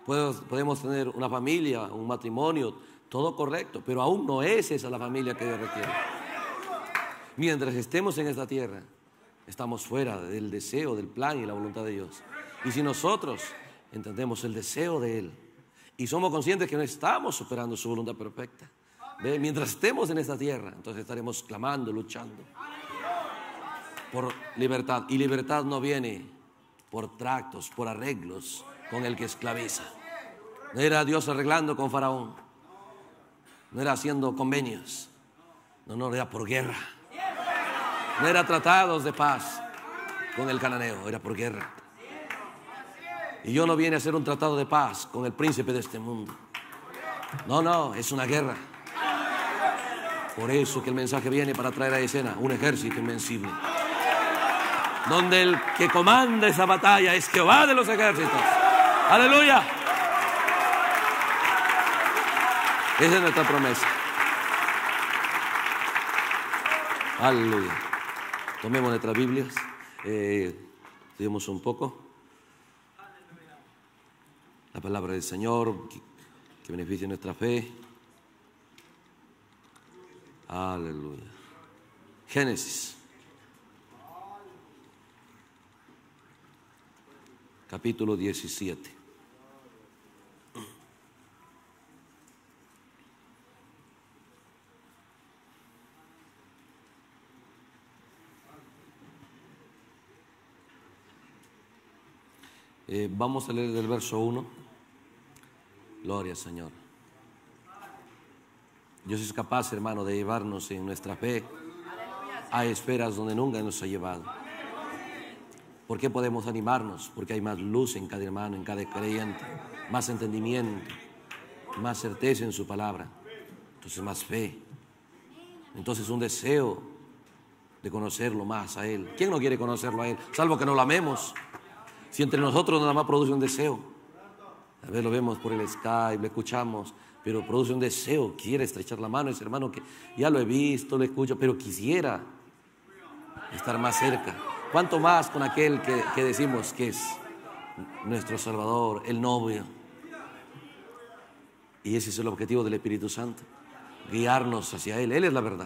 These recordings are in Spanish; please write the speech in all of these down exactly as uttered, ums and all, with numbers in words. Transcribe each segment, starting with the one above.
Podemos tener una familia, un matrimonio, todo correcto, pero aún no es esa la familia que Dios requiere. Mientras estemos en esta tierra, estamos fuera del deseo, del plan y la voluntad de Dios. Y si nosotros entendemos el deseo de Él y somos conscientes que no estamos superando su voluntad perfecta, ¿ve? Mientras estemos en esta tierra, entonces estaremos clamando, luchando por libertad. Y libertad no viene por tractos, por arreglos con el que esclaviza. No era Dios arreglando con Faraón, no era haciendo convenios, no, no, era por guerra. No era tratados de paz con el cananeo, era por guerra. Y yo no vine a hacer un tratado de paz con el príncipe de este mundo. No, no, es una guerra. Por eso que el mensaje viene para traer a escena un ejército invencible, donde el que comanda esa batalla es Jehová de los ejércitos. ¡Aleluya! Esa es nuestra promesa. ¡Aleluya! Tomemos nuestras Biblias, eh, estudiemos un poco la palabra del Señor, que, que beneficie nuestra fe. Aleluya. Génesis, capítulo diecisiete. Eh, vamos a leer del verso uno. Gloria al Señor. Dios es capaz, hermano, de llevarnos en nuestra fe a esferas donde nunca nos ha llevado. ¿Por qué podemos animarnos? Porque hay más luz en cada hermano, en cada creyente, más entendimiento, más certeza en su palabra, entonces más fe, entonces un deseo de conocerlo más a Él. ¿Quién no quiere conocerlo a Él? Salvo que no lo amemos. Si entre nosotros nada más produce un deseo, a veces lo vemos por el Skype, lo escuchamos, pero produce un deseo, quiere estrechar la mano a ese hermano que ya lo he visto, lo escucho, pero quisiera estar más cerca. ¿Cuánto más con aquel que, que decimos que es nuestro Salvador, el novio? Y ese es el objetivo del Espíritu Santo, guiarnos hacia Él. Él es la verdad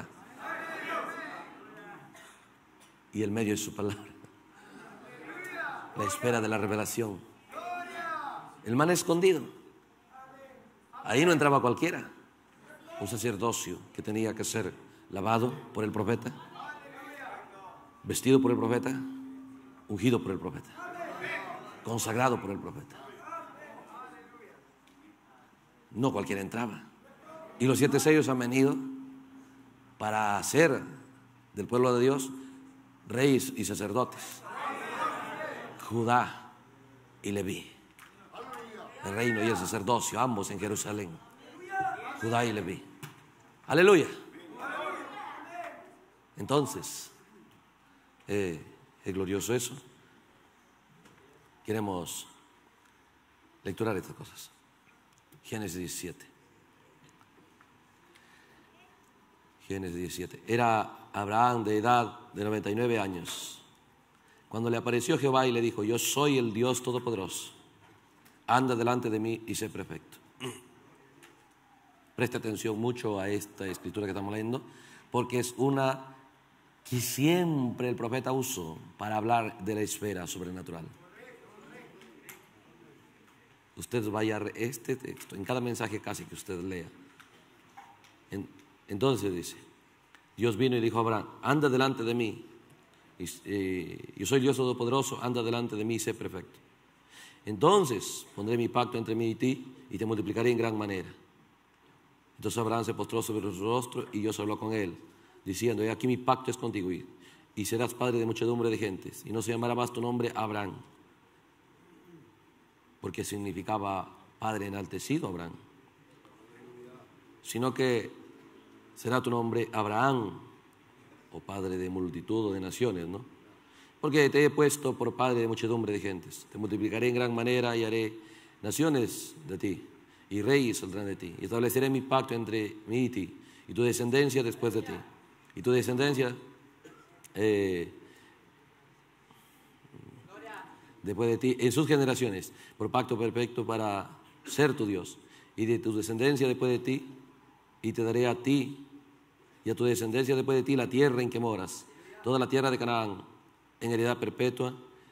y el medio es su palabra, la espera de la revelación. El man escondido, ahí no entraba cualquiera. Un sacerdocio que tenía que ser lavado por el profeta, vestido por el profeta, ungido por el profeta, consagrado por el profeta. No cualquiera entraba. Y los siete sellos han venido para hacer del pueblo de Dios reyes y sacerdotes. Judá y Leví, el reino y el sacerdocio, ambos en Jerusalén. Judá y Leví. Aleluya. Entonces, eh, es glorioso eso. Queremos lecturar estas cosas. Génesis diecisiete. Génesis diecisiete. Era Abraham de edad de noventa y nueve años cuando le apareció Jehová y le dijo: yo soy el Dios Todopoderoso, anda delante de mí y sé perfecto. Preste atención mucho a esta escritura que estamos leyendo, porque es una que siempre el profeta usó para hablar de la esfera sobrenatural. Usted vaya a este texto, en cada mensaje casi que usted lea. Entonces dice, Dios vino y dijo a Abraham: anda delante de mí, y, eh, yo soy Dios Todopoderoso, anda delante de mí y sé perfecto. Entonces pondré mi pacto entre mí y ti, y te multiplicaré en gran manera. Entonces Abraham se postró sobre su rostro, y Dios habló con él, diciendo: he aquí mi pacto es contigo, y, y serás padre de muchedumbre de gentes, y no se llamará más tu nombre Abraham, porque significaba padre enaltecido Abraham, sino que será tu nombre Abraham, o padre de multitud o de naciones, ¿no? Porque te he puesto por padre de muchedumbre de gentes. Te multiplicaré en gran manera y haré naciones de ti, y reyes saldrán de ti. Y estableceré mi pacto entre mí y ti, y tu descendencia después de ti. Y tu descendencia eh, después de ti, en sus generaciones, por pacto perfecto para ser tu Dios, y de tu descendencia después de ti, y te daré a ti y a tu descendencia después de ti la tierra en que moras, toda la tierra de Canaán, en heredad perpetua,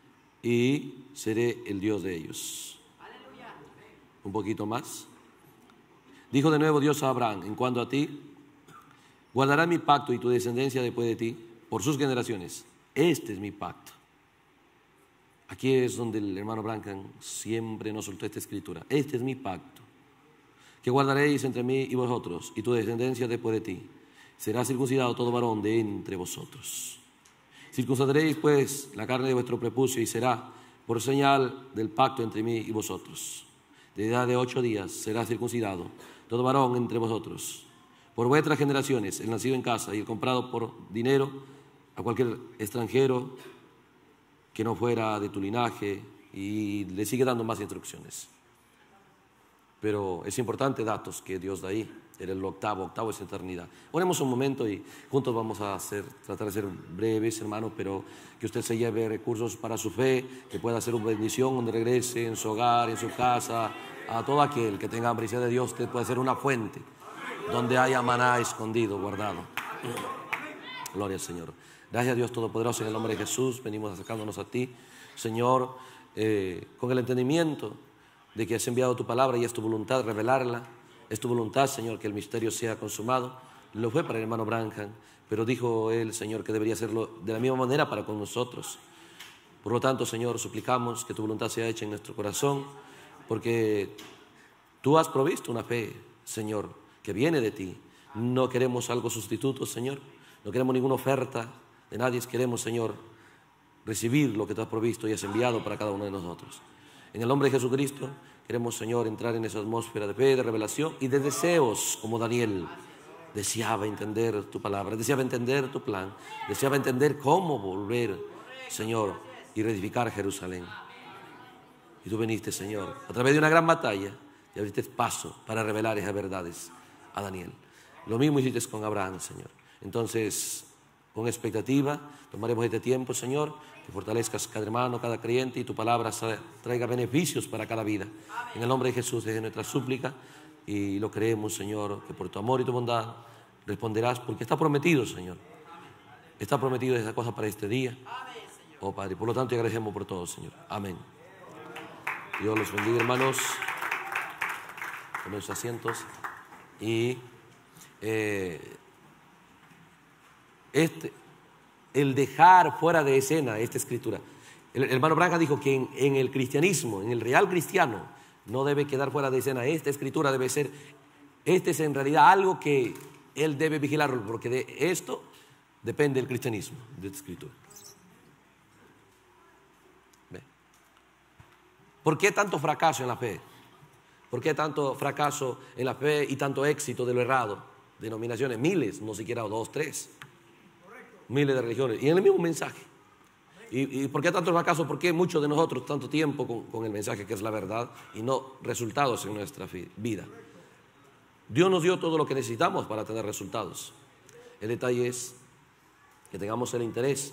y seré el Dios de ellos. Un poquito más. Dijo de nuevo Dios a Abraham: en cuanto a ti, guardará mi pacto y tu descendencia después de ti por sus generaciones. Este es mi pacto. Aquí es donde el hermano Branham siempre nos soltó esta escritura. Este es mi pacto, que guardaréis entre mí y vosotros y tu descendencia después de ti. Será circuncidado todo varón de entre vosotros. Circuncidaréis pues la carne de vuestro prepucio, y será por señal del pacto entre mí y vosotros. De edad de ocho días será circuncidado todo varón entre vosotros. Por vuestras generaciones, el nacido en casa y el comprado por dinero a cualquier extranjero que no fuera de tu linaje, y le sigue dando más instrucciones. Pero es importante datos que Dios da ahí. Era el octavo, octavo es eternidad. Oremos un momento y juntos vamos a hacer, tratar de ser breves, hermanos, pero que usted se lleve recursos para su fe, que pueda ser una bendición donde regrese en su hogar, en su casa, a todo aquel que tenga hambre y sed de Dios. Usted puede ser una fuente donde haya maná escondido, guardado. Gloria al Señor. Gracias a Dios Todopoderoso, en el nombre de Jesús venimos acercándonos a ti, Señor, eh, con el entendimiento de que has enviado tu palabra y es tu voluntad revelarla. Es tu voluntad, Señor, que el misterio sea consumado. Lo fue para el hermano Branham, pero dijo él, Señor, que debería hacerlo de la misma manera para con nosotros. Por lo tanto, Señor, suplicamos que tu voluntad sea hecha en nuestro corazón, porque tú has provisto una fe, Señor, que viene de ti. No queremos algo sustituto, Señor. No queremos ninguna oferta de nadie. Queremos, Señor, recibir lo que tú has provisto y has enviado para cada uno de nosotros. En el nombre de Jesucristo, queremos, Señor, entrar en esa atmósfera de fe, de revelación y de deseos, como Daniel deseaba entender tu palabra, deseaba entender tu plan, deseaba entender cómo volver, Señor, y reedificar Jerusalén. Y tú viniste, Señor, a través de una gran batalla, y abriste paso para revelar esas verdades a Daniel. Lo mismo hiciste con Abraham, Señor. Entonces, con expectativa, tomaremos este tiempo, Señor, que fortalezcas cada hermano, cada creyente, y tu palabra traiga beneficios para cada vida. En el nombre de Jesús es nuestra súplica, y lo creemos, Señor, que por tu amor y tu bondad responderás, porque está prometido, Señor. Está prometido esa cosa para este día. Oh, Padre, por lo tanto, te agradecemos por todo, Señor. Amén. Dios los bendiga, hermanos. Tomen sus asientos. Y eh, este, el dejar fuera de escena esta escritura. El, el hermano Branham dijo que en, en el cristianismo, en el real cristiano, no debe quedar fuera de escena. Esta escritura debe ser, este es en realidad algo que él debe vigilarlo, porque de esto depende el cristianismo, de esta escritura. ¿Ve? ¿Por qué tanto fracaso en la fe? ¿Por qué tanto fracaso en la fe y tanto éxito de lo errado? Denominaciones, miles, no siquiera dos, tres. Miles de religiones, y en el mismo mensaje. ¿Y, y por qué tanto fracaso? ¿Por qué muchos de nosotros tanto tiempo con, con el mensaje que es la verdad y no resultados en nuestra vida? Dios nos dio todo lo que necesitamos para tener resultados. El detalle es que tengamos el interés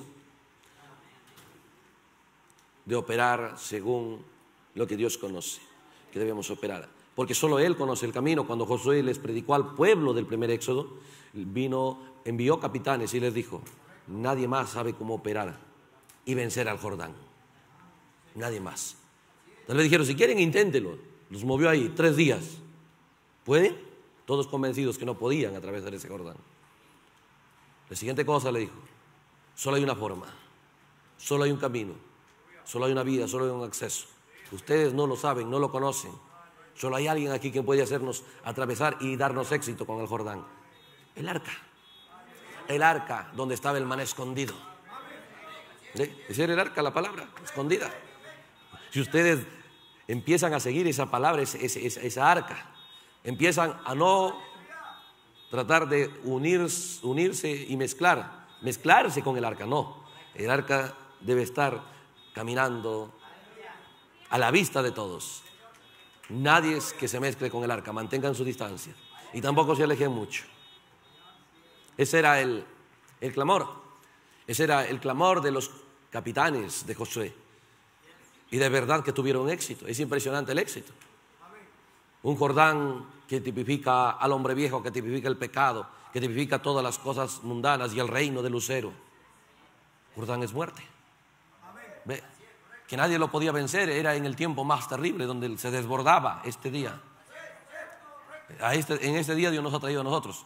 de operar según lo que Dios conoce, que debemos operar. Porque solo Él conoce el camino. Cuando Josué les predicó al pueblo del primer éxodo, vino, envió capitanes y les dijo: nadie más sabe cómo operar y vencer al Jordán. Nadie más. Entonces le dijeron: si quieren, inténtelo. Los movió ahí tres días. ¿Pueden? Todos convencidos que no podían atravesar ese Jordán. La siguiente cosa le dijo: solo hay una forma, solo hay un camino, solo hay una vida, solo hay un acceso. Ustedes no lo saben, no lo conocen. Solo hay alguien aquí que puede hacernos atravesar y darnos éxito con el Jordán. El arca. El arca donde estaba el maná escondido. ¿Sí? Esa era el arca, la palabra escondida. Si ustedes empiezan a seguir esa palabra, esa, esa, esa arca, empiezan a no tratar de unirse, unirse y mezclar, mezclarse con el arca, no. El arca debe estar caminando a la vista de todos. Nadie es que se mezcle con el arca, mantengan su distancia y tampoco se alejen mucho. Ese era el, el clamor, ese era el clamor de los capitanes de Josué, y de verdad que tuvieron éxito. Es impresionante el éxito. Un Jordán que tipifica al hombre viejo, que tipifica el pecado, que tipifica todas las cosas mundanas y el reino del lucero. Jordán es muerte. ¿Ve? Que nadie lo podía vencer, era en el tiempo más terrible donde se desbordaba este día. A este, en este día Dios nos ha traído a nosotros.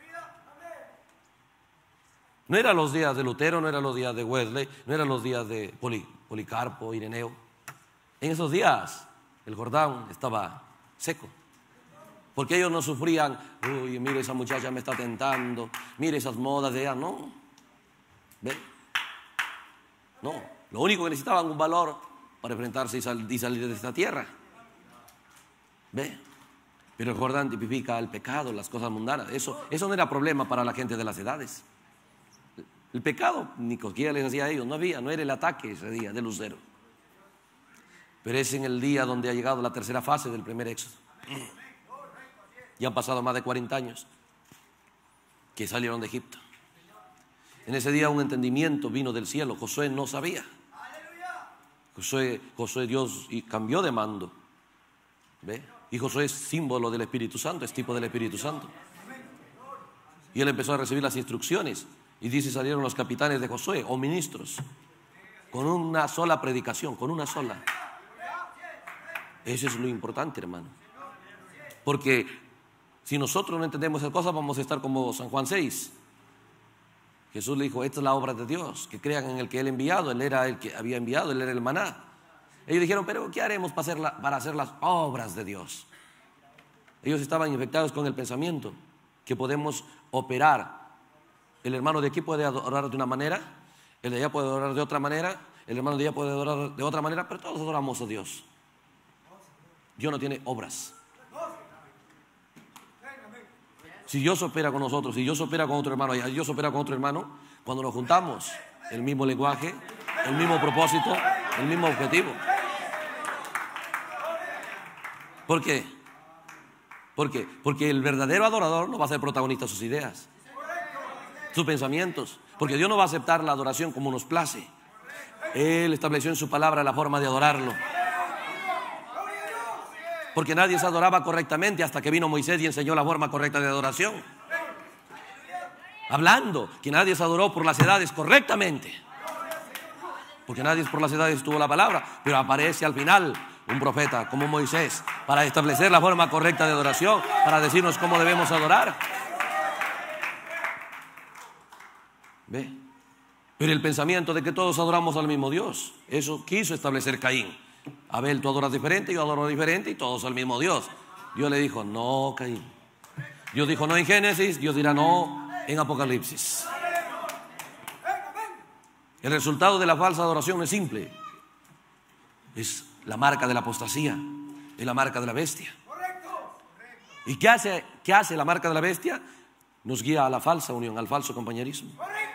No eran los días de Lutero, no eran los días de Wesley, no eran los días de Poli, Policarpo, Ireneo. En esos días el Jordán estaba seco. Porque ellos no sufrían, uy, mire esa muchacha me está tentando, mire esas modas de ella, no. ¿Ve? No, lo único que necesitaban un valor para enfrentarse y, sal, y salir de esta tierra. ¿Ve? Pero el Jordán tipifica el pecado, las cosas mundanas. Eso, eso no era problema para la gente de las edades. El pecado, ni cualquiera les hacía a ellos, no había, no era el ataque ese día del lucero. Pero es en el día donde ha llegado la tercera fase del primer éxodo. Ya han pasado más de cuarenta años que salieron de Egipto. En ese día un entendimiento vino del cielo. Josué no sabía. Josué, Josué Dios cambió de mando. ¿Ve? Y Josué es símbolo del Espíritu Santo, es tipo del Espíritu Santo. Y él empezó a recibir las instrucciones. Y dice, salieron los capitanes de Josué, o ministros, con una sola predicación, con una sola. Eso es lo importante, hermano. Porque si nosotros no entendemos esas cosas, vamos a estar como San Juan seis. Jesús le dijo, esta es la obra de Dios, que crean en el que Él ha enviado. Él era el que había enviado, Él era el maná. Ellos dijeron, pero ¿qué haremos para hacer, la, para hacer las obras de Dios? Ellos estaban infectados con el pensamiento que podemos operar. El hermano de aquí puede adorar de una manera, el de allá puede adorar de otra manera, el hermano de allá puede adorar de otra manera, pero todos adoramos a Dios. Dios no tiene obras. Si Dios opera con nosotros, si Dios opera con otro hermano, y Dios opera con otro hermano, cuando nos juntamos, el mismo lenguaje, el mismo propósito, el mismo objetivo. ¿Por qué? ¿Por qué? Porque el verdadero adorador no va a ser protagonista de sus ideas, sus pensamientos, porque Dios no va a aceptar la adoración como nos place. Él estableció en su palabra la forma de adorarlo. Porque nadie se adoraba correctamente hasta que vino Moisés y enseñó la forma correcta de adoración. Hablando que nadie se adoró por las edades correctamente. Porque nadie por las edades tuvo la palabra, pero aparece al final un profeta como Moisés para establecer la forma correcta de adoración, para decirnos cómo debemos adorar. ¿Ve? Pero el pensamiento de que todos adoramos al mismo Dios, eso quiso establecer Caín. Abel, tú adoras diferente, yo adoro diferente y todos al mismo Dios. Dios le dijo, no, Caín. Dios dijo no en Génesis, Dios dirá no en Apocalipsis. El resultado de la falsa adoración es simple. Es la marca de la apostasía, es la marca de la bestia. ¿Y qué hace, qué hace la marca de la bestia? Nos guía a la falsa unión, al falso compañerismo.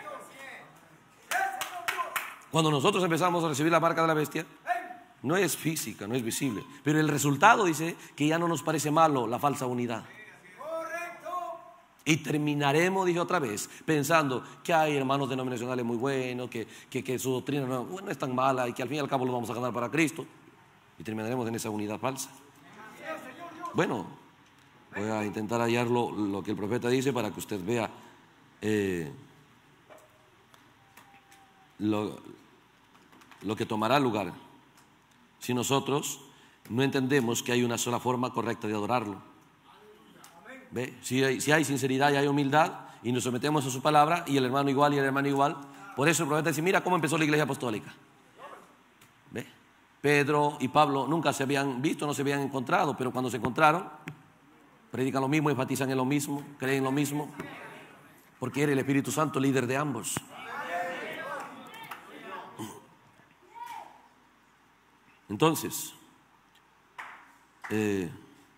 Cuando nosotros empezamos a recibir la marca de la bestia, no es física, no es visible, pero el resultado dice que ya no nos parece malo la falsa unidad. Y terminaremos, dije otra vez, pensando que hay hermanos denominacionales muy buenos, que, que, que su doctrina no, no es tan mala y que al fin y al cabo lo vamos a ganar para Cristo. Y terminaremos en esa unidad falsa. Bueno, voy a intentar hallar lo, lo que el profeta dice para que usted vea eh, lo, lo que tomará lugar si nosotros no entendemos que hay una sola forma correcta de adorarlo. ¿Ve? Si hay, si hay sinceridad y hay humildad y nos sometemos a su palabra, y el hermano igual y el hermano igual, por eso el profeta dice, mira cómo empezó la iglesia apostólica. ¿Ve? Pedro y Pablo nunca se habían visto, no se habían encontrado, pero cuando se encontraron, predican lo mismo, enfatizan en lo mismo, creen lo mismo, porque era el Espíritu Santo líder de ambos. Entonces, eh,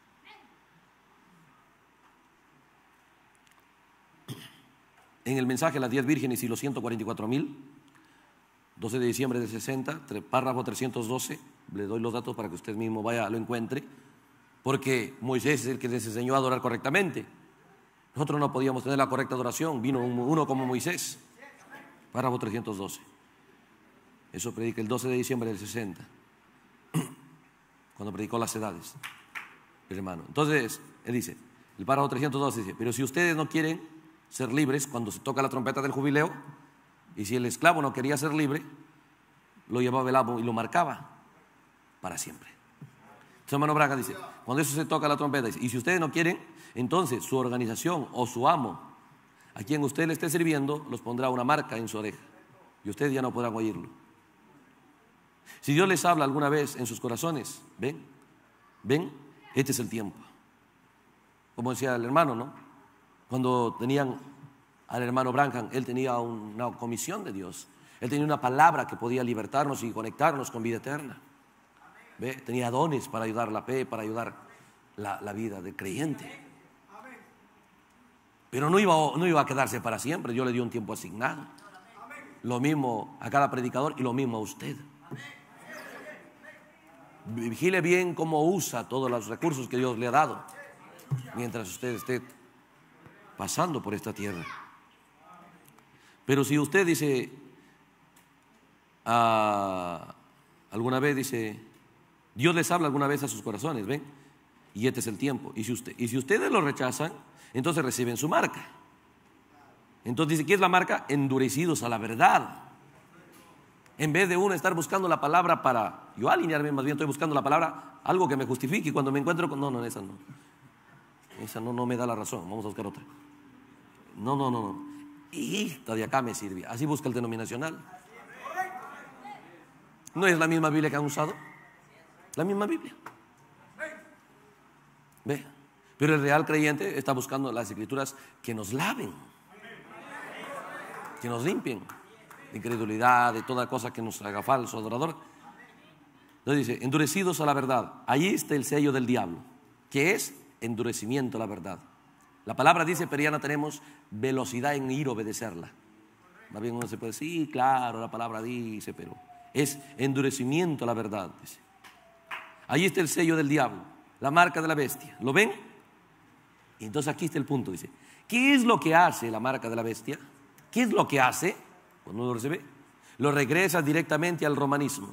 en el mensaje las diez vírgenes y los ciento cuarenta y cuatro mil, doce de diciembre del sesenta, párrafo trescientos doce, le doy los datos para que usted mismo vaya, lo encuentre, porque Moisés es el que les enseñó a adorar correctamente. Nosotros no podíamos tener la correcta adoración, vino uno como Moisés. Párrafo trescientos doce. Eso predica el doce de diciembre del sesenta, cuando predicó las edades. hermano. Entonces, él dice, el párrafo trescientos doce dice, pero si ustedes no quieren ser libres cuando se toca la trompeta del jubileo, y si el esclavo no quería ser libre, lo llevaba el amo y lo marcaba para siempre. Entonces, hermano Branham dice, cuando eso se toca la trompeta, dice, y si ustedes no quieren, entonces su organización o su amo, a quien usted le esté sirviendo, los pondrá una marca en su oreja y ustedes ya no podrán oírlo. Si Dios les habla alguna vez en sus corazones, ven, ven, este es el tiempo. Como decía el hermano, ¿no? Cuando tenían al hermano Branham, él tenía una comisión de Dios. Él tenía una palabra que podía libertarnos y conectarnos con vida eterna. ¿Ve? Tenía dones para ayudar la fe, para ayudar la, la vida del creyente. Pero no iba, no iba a quedarse para siempre. Dios le dio un tiempo asignado. Lo mismo a cada predicador y lo mismo a usted. Vigile bien cómo usa todos los recursos que Dios le ha dado mientras usted esté pasando por esta tierra. Pero si usted dice, uh, alguna vez dice, Dios les habla alguna vez a sus corazones, ¿ven? Y este es el tiempo. Y si, usted, y si ustedes lo rechazan, entonces reciben su marca. Entonces dice, ¿qué es la marca? Endurecidos a la verdad. En vez de uno estar buscando la palabra para yo alinearme, más bien estoy buscando la palabra, algo que me justifique. Y cuando me encuentro con, no, no, esa no. Esa no, no me da la razón, vamos a buscar otra. No, no, no, no. Y esta de acá me sirve. Así busca el denominacional. ¿No es la misma Biblia que han usado? La misma Biblia. Ve. Pero el real creyente está buscando las escrituras que nos laven, que nos limpien de incredulidad, de toda cosa que nos haga falso adorador. Entonces dice, endurecidos a la verdad. Allí está el sello del diablo, que es endurecimiento a la verdad. La palabra dice, pero ya no tenemos velocidad en ir a obedecerla. Más bien uno se puede decir, sí, claro, la palabra dice, pero es endurecimiento a la verdad, dice. Allí está el sello del diablo, la marca de la bestia. ¿Lo ven? Y entonces aquí está el punto, dice, ¿qué es lo que hace la marca de la bestia? ¿Qué es lo que hace? Cuando uno lo recibe, lo regresa directamente al romanismo.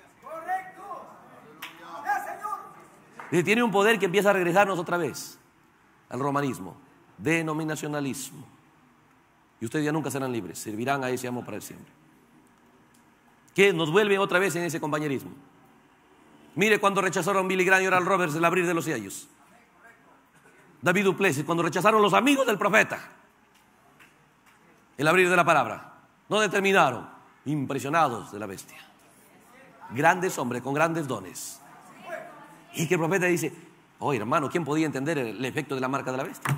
Dice, tiene un poder que empieza a regresarnos otra vez al romanismo, denominacionalismo. Y ustedes ya nunca serán libres, servirán a ese amo para siempre. Que nos vuelven otra vez en ese compañerismo. Mire cuando rechazaron Billy Graham y Oral Roberts el abrir de los sellos. David Duplessis, cuando rechazaron los amigos del profeta el abrir de la palabra. ¿Dónde terminaron? Impresionados de la bestia. Grandes hombres con grandes dones. Y que el profeta dice, oye hermano, ¿quién podía entender el efecto de la marca de la bestia?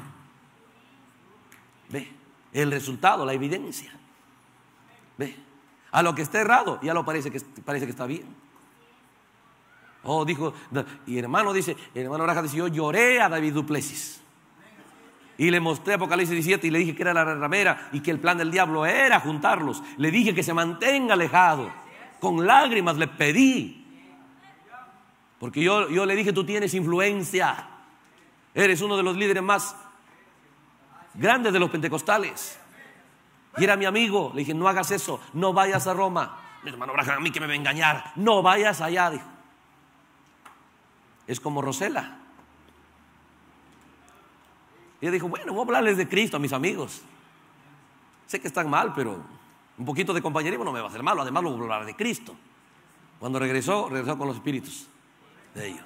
Ve, el resultado, la evidencia. Ve, a lo que está errado ya lo parece que, parece que está bien. Oh, dijo, y hermano dice, el hermano Braja dice, yo lloré a David Duplessis. Y le mostré Apocalipsis diecisiete y le dije que era la ramera y que el plan del diablo era juntarlos. Le dije que se mantenga alejado. Con lágrimas le pedí. Porque yo, yo le dije, tú tienes influencia. Eres uno de los líderes más grandes de los pentecostales. Y era mi amigo. Le dije, no hagas eso, no vayas a Roma. Mi hermano Braja, a mí que me va a engañar. No vayas allá, dijo. Es como Rosela. Y ella dijo, bueno, voy a hablarles de Cristo a mis amigos. Sé que están mal, pero un poquito de compañerismo no me va a hacer malo. Además, lo voy a hablar de Cristo. Cuando regresó, regresó con los espíritus de ellos.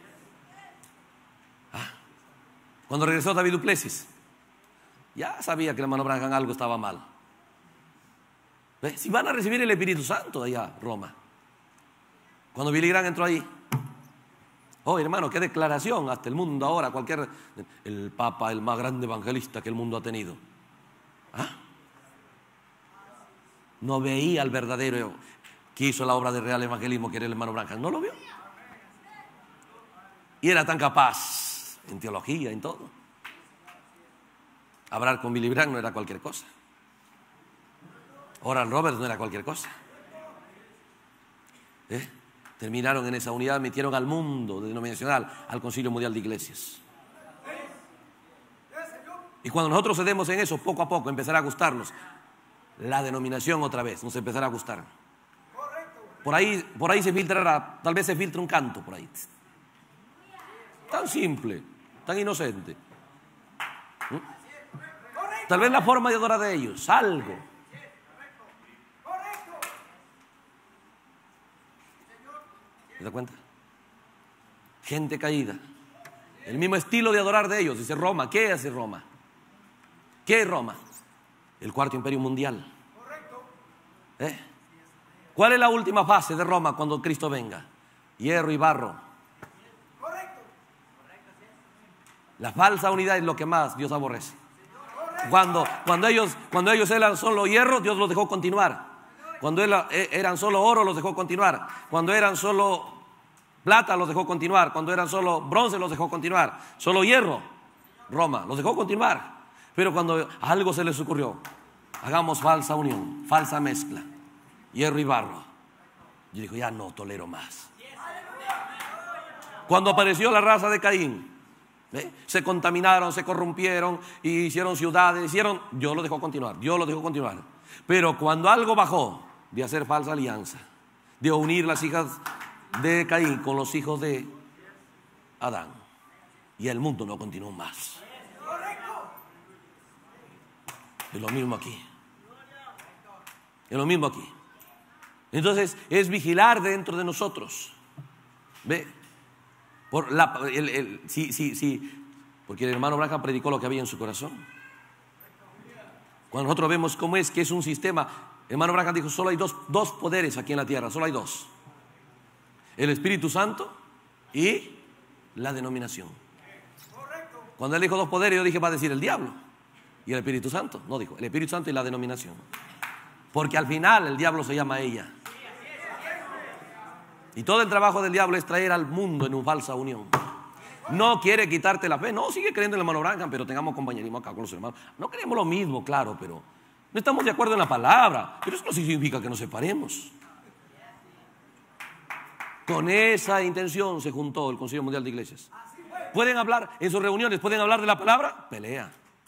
Ah. Cuando regresó David Duplessis, ya sabía que el hermano Branham algo estaba mal. ¿Ve? Si van a recibir el Espíritu Santo de allá, Roma. Cuando Billy Graham entró ahí, oh hermano, qué declaración hasta el mundo ahora, cualquier, el Papa, el más grande evangelista que el mundo ha tenido. ¿Ah? No veía al verdadero que hizo la obra de real evangelismo, que era el hermano Branham, no lo vio. Y era tan capaz en teología, en todo. Hablar con Billy Graham no era cualquier cosa. Oral Roberts no era cualquier cosa. ¿Eh? Terminaron en esa unidad, metieron al mundo denominacional, al Concilio Mundial de Iglesias. Y cuando nosotros cedemos en eso, poco a poco empezará a gustarnos la denominación otra vez, nos empezará a gustar. Por ahí, por ahí se filtrará, tal vez se filtre un canto por ahí. Tan simple, tan inocente. ¿Mm? Tal vez la forma de adorar de ellos, algo. ¿Se da cuenta? Gente caída. El mismo estilo de adorar de ellos. Dice Roma. ¿Qué hace Roma? ¿Qué es Roma? El cuarto imperio mundial. ¿Eh? ¿Cuál es la última fase de Roma cuando Cristo venga? Hierro y barro. La falsa unidad es lo que más Dios aborrece. Cuando, cuando, ellos, cuando ellos eran solo hierro, Dios los dejó continuar. Cuando eran solo oro, los dejó continuar. Cuando eran solo plata, los dejó continuar. Cuando eran solo bronce, los dejó continuar. Solo hierro, Roma, los dejó continuar. Pero cuando algo se les ocurrió, hagamos falsa unión, falsa mezcla, hierro y barro. Yo digo, ya no tolero más. Cuando apareció la raza de Caín, ¿eh? Se contaminaron, se corrompieron, y hicieron ciudades, hicieron, Dios lo dejó continuar, Dios lo dejó continuar. Pero cuando algo bajó de hacer falsa alianza, de unir las hijas de Caín con los hijos de Adán, y el mundo no continuó más. Es lo mismo aquí. Es lo mismo aquí. Entonces es vigilar dentro de nosotros. ¿Ve? Por la, el, el, sí, sí, sí, porque el hermano Branham predicó lo que había en su corazón. Cuando nosotros vemos cómo es que es un sistema, el hermano Branham dijo, solo hay dos, dos poderes aquí en la tierra, solo hay dos: el Espíritu Santo y la denominación. Cuando él dijo dos poderes, yo dije, va a decir el diablo y el Espíritu Santo. No, dijo el Espíritu Santo y la denominación, porque al final el diablo se llama ella. Y todo el trabajo del diablo es traer al mundo en una falsa unión. No quiere quitarte la fe. No, sigue creyendo en el hermano Branham, pero tengamos compañerismo acá con los hermanos. No queremos lo mismo, claro, pero no estamos de acuerdo en la palabra. Pero eso no significa que nos separemos. Con esa intención se juntó el Consejo Mundial de Iglesias. ¿Pueden hablar en sus reuniones? ¿Pueden hablar de la palabra? Pelea.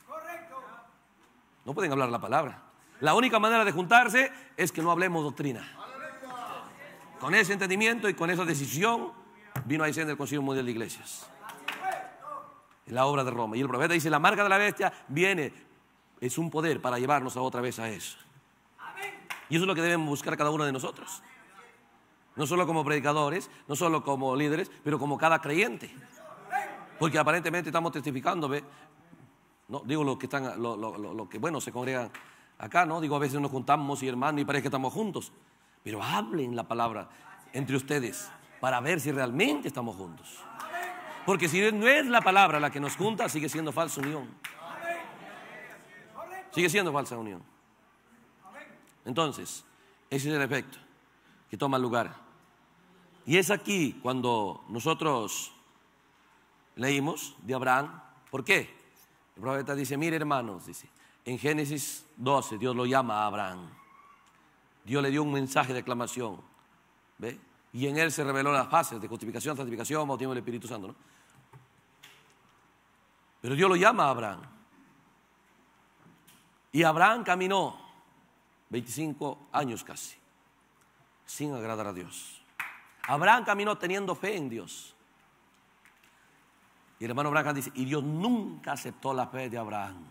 No pueden hablar de la palabra. La única manera de juntarse es que no hablemos doctrina. Con ese entendimiento y con esa decisión vino a ser el Consejo Mundial de Iglesias, en la obra de Roma. Y el profeta dice, la marca de la bestia viene, es un poder para llevarnos a otra vez a eso. Y eso es lo que debemos buscar cada uno de nosotros. No solo como predicadores, no solo como líderes, pero como cada creyente. Porque aparentemente estamos testificando, ¿ve? No, digo lo que están, lo, lo, lo, lo que bueno se congregan acá, ¿no? Digo, a veces nos juntamos y hermanos y parece que estamos juntos. Pero hablen la palabra entre ustedes para ver si realmente estamos juntos. Porque si no es la palabra la que nos junta, sigue siendo falsa unión. Sigue siendo falsa unión. Entonces, ese es el efecto que toma lugar. Y es aquí cuando nosotros leímos de Abraham. ¿Por qué? El profeta dice, mire hermanos, dice, en Génesis doce Dios lo llama a Abraham. Dios le dio un mensaje de aclamación, ¿ve? Y en él se reveló las fases de justificación, santificación, bautismo del Espíritu Santo, ¿no? Pero Dios lo llama a Abraham. Y Abraham caminó veinticinco años casi, sin agradar a Dios. Abraham caminó teniendo fe en Dios. Y el hermano Branham dice, y Dios nunca aceptó la fe de Abraham.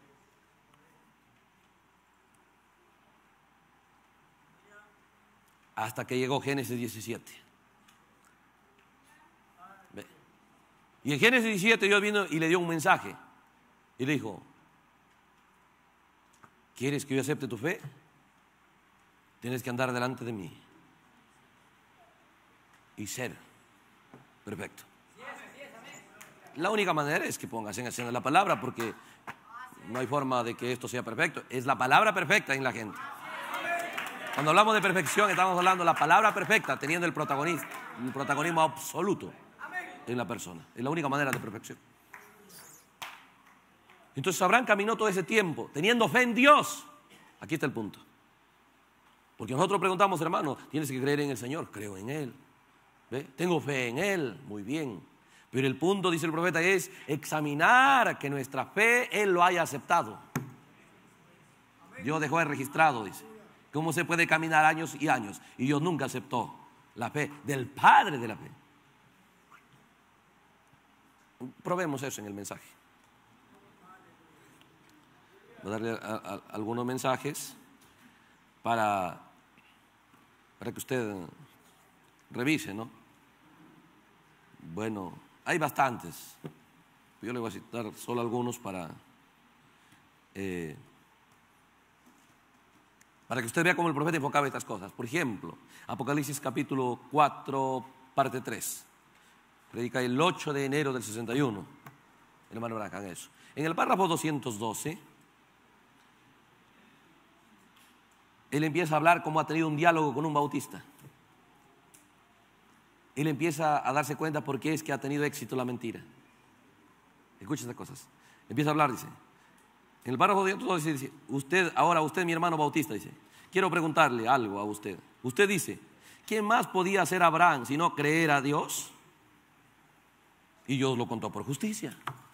Hasta que llegó Génesis diecisiete. ¿Ve? Y en Génesis diecisiete Dios vino y le dio un mensaje. Y le dijo, ¿quieres que yo acepte tu fe? Tienes que andar delante de mí y ser perfecto. La única manera es que pongas en acción la palabra, porque no hay forma de que esto sea perfecto. Es la palabra perfecta en la gente. Cuando hablamos de perfección, estamos hablando de la palabra perfecta, teniendo el protagonismo, el protagonismo absoluto en la persona. Es la única manera de perfección. Entonces Abraham caminó todo ese tiempo teniendo fe en Dios. Aquí está el punto. Porque nosotros preguntamos, hermano, tienes que creer en el Señor. Creo en Él. ¿Ve? Tengo fe en Él. Muy bien. Pero el punto, dice el profeta, es examinar que nuestra fe Él lo haya aceptado. Dios dejó el registrado, dice. ¿Cómo se puede caminar años y años? Y Dios nunca aceptó la fe del padre de la fe. Probemos eso en el mensaje. Voy a darle a, a, algunos mensajes para, para que usted revise, ¿no? Bueno, hay bastantes. Yo le voy a citar solo algunos para, eh, para que usted vea cómo el profeta enfocaba estas cosas. Por ejemplo, Apocalipsis capítulo cuatro, parte tres. Predica el ocho de enero del sesenta y uno. El hermano Branham, eso. En el párrafo doscientos doce, él empieza a hablar cómo ha tenido un diálogo con un bautista. Él empieza a darse cuenta por qué es que ha tenido éxito la mentira. Escucha estas cosas. Empieza a hablar, dice. En el párrafo doscientos doce dice, usted, ahora usted, mi hermano bautista, dice, quiero preguntarle algo a usted. Usted dice, ¿quién más podía hacer Abraham sino creer a Dios? Y Dios lo contó por justicia.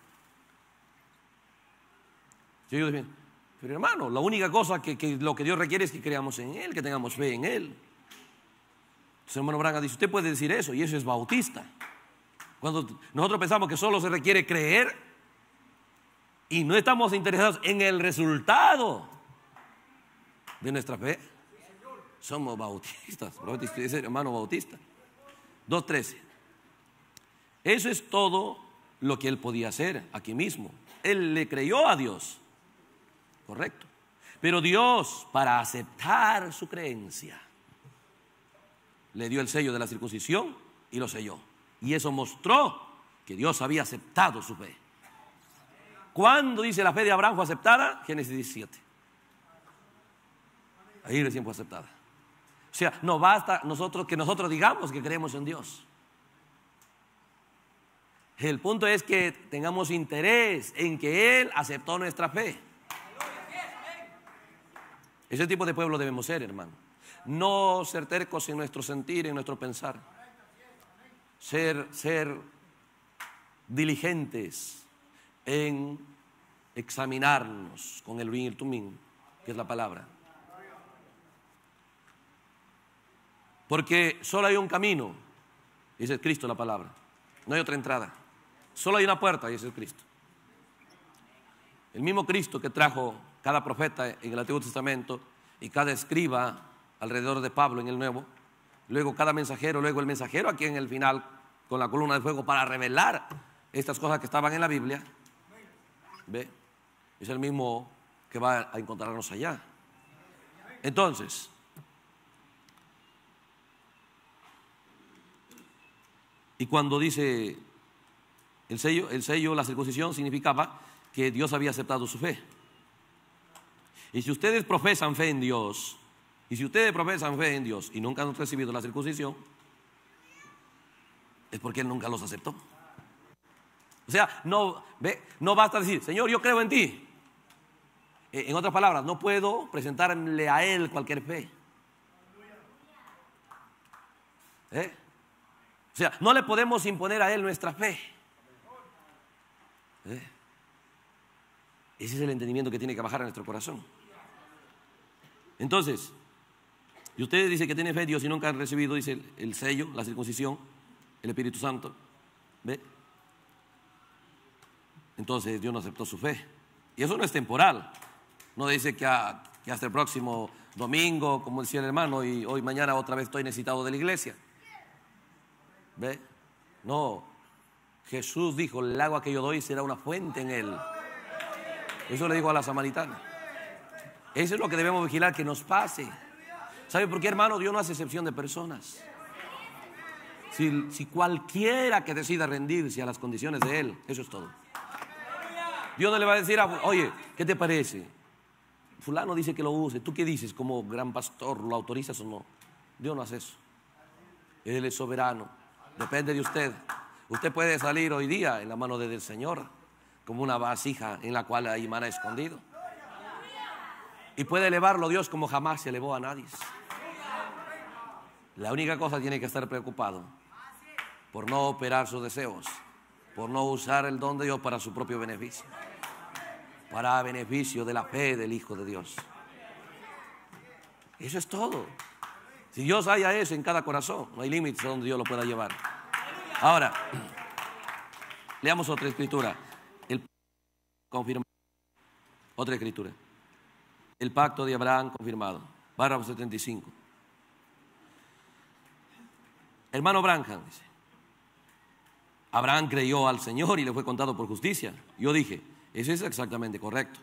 Yo digo, pero hermano, la única cosa que, que lo que Dios requiere es que creamos en Él, que tengamos fe en Él. Entonces, hermano Branham dice, usted puede decir eso, y eso es bautista. Cuando nosotros pensamos que solo se requiere creer y no estamos interesados en el resultado de nuestra fe, somos bautistas. Es el hermano bautista. dos trece. Eso es todo lo que él podía hacer aquí mismo. Él le creyó a Dios. Correcto. Pero Dios, para aceptar su creencia, le dio el sello de la circuncisión y lo selló. Y eso mostró que Dios había aceptado su fe. ¿Cuándo dice la fe de Abraham fue aceptada? Génesis diecisiete. Ahí recién fue aceptada. O sea, no basta nosotros que nosotros digamos que creemos en Dios. El punto es que tengamos interés en que Él aceptó nuestra fe. Ese tipo de pueblo debemos ser, hermano. No ser tercos en nuestro sentir, en nuestro pensar. Ser, ser diligentes en examinarnos con el bin y el tumín, que es la palabra. Porque solo hay un camino, y ese es Cristo, la palabra. No hay otra entrada. Solo hay una puerta, y ese es Cristo. El mismo Cristo que trajo cada profeta en el Antiguo Testamento y cada escriba alrededor de Pablo en el Nuevo, luego cada mensajero, luego el mensajero aquí en el final con la columna de fuego para revelar estas cosas que estaban en la Biblia. ¿Ve? Es el mismo que va a encontrarnos allá. Entonces, y cuando dice el sello, el sello, la circuncisión significaba que Dios había aceptado su fe. Y si ustedes profesan fe en Dios, y si ustedes profesan fe en Dios y nunca han recibido la circuncisión, es porque Él nunca los aceptó. O sea, no, ve, no basta decir, Señor, yo creo en ti. En otras palabras, no puedo presentarle a Él cualquier fe. ¿Eh? O sea, no le podemos imponer a Él nuestra fe. ¿Eh? Ese es el entendimiento que tiene que bajar a nuestro corazón. Entonces, y ustedes dicen que tienen fe en Dios y nunca han recibido, dice el, el sello, la circuncisión, el Espíritu Santo. ¿Ve? Entonces Dios no aceptó su fe. Y eso no es temporal. No dice que, a, que hasta el próximo domingo, como decía el hermano, y hoy mañana otra vez estoy necesitado de la iglesia. ¿Ve? No. Jesús dijo, el agua que yo doy será una fuente en él. Eso le dijo a la samaritana. Eso es lo que debemos vigilar que nos pase. ¿Sabe por qué, hermano? Dios no hace excepción de personas. Si, si cualquiera que decida rendirse a las condiciones de Él, eso es todo. Dios no le va a decir, a, oye, ¿qué te parece? Fulano dice que lo use. ¿Tú qué dices como gran pastor? ¿Lo autorizas o no? Dios no hace eso. Él es soberano. Depende de usted. Usted puede salir hoy día en la mano del Señor como una vasija en la cual hay maná escondido. Y puede elevarlo Dios como jamás se elevó a nadie. La única cosa tiene que estar preocupado por no operar sus deseos, por no usar el don de Dios para su propio beneficio, para beneficio de la fe del Hijo de Dios. Eso es todo. Si Dios haya eso en cada corazón, no hay límites a donde Dios lo pueda llevar. Ahora, Leamos otra escritura. El confirma. Otra escritura. El pacto de Abraham confirmado. Párrafo setenta y cinco. Hermano Branham dice: Abraham creyó al Señor y le fue contado por justicia. Yo dije, eso es exactamente correcto.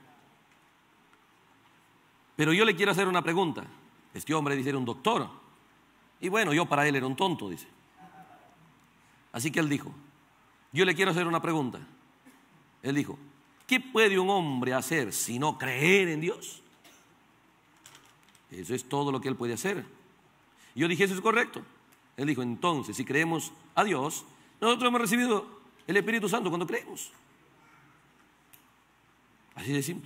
Pero yo le quiero hacer una pregunta. Este hombre dice era un doctor. Y bueno, yo para él era un tonto, dice. Así que él dijo, yo le quiero hacer una pregunta. Él dijo, ¿qué puede un hombre hacer si no creer en Dios? Eso es todo lo que él puede hacer. Yo dije, eso es correcto. Él dijo, entonces, si creemos a Dios, nosotros hemos recibido el Espíritu Santo cuando creemos. Así de simple.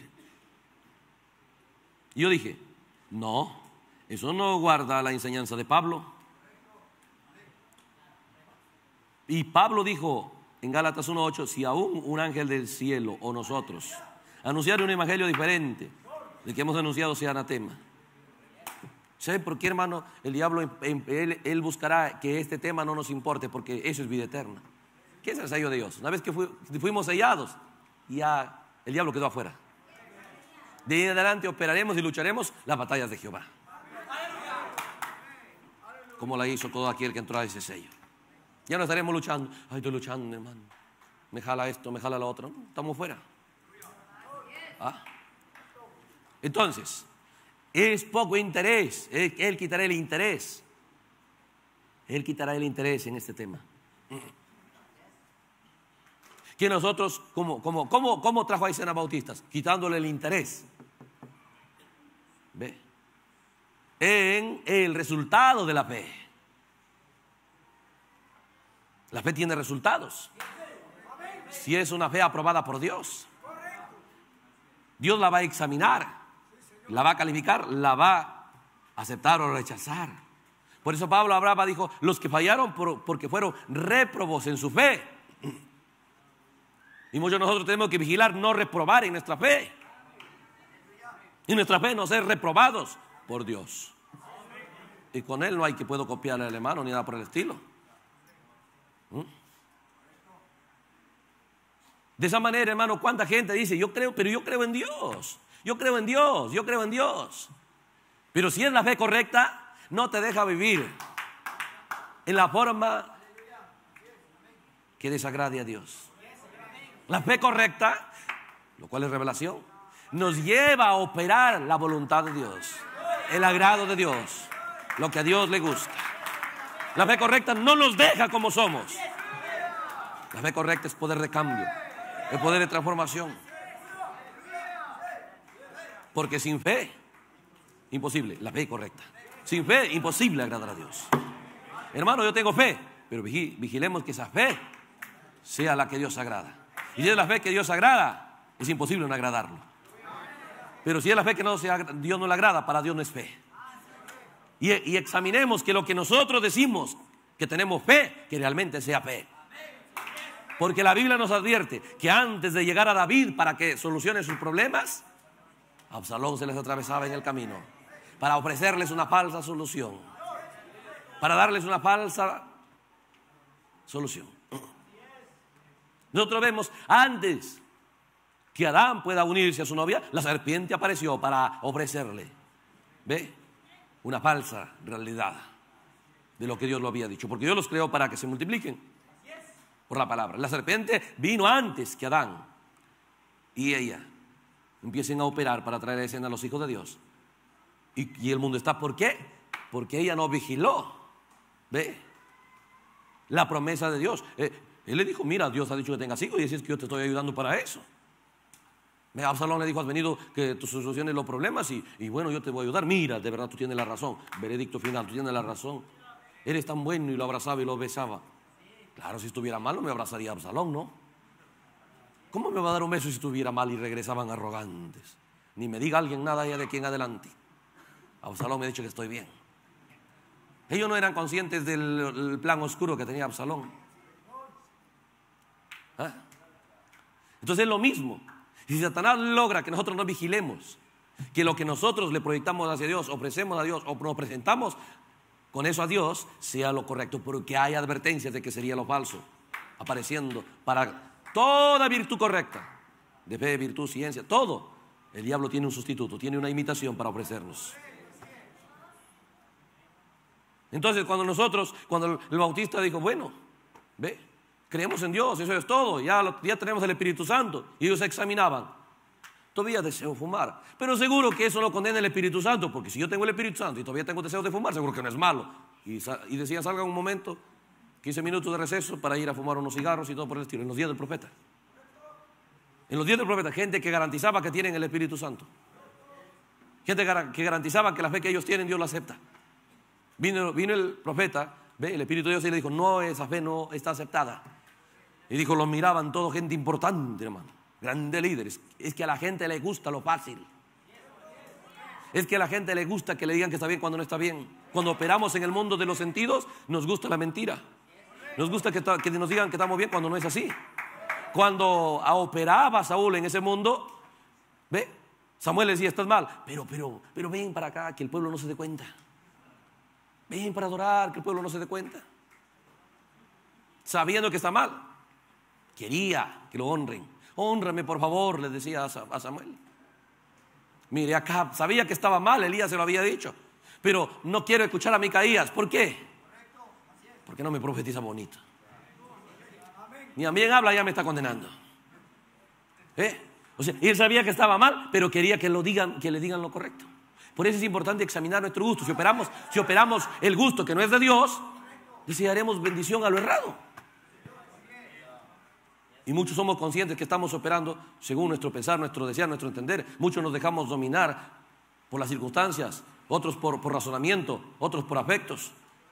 Y yo dije, no, eso no guarda la enseñanza de Pablo. Y Pablo dijo en Gálatas uno ocho, si aún un ángel del cielo o nosotros anunciar un evangelio diferente del que hemos anunciado sea anatema. ¿Sabe por qué, hermano? El diablo, él, él buscará que este tema no nos importe, porque eso es vida eterna. ¿Qué es el sello de Dios? Una vez que fuimos sellados, ya el diablo quedó afuera. De ahí en adelante operaremos y lucharemos las batallas de Jehová, como la hizo todo aquel que entró a ese sello. Ya no estaremos luchando. Ay, estoy luchando, hermano. Me jala esto, me jala lo otro. No, estamos fuera. ¿Ah? Entonces, es poco interés. Él, él quitará el interés. Él quitará el interés en este tema. Que nosotros, ¿cómo, cómo, cómo, cómo trajo a escena bautistas? Quitándole el interés. ¿Ve? En el resultado de la fe. La fe tiene resultados. Si es una fe aprobada por Dios, Dios la va a examinar, la va a calificar, la va a aceptar o rechazar. Por eso Pablo hablaba, dijo, los que fallaron por, porque fueron réprobos en su fe. Y muchos de nosotros tenemos que vigilar no reprobar en nuestra fe. Y nuestra fe no ser reprobados por Dios. Y con él no hay que puedo copiarle al hermano ni nada por el estilo. ¿Mm? De esa manera, hermano, cuánta gente dice, yo creo, pero yo creo en Dios. Yo creo en Dios, yo creo en Dios. Pero si es la fe correcta, no te deja vivir en la forma que desagrade a Dios. La fe correcta, lo cual es revelación, nos lleva a operar la voluntad de Dios, el agrado de Dios, lo que a Dios le gusta. La fe correcta no nos deja como somos. La fe correcta es poder de cambio, el poder de transformación. Porque sin fe, imposible, la fe correcta. Sin fe, imposible agradar a Dios. Hermano, yo tengo fe, pero vigilemos que esa fe sea la que Dios agrada. Y si es la fe que Dios agrada, es imposible no agradarlo. Pero si es la fe que no se, Dios no le agrada, para Dios no es fe. Y, y examinemos que lo que nosotros decimos que tenemos fe, que realmente sea fe. Porque la Biblia nos advierte que antes de llegar a David para que solucione sus problemas, Absalón se les atravesaba en el camino para ofrecerles una falsa solución, para darles una falsa solución. Nosotros vemos, antes que Adán pueda unirse a su novia, la serpiente apareció para ofrecerle, ¿ve?, una falsa realidad de lo que Dios lo había dicho, porque Dios los creó para que se multipliquen por la palabra. La serpiente vino antes que Adán y ella empiecen a operar para traer a escena a los hijos de Dios. Y, y el mundo está, ¿por qué? Porque ella no vigiló, ¿ve?, la promesa de Dios. Eh, él le dijo, mira, Dios ha dicho que tengas hijos y así es que yo te estoy ayudando para eso. Absalón le dijo, has venido que tú soluciones los problemas y, y bueno, yo te voy a ayudar. Mira, de verdad tú tienes la razón. Veredicto final, tú tienes la razón. Eres tan bueno, y lo abrazaba y lo besaba. Claro, si estuviera mal no me abrazaría a Absalón, ¿no? ¿Cómo me va a dar un beso si estuviera mal? Y regresaban arrogantes. Ni me diga alguien nada ya de aquí en adelante. Absalón me ha dicho que estoy bien. Ellos no eran conscientes del plan oscuro que tenía Absalón. ¿Ah? Entonces es lo mismo. Si Satanás logra que nosotros no vigilemos, que lo que nosotros le proyectamos hacia Dios, ofrecemos a Dios o nos presentamos con eso a Dios, sea lo correcto, porque hay advertencias de que sería lo falso apareciendo para toda virtud correcta, de fe, virtud, ciencia, todo, el diablo tiene un sustituto, tiene una imitación para ofrecernos. Entonces cuando nosotros, cuando el, el bautista dijo, bueno, ve, creemos en Dios, eso es todo, ya, lo, ya tenemos el Espíritu Santo, y ellos examinaban, todavía deseo fumar, pero seguro que eso no condena el Espíritu Santo, porque si yo tengo el Espíritu Santo y todavía tengo deseos de fumar, seguro que no es malo. Y, y decían, salgan un momento, quince minutos de receso para ir a fumar unos cigarros y todo por el estilo, en los días del profeta. En los días del profeta, gente que garantizaba que tienen el Espíritu Santo. Gente que garantizaba que la fe que ellos tienen, Dios la acepta. Vino, vino el profeta, ve, el Espíritu de Dios y le dijo, no, esa fe no está aceptada. Y dijo, los miraban todo gente importante, hermano, grandes líderes. Es que a la gente le gusta lo fácil. Es que a la gente le gusta que le digan que está bien cuando no está bien. Cuando operamos en el mundo de los sentidos, nos gusta la mentira. Nos gusta que, que nos digan que estamos bien cuando no es así. Cuando operaba Saúl en ese mundo, ve, Samuel le decía, estás mal, pero, pero, pero ven para acá, que el pueblo no se dé cuenta. Ven para adorar, que el pueblo no se dé cuenta. Sabiendo que está mal, quería que lo honren. Hónrame por favor, le decía a Samuel. Mire, acá sabía que estaba mal, Elías se lo había dicho, pero no quiero escuchar a Micaías. ¿Por qué? Porque no me profetiza bonito. Ni a mí habla, ya me está condenando. ¿Eh? O sea, él sabía que estaba mal, pero quería que, lo digan, que le digan lo correcto. Por eso es importante examinar nuestro gusto. Si operamos, si operamos el gusto que no es de Dios, desearemos bendición a lo errado. Y muchos somos conscientes que estamos operando según nuestro pensar, nuestro desear, nuestro entender. Muchos nos dejamos dominar por las circunstancias, otros por, por razonamiento, otros por afectos.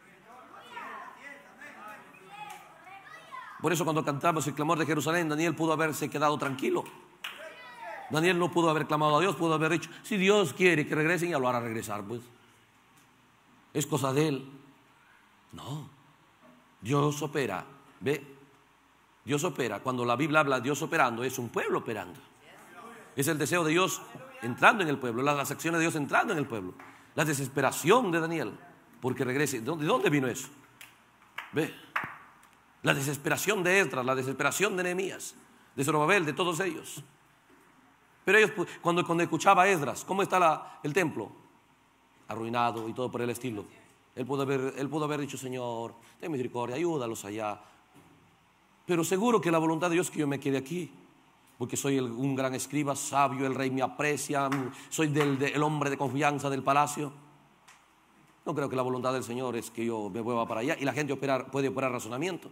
Por eso cuando cantamos el clamor de Jerusalén, Daniel pudo haberse quedado tranquilo. Daniel no pudo haber clamado a Dios, pudo haber dicho, si Dios quiere que regresen, ya lo hará regresar, pues. Es cosa de Él. No, Dios opera, ve. Dios opera, cuando la Biblia habla de Dios operando, es un pueblo operando. Es el deseo de Dios entrando en el pueblo, las acciones de Dios entrando en el pueblo. La desesperación de Daniel, porque regrese. ¿De dónde vino eso? Ve. La desesperación de Esdras, la desesperación de Nehemías, de Zorobabel, de todos ellos. Pero ellos, cuando, cuando escuchaba a Esdras, ¿cómo está la, el templo? Arruinado y todo por el estilo. Él pudo haber, él pudo haber dicho, Señor, ten misericordia, ayúdalos allá. Pero seguro que la voluntad de Dios es que yo me quede aquí, porque soy el, un gran escriba, sabio, el rey me aprecia, soy del, de, el hombre de confianza del palacio. No creo que la voluntad del Señor es que yo me mueva para allá. Y la gente operar, puede operar razonamiento.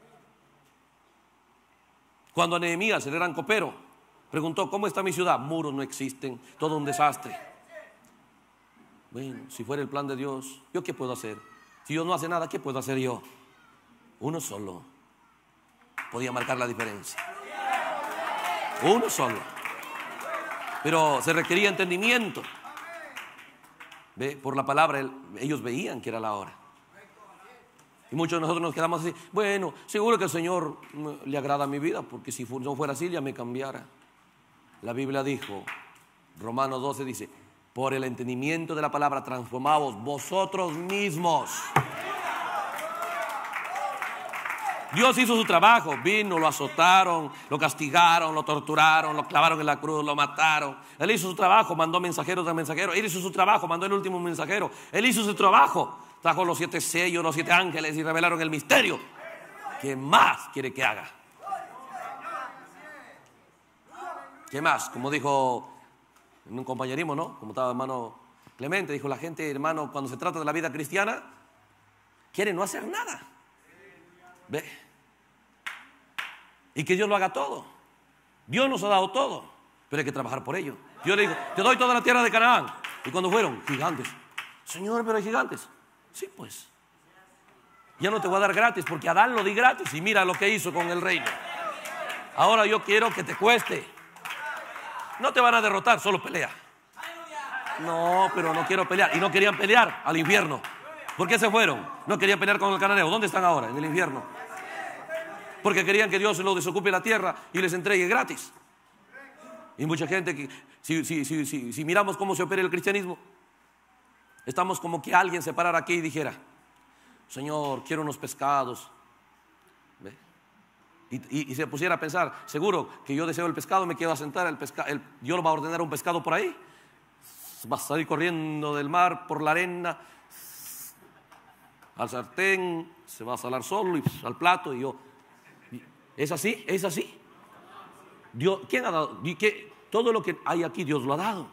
Cuando a Nehemías, el gran copero, preguntó, ¿cómo está mi ciudad? Muros no existen, todo un desastre. Bueno, si fuera el plan de Dios, ¿yo qué puedo hacer? Si Dios no hace nada, ¿qué puedo hacer yo? Uno solo podía marcar la diferencia. Uno solo. Pero se requería entendimiento. ¿Ve? Por la palabra, ellos veían que era la hora. Y muchos de nosotros nos quedamos así, bueno, seguro que el Señor le agrada a mi vida, porque si no fuera así ya me cambiara. La Biblia dijo, Romanos doce dice, por el entendimiento de la palabra transformaos vosotros mismos. Dios hizo su trabajo, vino, lo azotaron, lo castigaron, lo torturaron, lo clavaron en la cruz, lo mataron. Él hizo su trabajo, mandó mensajeros de mensajeros. Él hizo su trabajo, mandó el último mensajero. Él hizo su trabajo, trajo los siete sellos, los siete ángeles y revelaron el misterio. ¿Qué más quiere que haga? ¿Qué más? Como dijo en un compañerismo, ¿no? Como estaba hermano Clemente, dijo la gente, hermano, cuando se trata de la vida cristiana, quiere no hacer nada. Ve. Y que Dios lo haga todo. Dios nos ha dado todo, pero hay que trabajar por ello. Dios le dijo, te doy toda la tierra de Canaán. Y cuando fueron, gigantes. Señor, pero hay gigantes. Sí, pues. Ya no te voy a dar gratis, porque a Adán lo di gratis. Y mira lo que hizo con el reino. Ahora yo quiero que te cueste. No te van a derrotar, solo pelea. No, pero no quiero pelear. Y no querían pelear al infierno. ¿Por qué se fueron? No querían pelear con el cananeo. ¿Dónde están ahora? En el infierno. Porque querían que Dios los desocupe la tierra y les entregue gratis. Y mucha gente, que, si, si, si, si, si miramos cómo se opera el cristianismo, estamos como que alguien se parara aquí y dijera, Señor, quiero unos pescados. ¿Ve? y, y, y se pusiera a pensar, seguro que yo deseo el pescado, me quedo a sentar, el pesca, el, Dios lo va a ordenar un pescado por ahí, va a salir corriendo del mar por la arena al sartén, se va a salar solo y al plato, y yo, ¿es así? ¿Es así? Dios, ¿quién ha dado? ¿Qué? Todo lo que hay aquí Dios lo ha dado.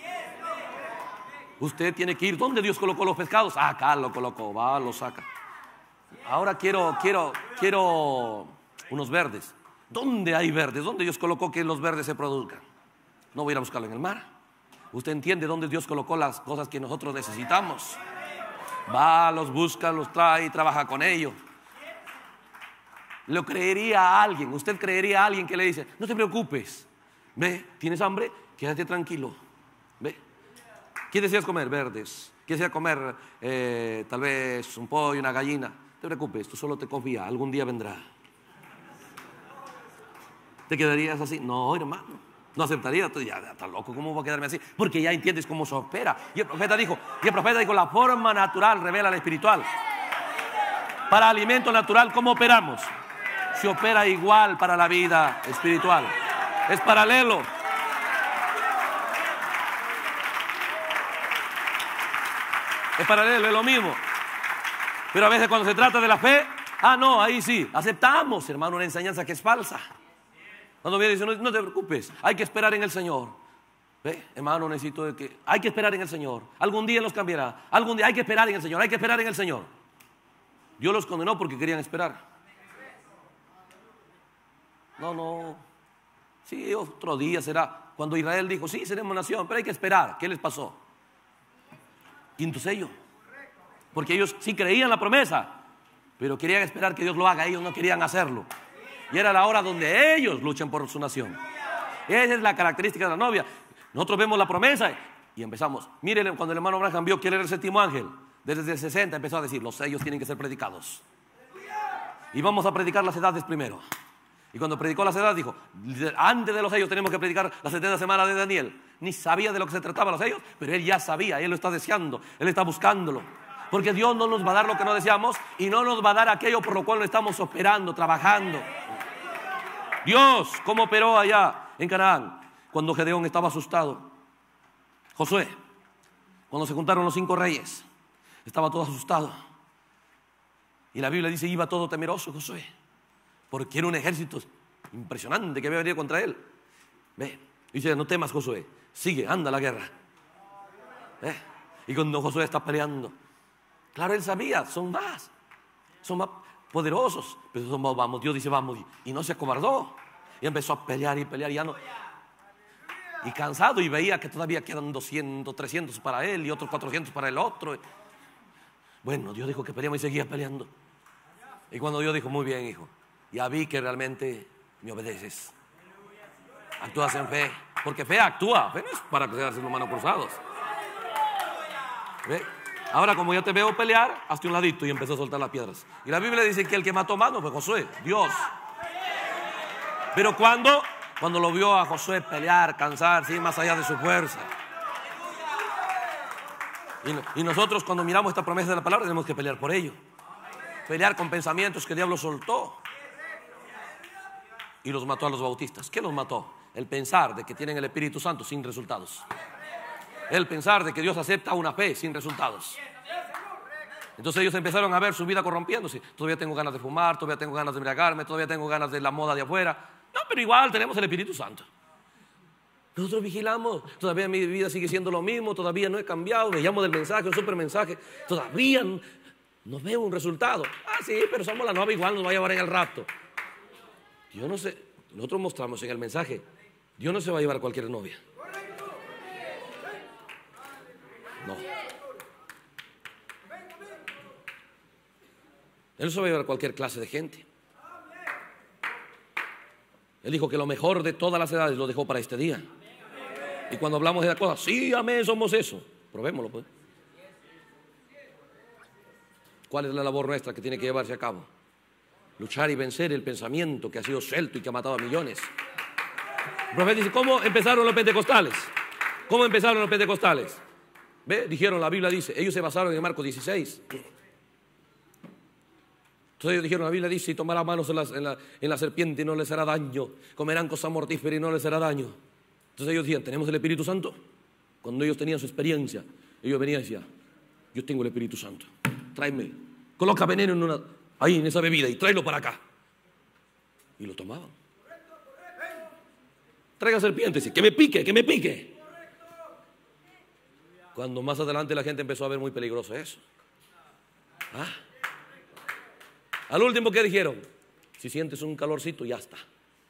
Usted tiene que ir, ¿dónde Dios colocó los pescados? Ah, acá lo colocó, va, lo saca. Ahora quiero, quiero, quiero unos verdes. ¿Dónde hay verdes? ¿Dónde Dios colocó que los verdes se produzcan? No voy a ir a buscarlo en el mar. Usted entiende dónde Dios colocó las cosas que nosotros necesitamos. Va, los busca, los trae y trabaja con ellos. ¿Lo creería a alguien? ¿Usted creería a alguien que le dice, no te preocupes, ve, tienes hambre, quédate tranquilo, ve? ¿Qué deseas comer? Verdes. ¿Qué deseas comer? Eh, tal vez un pollo, una gallina. No te preocupes, tú solo te confía, algún día vendrá. ¿Te quedarías así? No, hermano. No aceptaría, tú ya estás loco, ¿cómo voy a quedarme así? Porque ya entiendes cómo se opera. Y el profeta dijo, y el profeta dijo, la forma natural revela la espiritual. Para alimento natural, ¿cómo operamos? Se opera igual para la vida espiritual. Es paralelo. Es paralelo, es lo mismo. Pero a veces cuando se trata de la fe, ah, no, ahí sí, aceptamos, hermano, una enseñanza que es falsa. Cuando viene y dice, no, no te preocupes, hay que esperar en el Señor. ¿Ve? Hermano, necesito de que, hay que esperar en el Señor. Algún día los cambiará. Algún día hay que esperar en el Señor, hay que esperar en el Señor. Dios los condenó porque querían esperar. No, no. Sí, otro día será. Cuando Israel dijo, sí, seremos nación, pero hay que esperar. ¿Qué les pasó? Quinto sello. Porque ellos sí creían la promesa, pero querían esperar que Dios lo haga. Ellos no querían hacerlo. Y era la hora donde ellos luchan por su nación. Esa es la característica de la novia. Nosotros vemos la promesa y empezamos. Miren, cuando el hermano Branham vio que él era el séptimo ángel, desde el sesenta empezó a decir, los sellos tienen que ser predicados. Y vamos a predicar las edades primero. Y cuando predicó las edades dijo, antes de los sellos tenemos que predicar la setenta semanas de Daniel. Ni sabía de lo que se trataba los sellos, pero él ya sabía, él lo está deseando, él está buscándolo. Porque Dios no nos va a dar lo que no deseamos y no nos va a dar aquello por lo cual lo estamos operando, trabajando. Dios, ¿cómo operó allá en Canaán? Cuando Gedeón estaba asustado. Josué, cuando se juntaron los cinco reyes, estaba todo asustado. Y la Biblia dice, iba todo temeroso Josué, porque era un ejército impresionante que había venido contra él. Ve, dice, no temas Josué, sigue, anda a la guerra. ¿Eh? Y cuando Josué está peleando, claro, él sabía, son más, son más poderosos, pero somos, vamos, Dios dice vamos, y no se acobardó, y empezó a pelear y pelear, y ya no, y cansado, y veía que todavía quedan doscientos, trescientos para él, y otros cuatrocientos para el otro. Bueno, Dios dijo que peleamos y seguía peleando. Y cuando Dios dijo, muy bien, hijo, ya vi que realmente me obedeces, actúas en fe, porque fe actúa, fe no es para quedarse en los manos cruzados. ¿Ve? Ahora, como ya te veo pelear, hazte un ladito, y empezó a soltar las piedras. Y la Biblia dice que el que mató más no fue Josué, Dios. Pero cuando, cuando lo vio a Josué pelear, cansar, sí, más allá de su fuerza. Y, y nosotros cuando miramos esta promesa de la palabra tenemos que pelear por ello. Pelear con pensamientos que el diablo soltó. Y los mató a los bautistas. ¿Qué los mató? El pensar de que tienen el Espíritu Santo sin resultados. El pensar de que Dios acepta una fe sin resultados. Entonces ellos empezaron a ver su vida corrompiéndose. Todavía tengo ganas de fumar, todavía tengo ganas de embriagarme, todavía tengo ganas de la moda de afuera. No, pero igual tenemos el Espíritu Santo. Nosotros vigilamos, todavía mi vida sigue siendo lo mismo, todavía no he cambiado, me llamo del mensaje, un super mensaje, todavía no, no veo un resultado. Ah, sí, pero somos la novia, igual nos va a llevar en el rapto. Yo no sé, nosotros mostramos en el mensaje, Dios no se va a llevar a cualquier novia. No. Él no se va a llevar a cualquier clase de gente. Él dijo que lo mejor de todas las edades lo dejó para este día. Y cuando hablamos de la cosa, sí, amén, somos eso. Probémoslo, pues. ¿Cuál es la labor nuestra que tiene que llevarse a cabo? Luchar y vencer el pensamiento que ha sido suelto y que ha matado a millones. El profeta dice, ¿cómo empezaron los pentecostales? ¿Cómo empezaron los pentecostales? ¿Ve? Dijeron, la Biblia dice, ellos se basaron en Marcos dieciséis. Entonces ellos dijeron, la Biblia dice, si tomarán manos en la, en, la, en la serpiente y no les hará daño, comerán cosa mortífera y no les hará daño. Entonces ellos decían, ¿tenemos el Espíritu Santo? Cuando ellos tenían su experiencia, ellos venían y decían, yo tengo el Espíritu Santo, tráeme, coloca veneno en una, ahí en esa bebida y tráelo para acá. Y lo tomaban. Traiga serpientes, que me pique, que me pique. Cuando más adelante la gente empezó a ver muy peligroso eso. ¿Ah? Al último, ¿qué dijeron? Si sientes un calorcito, ya está.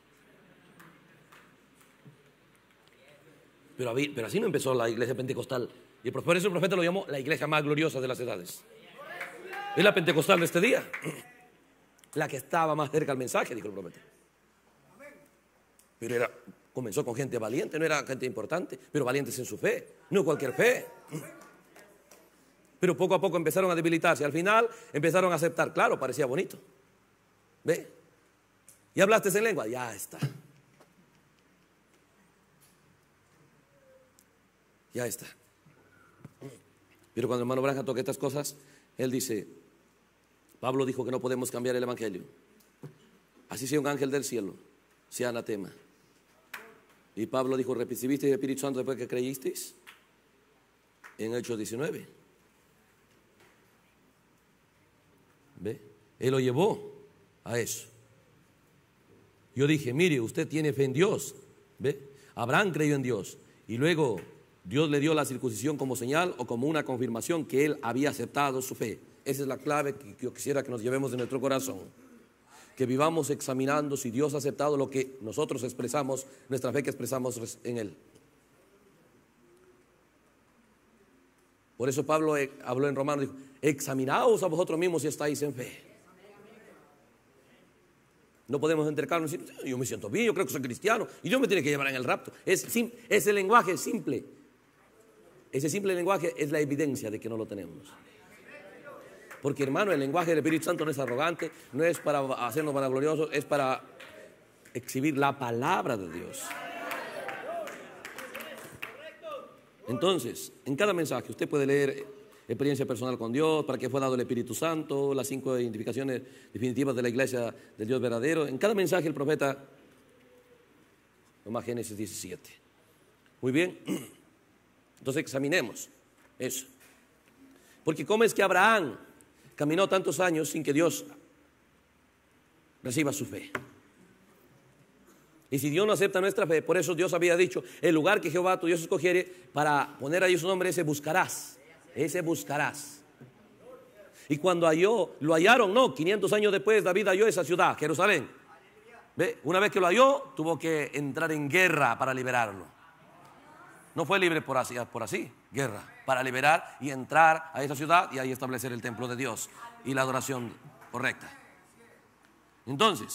Pero, pero así no empezó la iglesia pentecostal. Y por eso el profeta lo llamó la iglesia más gloriosa de las edades. Es la pentecostal de este día, la que estaba más cerca al mensaje, dijo el profeta. Pero era, comenzó con gente valiente, no era gente importante, pero valientes en su fe, no cualquier fe. Pero poco a poco empezaron a debilitarse. Al final empezaron a aceptar. Claro, parecía bonito. ¿Ve? ¿Y hablaste en lengua? Ya está. Ya está. Pero cuando el hermano Branham toca estas cosas, él dice, Pablo dijo que no podemos cambiar el evangelio. Así sea un ángel del cielo, sea anatema. Y Pablo dijo, ¿recibisteis el Espíritu Santo después que creísteis? En Hechos diecinueve. ¿Ve? Él lo llevó a eso. Yo dije, mire, usted tiene fe en Dios. ¿Ve? Abraham creyó en Dios. Y luego Dios le dio la circuncisión como señal o como una confirmación que él había aceptado su fe. Esa es la clave que yo quisiera que nos llevemos de nuestro corazón. Que vivamos examinando si Dios ha aceptado lo que nosotros expresamos, nuestra fe que expresamos en él. Por eso Pablo habló en Romanos, dijo, examinaos a vosotros mismos si estáis en fe. No podemos entrecarnos y decir, yo me siento bien, yo creo que soy cristiano y Dios me tiene que llevar en el rapto. Es, es el lenguaje simple. Ese simple lenguaje es la evidencia de que no lo tenemos. Porque, hermano, el lenguaje del Espíritu Santo no es arrogante, no es para hacernos vanagloriosos, es para exhibir la palabra de Dios. Entonces, en cada mensaje usted puede leer experiencia personal con Dios, para qué fue dado el Espíritu Santo, las cinco identificaciones definitivas de la iglesia del Dios verdadero. En cada mensaje el profeta, nomás Génesis diecisiete. Muy bien, entonces examinemos eso. Porque ¿cómo es que Abraham caminó tantos años sin que Dios reciba su fe? Y si Dios no acepta nuestra fe, por eso Dios había dicho, el lugar que Jehová tu Dios escogiere para poner ahí su nombre, ese buscarás, ese buscarás. Y cuando halló, lo hallaron, no, quinientos años después David halló esa ciudad, Jerusalén. ¿Ve? Una vez que lo halló, tuvo que entrar en guerra para liberarlo. No fue libre por así, por así, guerra, para liberar y entrar a esa ciudad y ahí establecer el templo de Dios y la adoración correcta. Entonces,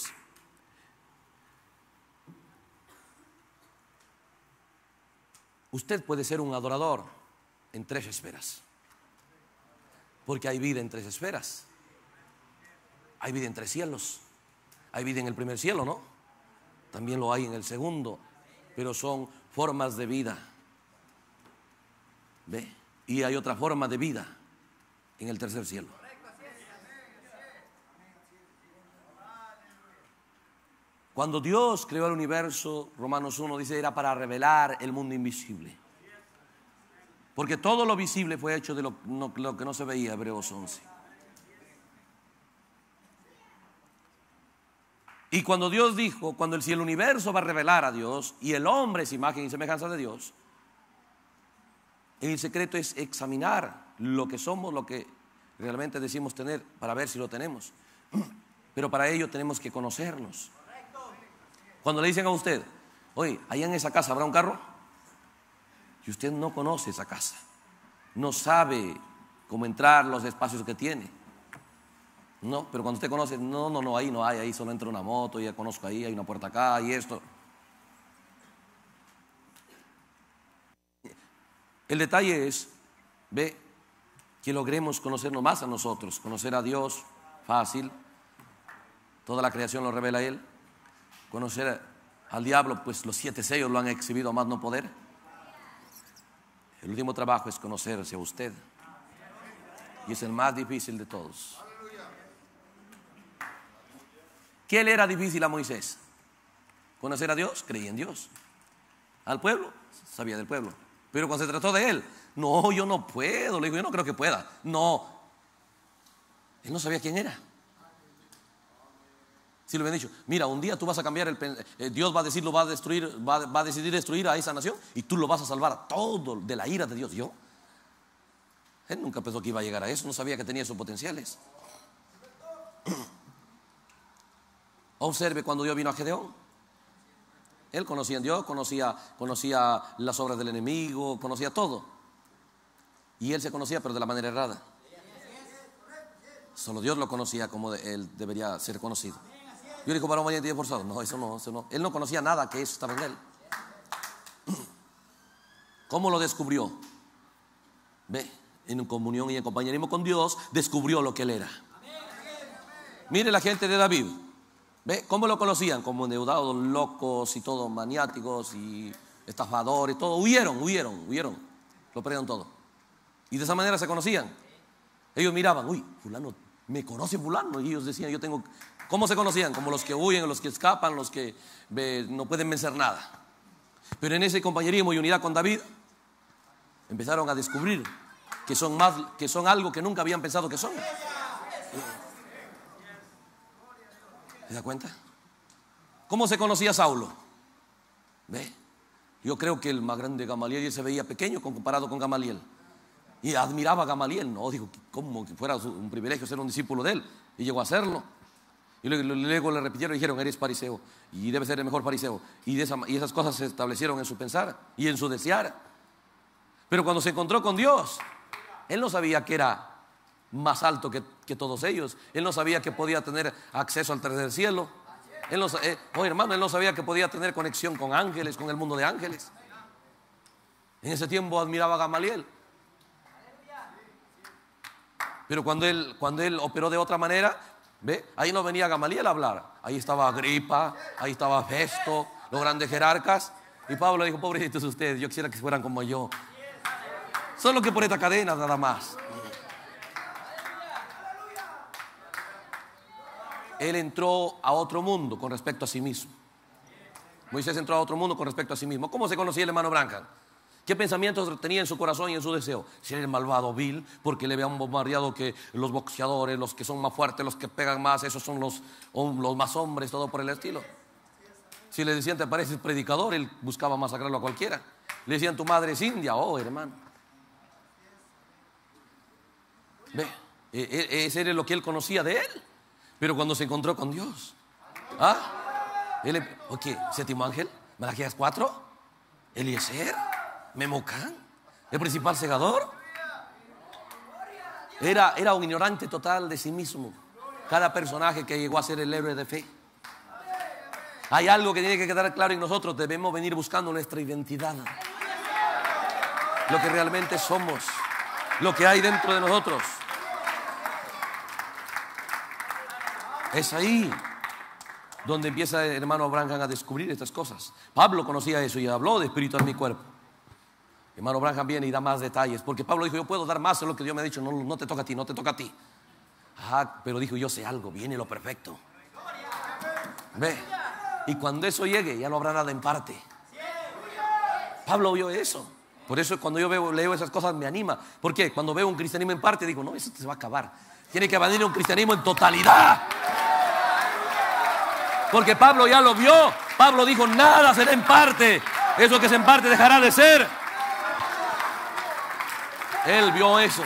usted puede ser un adorador en tres esferas, porque hay vida en tres esferas. Hay vida en tres cielos. Hay vida en el primer cielo, ¿no? También lo hay en el segundo, pero son formas de vida. ¿Ve? Y hay otra forma de vida en el tercer cielo. Cuando Dios creó el universo, Romanos uno dice, era para revelar el mundo invisible. Porque todo lo visible fue hecho de lo, no, lo que no se veía, Hebreos once. Y cuando Dios dijo, cuando el, si el universo va a revelar a Dios y el hombre es imagen y semejanza de Dios, el secreto es examinar lo que somos, lo que realmente decimos tener, para ver si lo tenemos. Pero para ello tenemos que conocernos. Cuando le dicen a usted, oye, allá en esa casa habrá un carro, y usted no conoce esa casa, no sabe cómo entrar, los espacios que tiene. No, pero cuando usted conoce, no, no, no, ahí no hay, ahí solo entra una moto, ya conozco ahí, hay una puerta acá y esto. El detalle es, ve, que logremos conocernos más a nosotros, conocer a Dios, fácil, toda la creación lo revela Él. Conocer al diablo, pues los siete sellos lo han exhibido a más no poder. El último trabajo es conocerse a usted, y es el más difícil de todos. ¿Qué le era difícil a Moisés? Conocer a Dios, creía en Dios. Al pueblo, sabía del pueblo. Pero cuando se trató de él, no, yo no puedo. Le digo, yo no creo que pueda. No, él no sabía quién era. Si le hubieran dicho, mira, un día tú vas a cambiar el, eh, Dios va a decirlo, va a destruir, va, va a decidir destruir a esa nación y tú lo vas a salvar a todo de la ira de Dios. Yo, él nunca pensó que iba a llegar a eso, no sabía que tenía esos potenciales. Observe cuando Dios vino a Gedeón. Él conocía a Dios, conocía, conocía las obras del enemigo, conocía todo. Y él se conocía, pero de la manera errada. Solo Dios lo conocía como de, él debería ser conocido. Yo le digo, varón valiente y esforzado. No, eso no, eso no. Él no conocía nada que eso estaba en él. ¿Cómo lo descubrió? Ve, en comunión y en compañerismo con Dios, descubrió lo que él era. Mire la gente de David. ¿Ve? ¿Cómo lo conocían? Como endeudados, locos y todos, maniáticos y estafadores, todo. Huyeron, huyeron, huyeron. Lo perdieron todo. Y de esa manera se conocían. Ellos miraban, uy, fulano, me conoce fulano. Y ellos decían, yo tengo... ¿Cómo se conocían? Como los que huyen, los que escapan, los que ve, no pueden vencer nada. Pero en ese compañerismo y unidad con David, empezaron a descubrir que son, más, que son algo que nunca habían pensado que son. ¿Se da cuenta? ¿Cómo se conocía Saulo? ¿Ve? Yo creo que el más grande Gamaliel, y él se veía pequeño comparado con Gamaliel. Y admiraba a Gamaliel, no, dijo, como que fuera un privilegio ser un discípulo de él. Y llegó a serlo. Y luego le repitieron y dijeron, eres fariseo. Y debe ser el mejor fariseo. Y, de esa, y esas cosas se establecieron en su pensar y en su desear. Pero cuando se encontró con Dios, él no sabía que era más alto que, que todos ellos. Él no sabía que podía tener acceso al tercer cielo. Él no, eh, oh, hermano, él no sabía que podía tener conexión con ángeles, con el mundo de ángeles. En ese tiempo admiraba a Gamaliel. Pero cuando él, cuando él operó de otra manera, ¿ve? Ahí no venía Gamaliel a hablar. Ahí estaba Agripa, ahí estaba Festo, los grandes jerarcas. Y Pablo dijo, pobrecitos ustedes, yo quisiera que fueran como yo. Solo que por esta cadena nada más. Él entró a otro mundo con respecto a sí mismo. Moisés entró a otro mundo con respecto a sí mismo. ¿Cómo se conocía el hermano Branham? ¿Qué pensamientos tenía en su corazón y en su deseo? Ser el malvado vil, porque le habían bombardeado que los boxeadores, los que son más fuertes, los que pegan más, esos son los, los más hombres, todo por el estilo. Si le decían, te pareces predicador, él buscaba masacrarlo a cualquiera. Le decían, tu madre es india, oh hermano. Ve, ese era lo que él conocía de él. Pero cuando se encontró con Dios, ¿ah? Él, ¿ok? Séptimo ángel, Malaquías cuatro, Eliezer, Memocán, el principal segador. Era, era un ignorante total de sí mismo. Cada personaje que llegó a ser el héroe de fe. Hay algo que tiene que quedar claro en nosotros. Debemos venir buscando nuestra identidad, lo que realmente somos, lo que hay dentro de nosotros. Es ahí donde empieza el hermano Branham a descubrir estas cosas. Pablo conocía eso y habló de espíritu en mi cuerpo. El hermano Branham viene y da más detalles, porque Pablo dijo, yo puedo dar más de lo que Dios me ha dicho. No, no te toca a ti, no te toca a ti. Ajá, pero dijo, yo sé algo, viene lo perfecto. Ve, y cuando eso llegue ya no habrá nada en parte. Pablo vio eso. Por eso cuando yo veo, leo esas cosas me anima. ¿Por qué? Cuando veo un cristianismo en parte digo, no, eso se va a acabar. Tiene que venir un cristianismo en totalidad. Porque Pablo ya lo vio. Pablo dijo, nada será en parte. Eso que es en parte dejará de ser. Él vio eso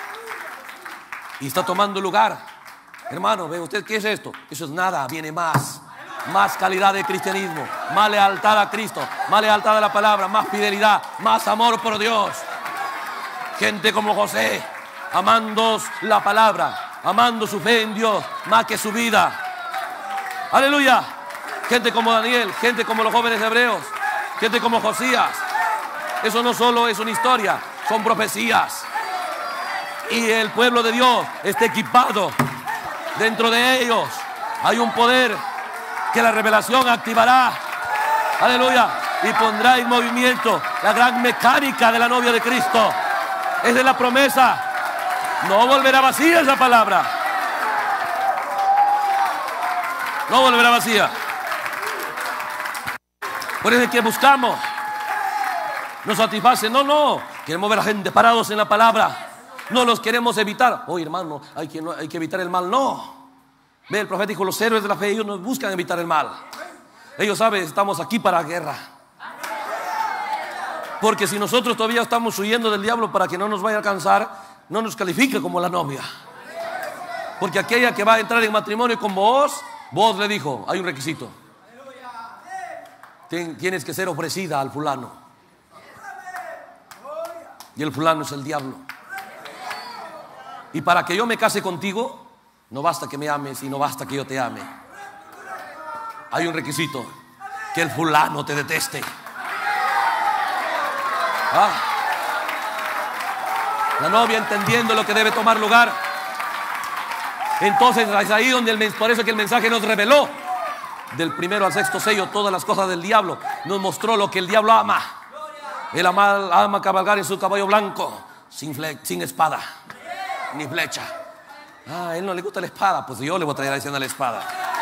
y está tomando lugar. Hermano, ¿ve usted qué es esto? Eso es nada, viene más. Más calidad de cristianismo, más lealtad a Cristo, más lealtad a la palabra, más fidelidad, más amor por Dios. Gente como José, amando la palabra, amando su fe en Dios más que su vida. Aleluya. Gente como Daniel, gente como los jóvenes hebreos, gente como Josías. Eso no solo es una historia, son profecías. Y el pueblo de Dios está equipado. Dentro de ellos hay un poder que la revelación activará. Aleluya. Y pondrá en movimiento la gran mecánica de la novia de Cristo. Esa es la promesa. No volverá vacía esa palabra. No volverá vacía. Por eso es que buscamos. Nos satisface. No, no. Queremos ver a gente parados en la palabra. No los queremos evitar. Oye, hermano, hay que, no, hay que evitar el mal. No. Ve, el profeta dijo, los héroes de la fe, ellos no buscan evitar el mal. Ellos saben, estamos aquí para la guerra. Porque si nosotros todavía estamos huyendo del diablo para que no nos vaya a alcanzar, no nos califica como la novia. Porque aquella que va a entrar en matrimonio con vos, vos le dijo, hay un requisito. Tienes que ser ofrecida al fulano. Y el fulano es el diablo. Y para que yo me case contigo, no basta que me ames y no basta que yo te ame. Hay un requisito, que el fulano te deteste. ¿Ah? La novia entendiendo lo que debe tomar lugar. Entonces es ahí donde el, por eso que el mensaje nos reveló, del primero al sexto sello, todas las cosas del diablo. Nos mostró lo que el diablo ama. Él ama, ama cabalgar en su caballo blanco, sin, fle, sin espada ni flecha. Ah, a él no le gusta la espada, pues yo le voy a traer adicional la espada.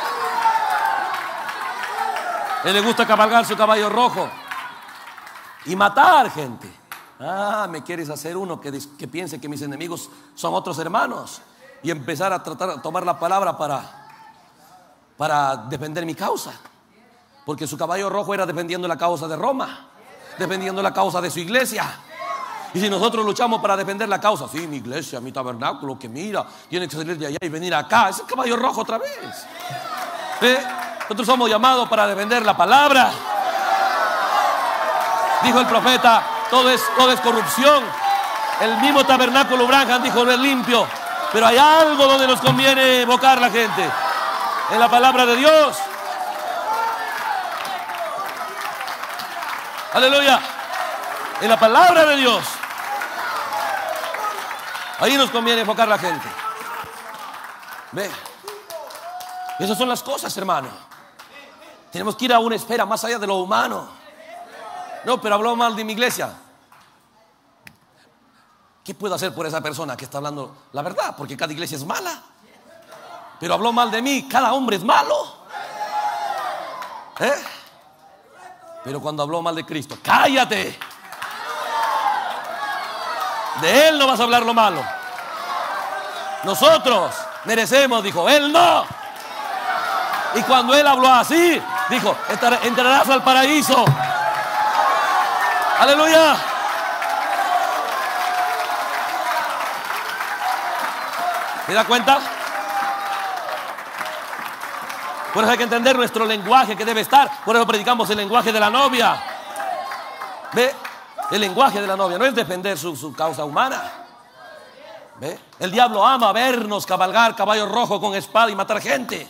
A él le gusta cabalgar su caballo rojo y matar gente. Ah, me quieres hacer uno que, que piense que mis enemigos son otros hermanos y empezar a tratar a tomar la palabra para, para defender mi causa. Porque su caballo rojo era defendiendo la causa de Roma, defendiendo la causa de su iglesia. Y si nosotros luchamos para defender la causa, sí, mi iglesia, mi tabernáculo, que mira, tiene que salir de allá y venir acá, es el caballo rojo otra vez. ¿Eh? Nosotros somos llamados para defender la palabra. Dijo el profeta, todo es, todo es corrupción. El mismo tabernáculo Branham dijo, no es limpio. Pero hay algo donde nos conviene evocar la gente, en la palabra de Dios. Aleluya. En la palabra de Dios. Ahí nos conviene enfocar la gente. Ve. Esas son las cosas, hermano. Tenemos que ir a una esfera más allá de lo humano. No, pero habló mal de mi iglesia. ¿Qué puedo hacer por esa persona que está hablando la verdad? Porque cada iglesia es mala. Pero habló mal de mí. Cada hombre es malo. ¿Eh? Pero cuando habló mal de Cristo, cállate. De Él no vas a hablar lo malo. Nosotros merecemos, dijo, Él no. Y cuando Él habló así, dijo, entrarás al paraíso. Aleluya. ¿Se da cuenta? Por eso hay que entender nuestro lenguaje que debe estar. Por eso predicamos el lenguaje de la novia. ¿Ve? El lenguaje de la novia no es defender su, su causa humana. ¿Ve? El diablo ama vernos cabalgar caballo rojo con espada y matar gente.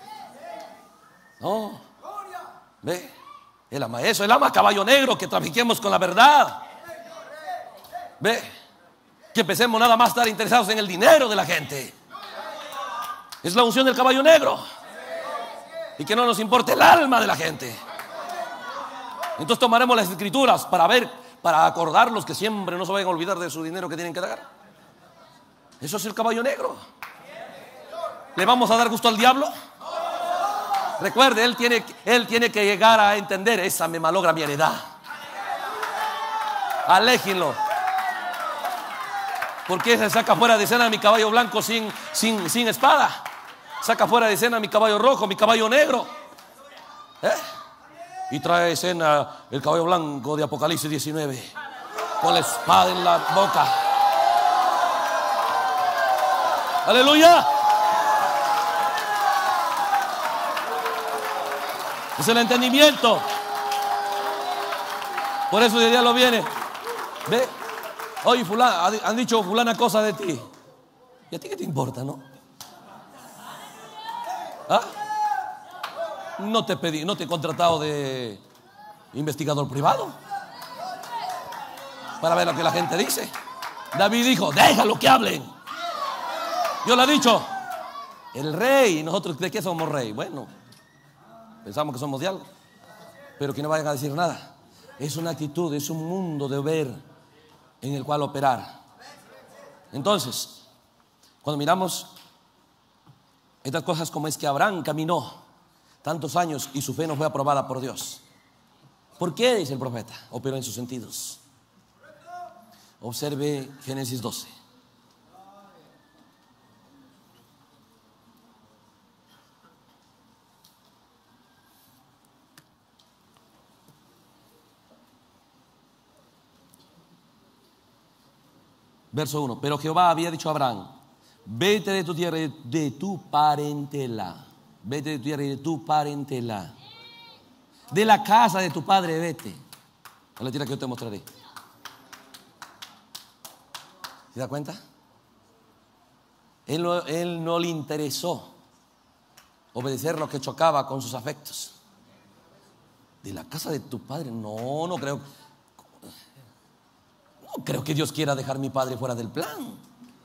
No. ¿Ve? Él ama eso. Él ama caballo negro, que trafiquemos con la verdad. ¿Ve? Que empecemos nada más a estar interesados en el dinero de la gente. Es la unción del caballo negro. Y que no nos importe el alma de la gente. Entonces tomaremos las escrituras para ver, para acordarlos que siempre no se vayan a olvidar de su dinero que tienen que dar. Eso es el caballo negro. ¿Le vamos a dar gusto al diablo? Recuerde, él tiene, él tiene que llegar a entender, esa me malogra mi heredad. Aléjenlo. ¿Por qué se saca fuera de escena mi caballo blanco sin, sin, sin espada? Saca fuera de escena mi caballo rojo, mi caballo negro. ¿Eh? Y trae escena el caballo blanco de Apocalipsis diecinueve, con la espada en la boca. Aleluya. Es el entendimiento. Por eso el diablo viene. Ve. Oye, fulana, han dicho fulana cosa de ti. ¿Y a ti qué te importa, no? ¿Ah? No te pedí, no te he contratado de investigador privado para ver lo que la gente dice. David dijo, déjalo que hablen. Dios lo ha dicho. El rey, nosotros ¿de qué somos rey? Bueno, pensamos que somos de algo, pero que no vayan a decir nada. Es una actitud, es un mundo de ver en el cual operar. Entonces, cuando miramos estas cosas, como es que Abraham caminó tantos años y su fe no fue aprobada por Dios. ¿Por qué? Dice el profeta. Operó en sus sentidos. Observe Génesis doce. Verso uno. Pero Jehová había dicho a Abraham: vete de tu tierra y de tu parentela. Vete de tu tierra y de tu parentela. De la casa de tu padre vete. A la tierra que yo te mostraré. ¿Se da cuenta? Él no, él no le interesó obedecer lo que chocaba con sus afectos. De la casa de tu padre. No, no creo. No creo que Dios quiera dejar a mi padre fuera del plan.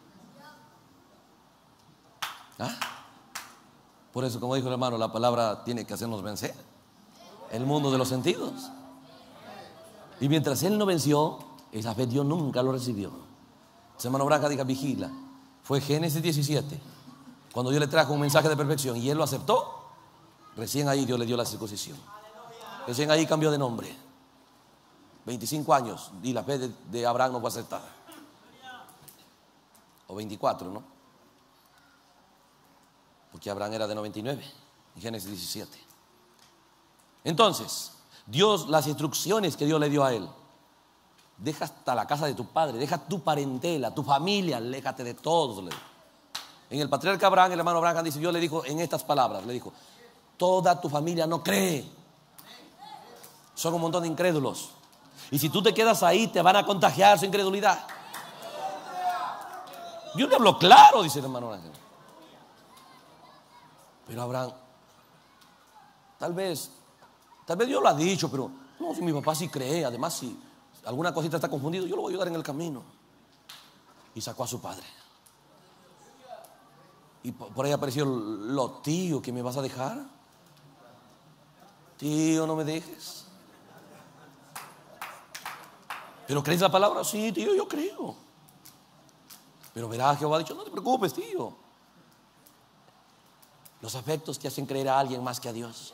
¿Ah? Por eso, como dijo el hermano, la palabra tiene que hacernos vencer el mundo de los sentidos. Y mientras él no venció, esa fe Dios nunca lo recibió. Entonces, hermano Braga, diga, vigila. Fue Génesis diecisiete, cuando Dios le trajo un mensaje de perfección y él lo aceptó. Recién ahí Dios le dio la circuncisión. Recién ahí cambió de nombre. veinticinco años y la fe de, de Abraham no fue aceptada. O veinticuatro, ¿no? Porque Abraham era de noventa y nueve en Génesis diecisiete. Entonces, Dios, las instrucciones que Dios le dio a él: deja hasta la casa de tu padre, deja tu parentela, tu familia, aléjate de todos. En el patriarca Abraham, el hermano Abraham dice, Dios le dijo en estas palabras, le dijo: toda tu familia no cree, son un montón de incrédulos, y si tú te quedas ahí te van a contagiar su incredulidad. Dios le habló claro, dice el hermano Ángel. Pero Abraham, tal vez, tal vez Dios lo ha dicho, pero no, si mi papá sí cree, además si alguna cosita está confundido, yo lo voy a ayudar en el camino. Y sacó a su padre. Y por ahí apareció lo tío, ¿que me vas a dejar? Tío, no me dejes. ¿Pero crees la palabra? Sí, tío, yo creo. Pero verá, Jehová ha dicho, no te preocupes, tío. Los afectos te hacen creer a alguien más que a Dios.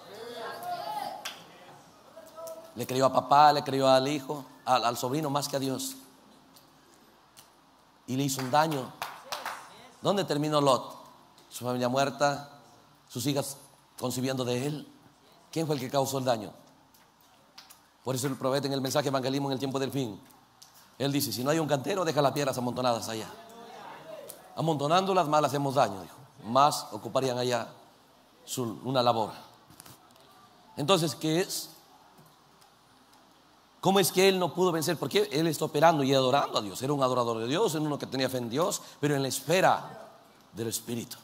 Le creyó a papá, le creyó al hijo, al, al sobrino más que a Dios. Y le hizo un daño. ¿Dónde terminó Lot? Su familia muerta, sus hijas concibiendo de él. ¿Quién fue el que causó el daño? Por eso el profeta en el mensaje evangelismo en el tiempo del fin, él dice, si no hay un cantero, deja las piedras amontonadas allá. Amontonándolas más hacemos daño, dijo. Más ocuparían allá su, una labor. Entonces, ¿qué es? ¿Cómo es que él no pudo vencer? Porque él está operando y adorando a Dios. Era un adorador de Dios, era uno que tenía fe en Dios, pero en la esfera del Espíritu.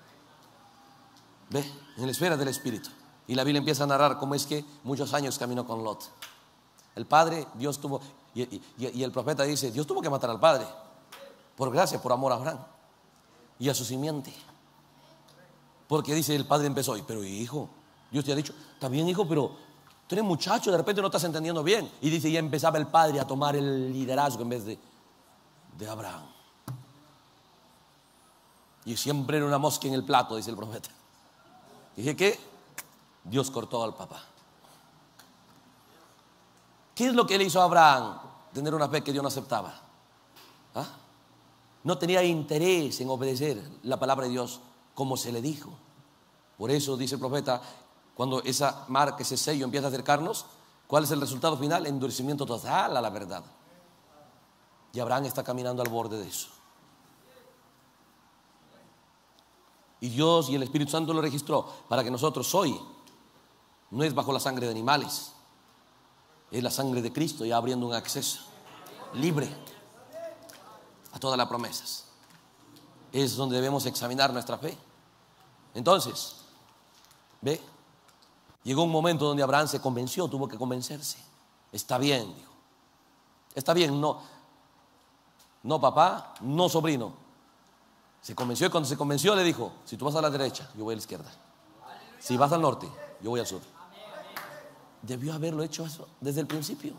¿Ve? En la esfera del Espíritu. Y la Biblia empieza a narrar cómo es que muchos años caminó con Lot. El padre, Dios tuvo, y, y, y el profeta dice, Dios tuvo que matar al padre, por gracia, por amor a Abraham y a su simiente. Porque dice, el padre empezó, pero hijo, Dios te ha dicho, está bien, hijo, pero tú eres muchacho, de repente no estás entendiendo bien. Y dice, ya empezaba el padre a tomar el liderazgo en vez de, de Abraham. Y siempre era una mosca en el plato, dice el profeta. Dije que Dios cortó al papá. ¿Qué es lo que le hizo a Abraham? Tener una fe que Dios no aceptaba. ¿Ah? No tenía interés en obedecer la palabra de Dios como se le dijo. Por eso dice el profeta, cuando esa marca, ese sello empieza a acercarnos, ¿cuál es el resultado final? Endurecimiento total a la verdad. Y Abraham está caminando al borde de eso. Y Dios y el Espíritu Santo lo registró para que nosotros hoy, no es bajo la sangre de animales, es la sangre de Cristo, ya abriendo un acceso libre a todas las promesas. Es donde debemos examinar nuestra fe. Entonces, ¿ve? Llegó un momento donde Abraham se convenció, tuvo que convencerse. Está bien, dijo. Está bien, no, no papá, no sobrino. Se convenció y cuando se convenció le dijo, si tú vas a la derecha, yo voy a la izquierda. Si vas al norte, yo voy al sur. Debió haberlo hecho eso desde el principio.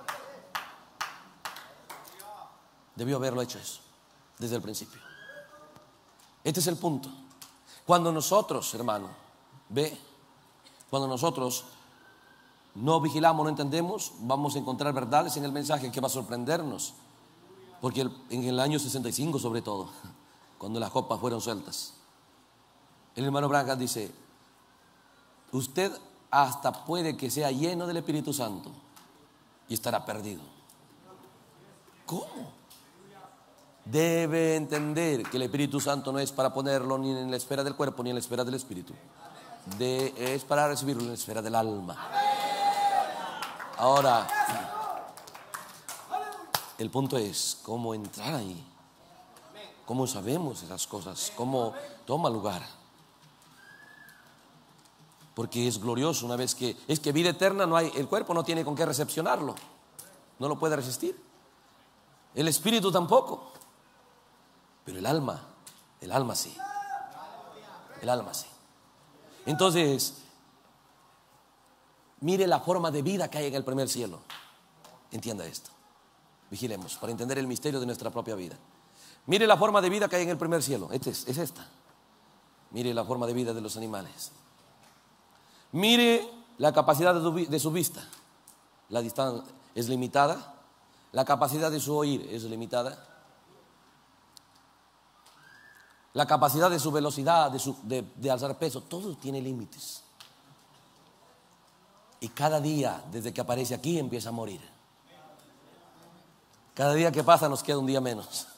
Debió haberlo hecho eso desde el principio. Este es el punto. Cuando nosotros, hermano, ve, Cuando nosotros no vigilamos, no entendemos, vamos a encontrar verdades en el mensaje que va a sorprendernos. Porque el, en el año sesenta y cinco, sobre todo, cuando las copas fueron sueltas, el hermano Branham dice: usted hasta puede que sea lleno del Espíritu Santo y estará perdido. ¿Cómo? Debe entender que el Espíritu Santo no es para ponerlo ni en la esfera del cuerpo ni en la esfera del Espíritu. De, es para recibirlo en la esfera del alma. Ahora, el punto es cómo entrar ahí, cómo sabemos esas cosas, cómo toma lugar. Porque es glorioso una vez que, es que vida eterna no hay, el cuerpo no tiene con qué recepcionarlo, no lo puede resistir, el espíritu tampoco, pero el alma, el alma sí, el alma sí. Entonces, mire la forma de vida que hay en el primer cielo. Entienda esto. Vigilemos para entender el misterio de nuestra propia vida. Mire la forma de vida que hay en el primer cielo. Este es, es esta. Mire la forma de vida de los animales. Mire la capacidad de su, de su vista. La distancia es limitada. La capacidad de su oír es limitada. La capacidad de su velocidad, de, su, de, de alzar peso, todo tiene límites. Y cada día, desde que aparece aquí, empieza a morir. Cada día que pasa nos queda un día menos.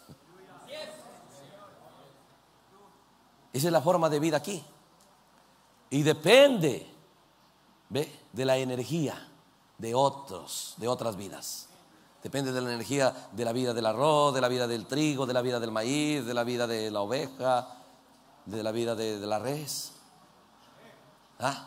Esa es la forma de vida aquí. Y depende, ¿ve?, de la energía de otros, de otras vidas. Depende de la energía de la vida del arroz, de la vida del trigo, de la vida del maíz, de la vida de la oveja, de la vida de, de la res. ¿Ah?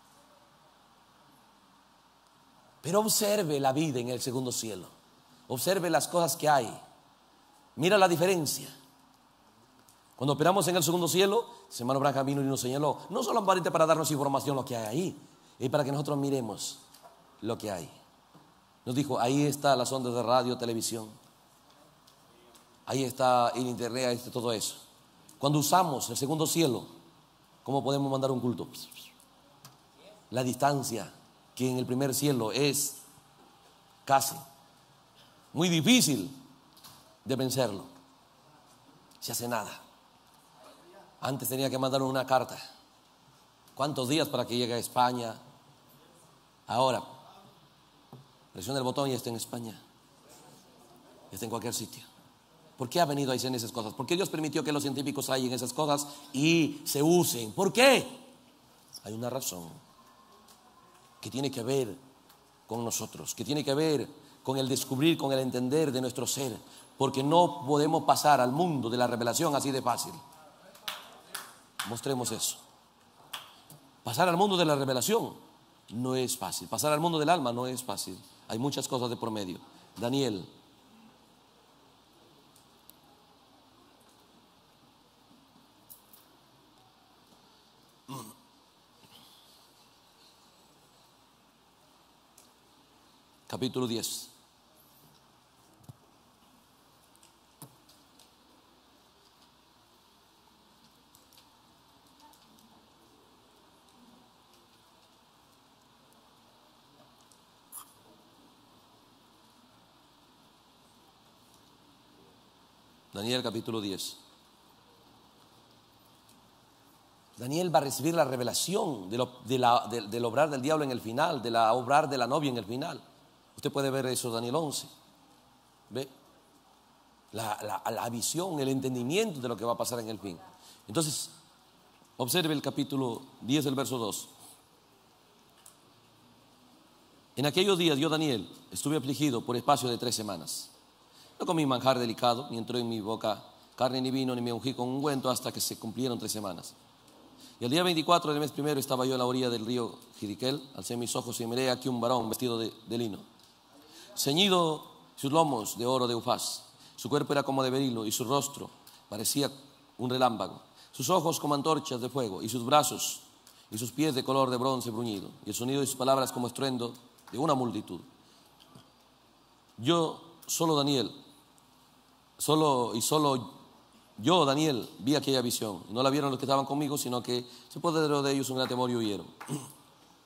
Pero observe la vida en el segundo cielo. Observe las cosas que hay. Mira la diferencia. Cuando operamos en el segundo cielo, el hermano Branham vino y nos señaló, no solamente para darnos información lo que hay ahí, es para que nosotros miremos lo que hay. Nos dijo, ahí está las ondas de radio, televisión, ahí está el internet, ahí está todo eso. Cuando usamos el segundo cielo, ¿cómo podemos mandar un culto? La distancia que en el primer cielo es casi muy difícil de vencerlo. Se hace nada. Antes tenía que mandar una carta. ¿Cuántos días para que llegue a España? Ahora presiona el botón y está en España. Está en cualquier sitio. ¿Por qué ha venido a hacer esas cosas? ¿Por qué Dios permitió que los científicos hayan esas cosas y se usen? ¿Por qué? Hay una razón que tiene que ver con nosotros, que tiene que ver con el descubrir, con el entender de nuestro ser, porque no podemos pasar al mundo de la revelación así de fácil. Mostremos eso. Pasar al mundo de la revelación no es fácil. Pasar al mundo del alma no es fácil. Hay muchas cosas de por medio. Daniel. Capítulo diez. Daniel capítulo diez. Daniel va a recibir la revelación de lo, de la, de, del obrar del diablo en el final, de la obrar de la novia en el final. Usted puede ver eso, Daniel once. ¿Ve? La, la, la visión, el entendimiento de lo que va a pasar en el fin. Entonces, observe el capítulo diez, el verso dos. En aquellos días yo, Daniel, estuve afligido por espacio de tres semanas. No comí manjar delicado, ni entró en mi boca carne ni vino, ni me ungí con ungüento hasta que se cumplieron tres semanas. Y el día veinticuatro del mes primero estaba yo en la orilla del río Jiriquel, alcé mis ojos y miré aquí un varón vestido de, de lino, ceñido sus lomos de oro de Ufaz, su cuerpo era como de berilo y su rostro parecía un relámpago, sus ojos como antorchas de fuego y sus brazos y sus pies de color de bronce bruñido y el sonido de sus palabras como estruendo de una multitud. Yo, solo Daniel, solo y solo yo, Daniel, vi aquella visión. No la vieron los que estaban conmigo, sino que se apoderó de ellos un gran temor y huyeron.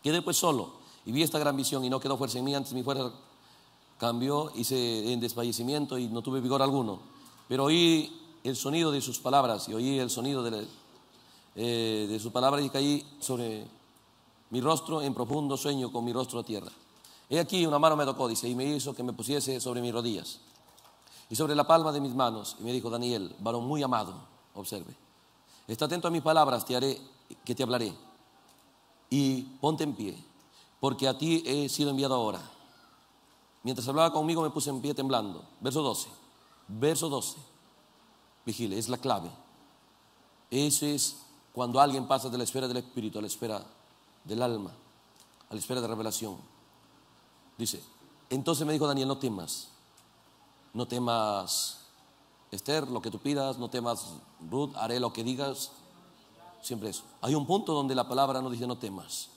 Quedé pues solo y vi esta gran visión y no quedó fuerza en mí, antes mi fuerza cambió, hice en desfallecimiento y no tuve vigor alguno. Pero oí el sonido de sus palabras y oí el sonido de, la, eh, de sus palabras y caí sobre mi rostro en profundo sueño con mi rostro a tierra. He aquí una mano me tocó, dice, y me hizo que me pusiese sobre mis rodillas y sobre la palma de mis manos, y me dijo: Daniel, varón muy amado, observe, está atento a mis palabras, te haré, que te hablaré, y ponte en pie, porque a ti he sido enviado ahora. Mientras hablaba conmigo me puse en pie temblando. Verso doce, verso doce, vigile, es la clave. Eso es cuando alguien pasa de la esfera del espíritu a la esfera del alma, a la esfera de revelación. Dice, entonces me dijo Daniel: no temas, no temas, Esther, lo que tú pidas, no temas, Ruth, haré lo que digas. Siempre eso. Hay un punto donde la palabra no dice no temas,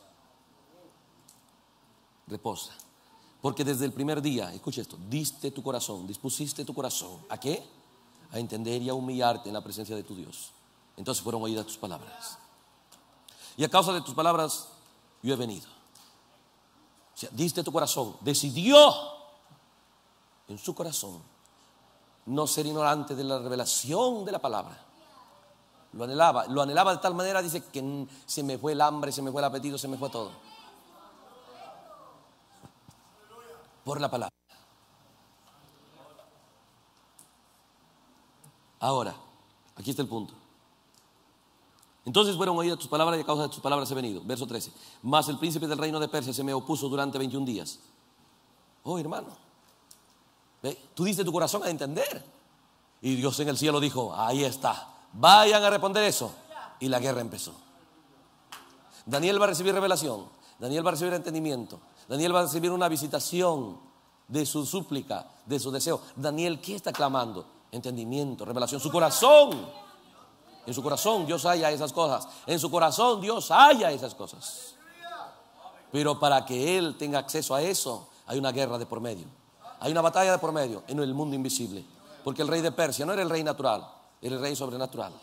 reposa, porque desde el primer día, escucha esto, diste tu corazón, dispusiste tu corazón, ¿a qué? A entender y a humillarte en la presencia de tu Dios. Entonces fueron oídas tus palabras, y a causa de tus palabras yo he venido. O sea, diste tu corazón, decidió en su corazón no ser ignorante de la revelación de la palabra. Lo anhelaba, lo anhelaba de tal manera, dice, que se me fue el hambre, se me fue el apetito, se me fue todo por la palabra. Ahora, aquí está el punto. Entonces fueron oídas tus palabras y a causa de tus palabras he venido. Verso trece. Mas el príncipe del reino de Persia se me opuso durante veintiún días. Oh, hermano, ¿ve? Tú diste tu corazón a entender, y Dios en el cielo dijo: ahí está, vayan a responder eso. Y la guerra empezó. Daniel va a recibir revelación, Daniel va a recibir entendimiento, Daniel va a recibir una visitación de su súplica, de su deseo. Daniel, ¿qué está clamando? Entendimiento, revelación. Su corazón, en su corazón Dios halla esas cosas. En su corazón Dios halla esas cosas. Pero para que él tenga acceso a eso, hay una guerra de por medio, hay una batalla de por medio en el mundo invisible. Porque el rey de Persia no era el rey natural, era el rey sobrenatural.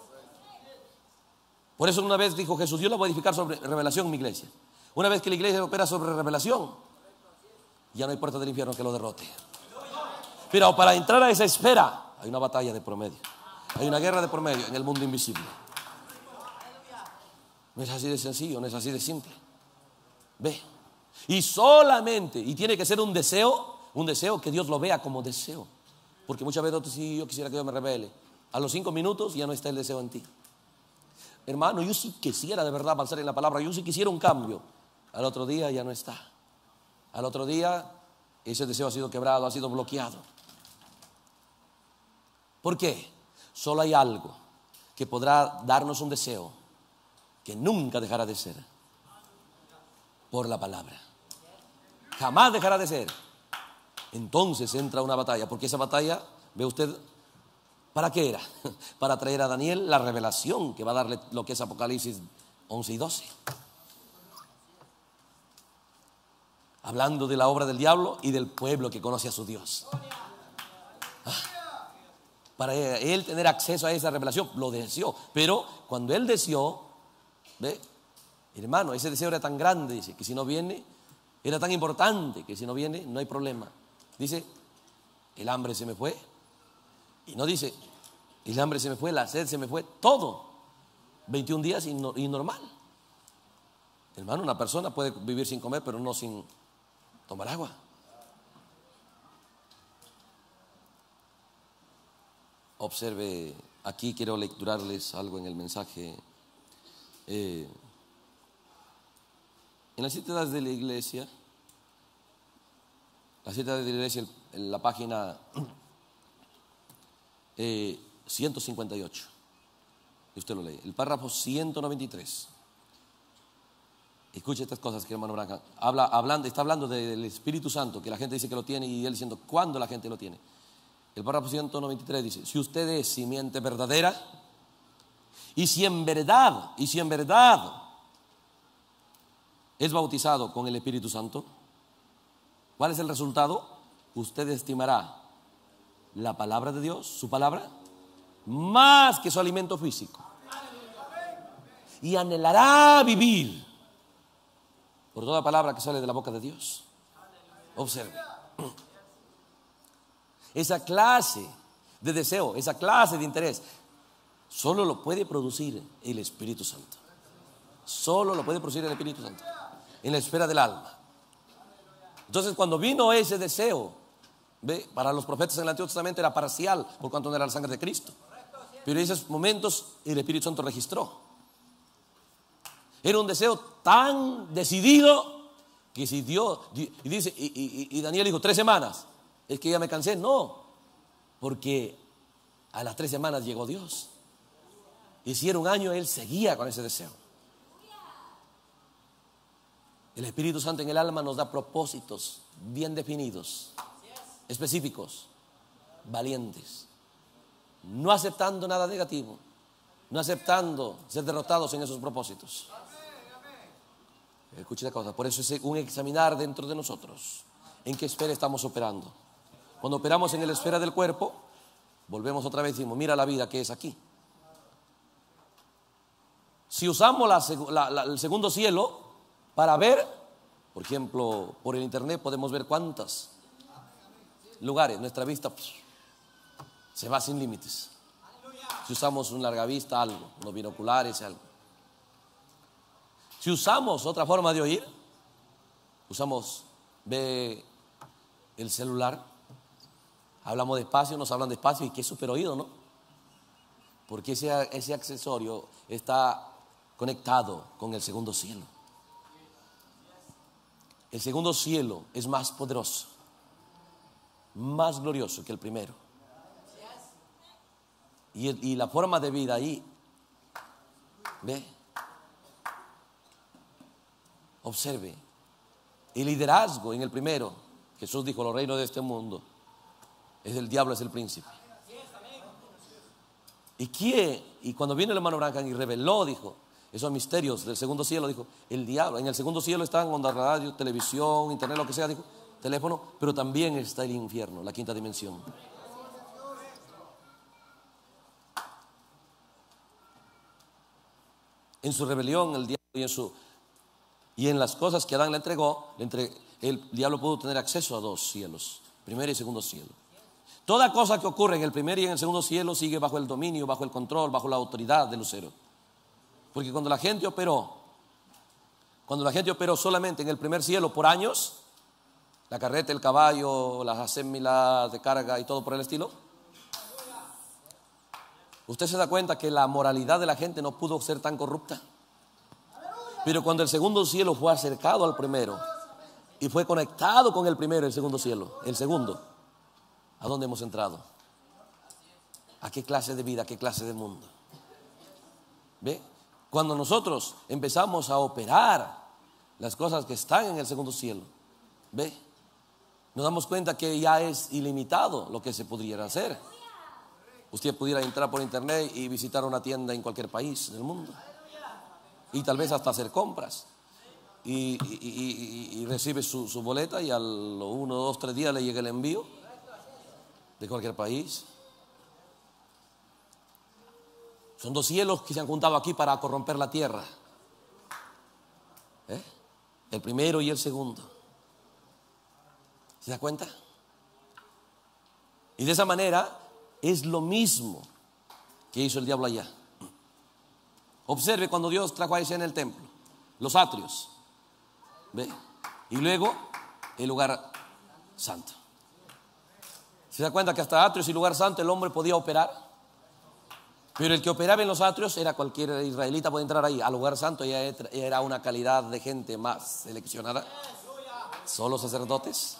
Por eso una vez dijo Jesús: yo la voy a edificar sobre revelación, mi iglesia. Una vez que la iglesia opera sobre revelación, ya no hay puerta del infierno que lo derrote. Pero para entrar a esa esfera hay una batalla de por medio, hay una guerra de por medio en el mundo invisible. No es así de sencillo, no es así de simple. Ve. Y solamente, y tiene que ser un deseo, un deseo que Dios lo vea como deseo. Porque muchas veces, si yo quisiera que Dios me revele, a los cinco minutos ya no está el deseo en ti. Hermano, yo sí quisiera de verdad avanzar en la palabra, yo sí quisiera un cambio. Al otro día ya no está. Al otro día ese deseo ha sido quebrado, ha sido bloqueado. ¿Por qué? Solo hay algo que podrá darnos un deseo que nunca dejará de ser: por la palabra. Jamás dejará de ser. Entonces entra una batalla, porque esa batalla, ve usted, ¿para qué era? Para traer a Daniel la revelación que va a darle lo que es Apocalipsis once y doce. Hablando de la obra del diablo y del pueblo que conoce a su Dios. Ah, para él tener acceso a esa revelación, lo deseó. Pero cuando él deseó, ve, hermano, ese deseo era tan grande, dice, que si no viene, era tan importante que si no viene, no hay problema. Dice, el hambre se me fue. Y no dice, el hambre se me fue, la sed se me fue, todo. veintiún días y, no, y normal. Hermano, una persona puede vivir sin comer, pero no sin tomar agua. Observe, aquí quiero lecturarles algo en el mensaje. Eh, en las siete edades de la iglesia, las siete edades de la iglesia, en la página eh, ciento cincuenta y ocho, y usted lo lee, el párrafo ciento noventa y tres. Escuche estas cosas que hermano Branham habla, hablando, está hablando del Espíritu Santo, que la gente dice que lo tiene, y él diciendo cuándo la gente lo tiene. El párrafo ciento noventa y tres dice: si usted es simiente verdadera, y si en verdad, y si en verdad es bautizado con el Espíritu Santo, ¿cuál es el resultado? Usted estimará la palabra de Dios, su palabra, más que su alimento físico, y anhelará vivir por toda palabra que sale de la boca de Dios. Observe. Esa clase de deseo, esa clase de interés, solo lo puede producir el Espíritu Santo. Solo lo puede producir el Espíritu Santo en la esfera del alma. Entonces, cuando vino ese deseo, ¿ve? Para los profetas en el Antiguo Testamento era parcial, por cuanto no era la sangre de Cristo. Pero en esos momentos el Espíritu Santo registró. Era un deseo tan decidido que si Dios, y dice, y, y, y Daniel dijo, tres semanas, es que ya me cansé. No, porque a las tres semanas llegó Dios. Y si era un año, él seguía con ese deseo. El Espíritu Santo en el alma nos da propósitos bien definidos, específicos, valientes, no aceptando nada negativo, no aceptando ser derrotados en esos propósitos. Escuche la cosa, por eso es un examinar dentro de nosotros en qué esfera estamos operando. Cuando operamos en la esfera del cuerpo, volvemos otra vez y decimos, mira la vida que es aquí. Si usamos la, la, la, el segundo cielo para ver, por ejemplo, por el internet podemos ver cuántos lugares, nuestra vista pues, se va sin límites. Si usamos un larga vista, algo, unos binoculares, algo. Si usamos otra forma de oír, usamos, ve el celular, hablamos despacio, nos hablan despacio y qué super oído, ¿no? Porque ese, ese accesorio está conectado con el segundo cielo. El segundo cielo es más poderoso, más glorioso que el primero. Y, el, y la forma de vida ahí, ve, observe, el liderazgo en el primero, Jesús dijo, los reinos de este mundo, es el diablo, es el príncipe. ¿Y quién? Y cuando vino el hermano Branham y reveló, dijo, esos misterios del segundo cielo, dijo, el diablo, en el segundo cielo están onda, radio, televisión, internet, lo que sea, dijo, teléfono, pero también está el infierno, la quinta dimensión. En su rebelión, el diablo y en su y en las cosas que Adán le entregó, le entre, el diablo pudo tener acceso a dos cielos, primer y segundo cielo. Toda cosa que ocurre en el primer y en el segundo cielo sigue bajo el dominio, bajo el control, bajo la autoridad de Lucero. Porque cuando la gente operó, cuando la gente operó solamente en el primer cielo por años, la carreta, el caballo, las asémilas de carga y todo por el estilo, usted se da cuenta que la moralidad de la gente no pudo ser tan corrupta. Pero cuando el segundo cielo fue acercado al primero y fue conectado con el primero, el segundo cielo, el segundo, ¿a dónde hemos entrado? ¿A qué clase de vida, a qué clase de mundo? ¿Ve? Cuando nosotros empezamos a operar las cosas que están en el segundo cielo, ¿ve? Nos damos cuenta que ya es ilimitado lo que se pudiera hacer. Usted pudiera entrar por internet y visitar una tienda en cualquier país del mundo. Y tal vez hasta hacer compras. Y, y, y, y recibe su, su boleta y a los uno, dos, tres días le llega el envío de cualquier país. Son dos cielos que se han juntado aquí para corromper la tierra. ¿Eh? El primero y el segundo. ¿Se da cuenta? Y de esa manera es lo mismo que hizo el diablo allá. Observe cuando Dios trajo a ese en el templo, los atrios, ¿ve? Y luego el lugar santo. ¿Se da cuenta que hasta atrios y lugar santo el hombre podía operar? Pero el que operaba en los atrios era cualquier israelita, podía entrar ahí. Al lugar santo ya era una calidad de gente más seleccionada, solo sacerdotes.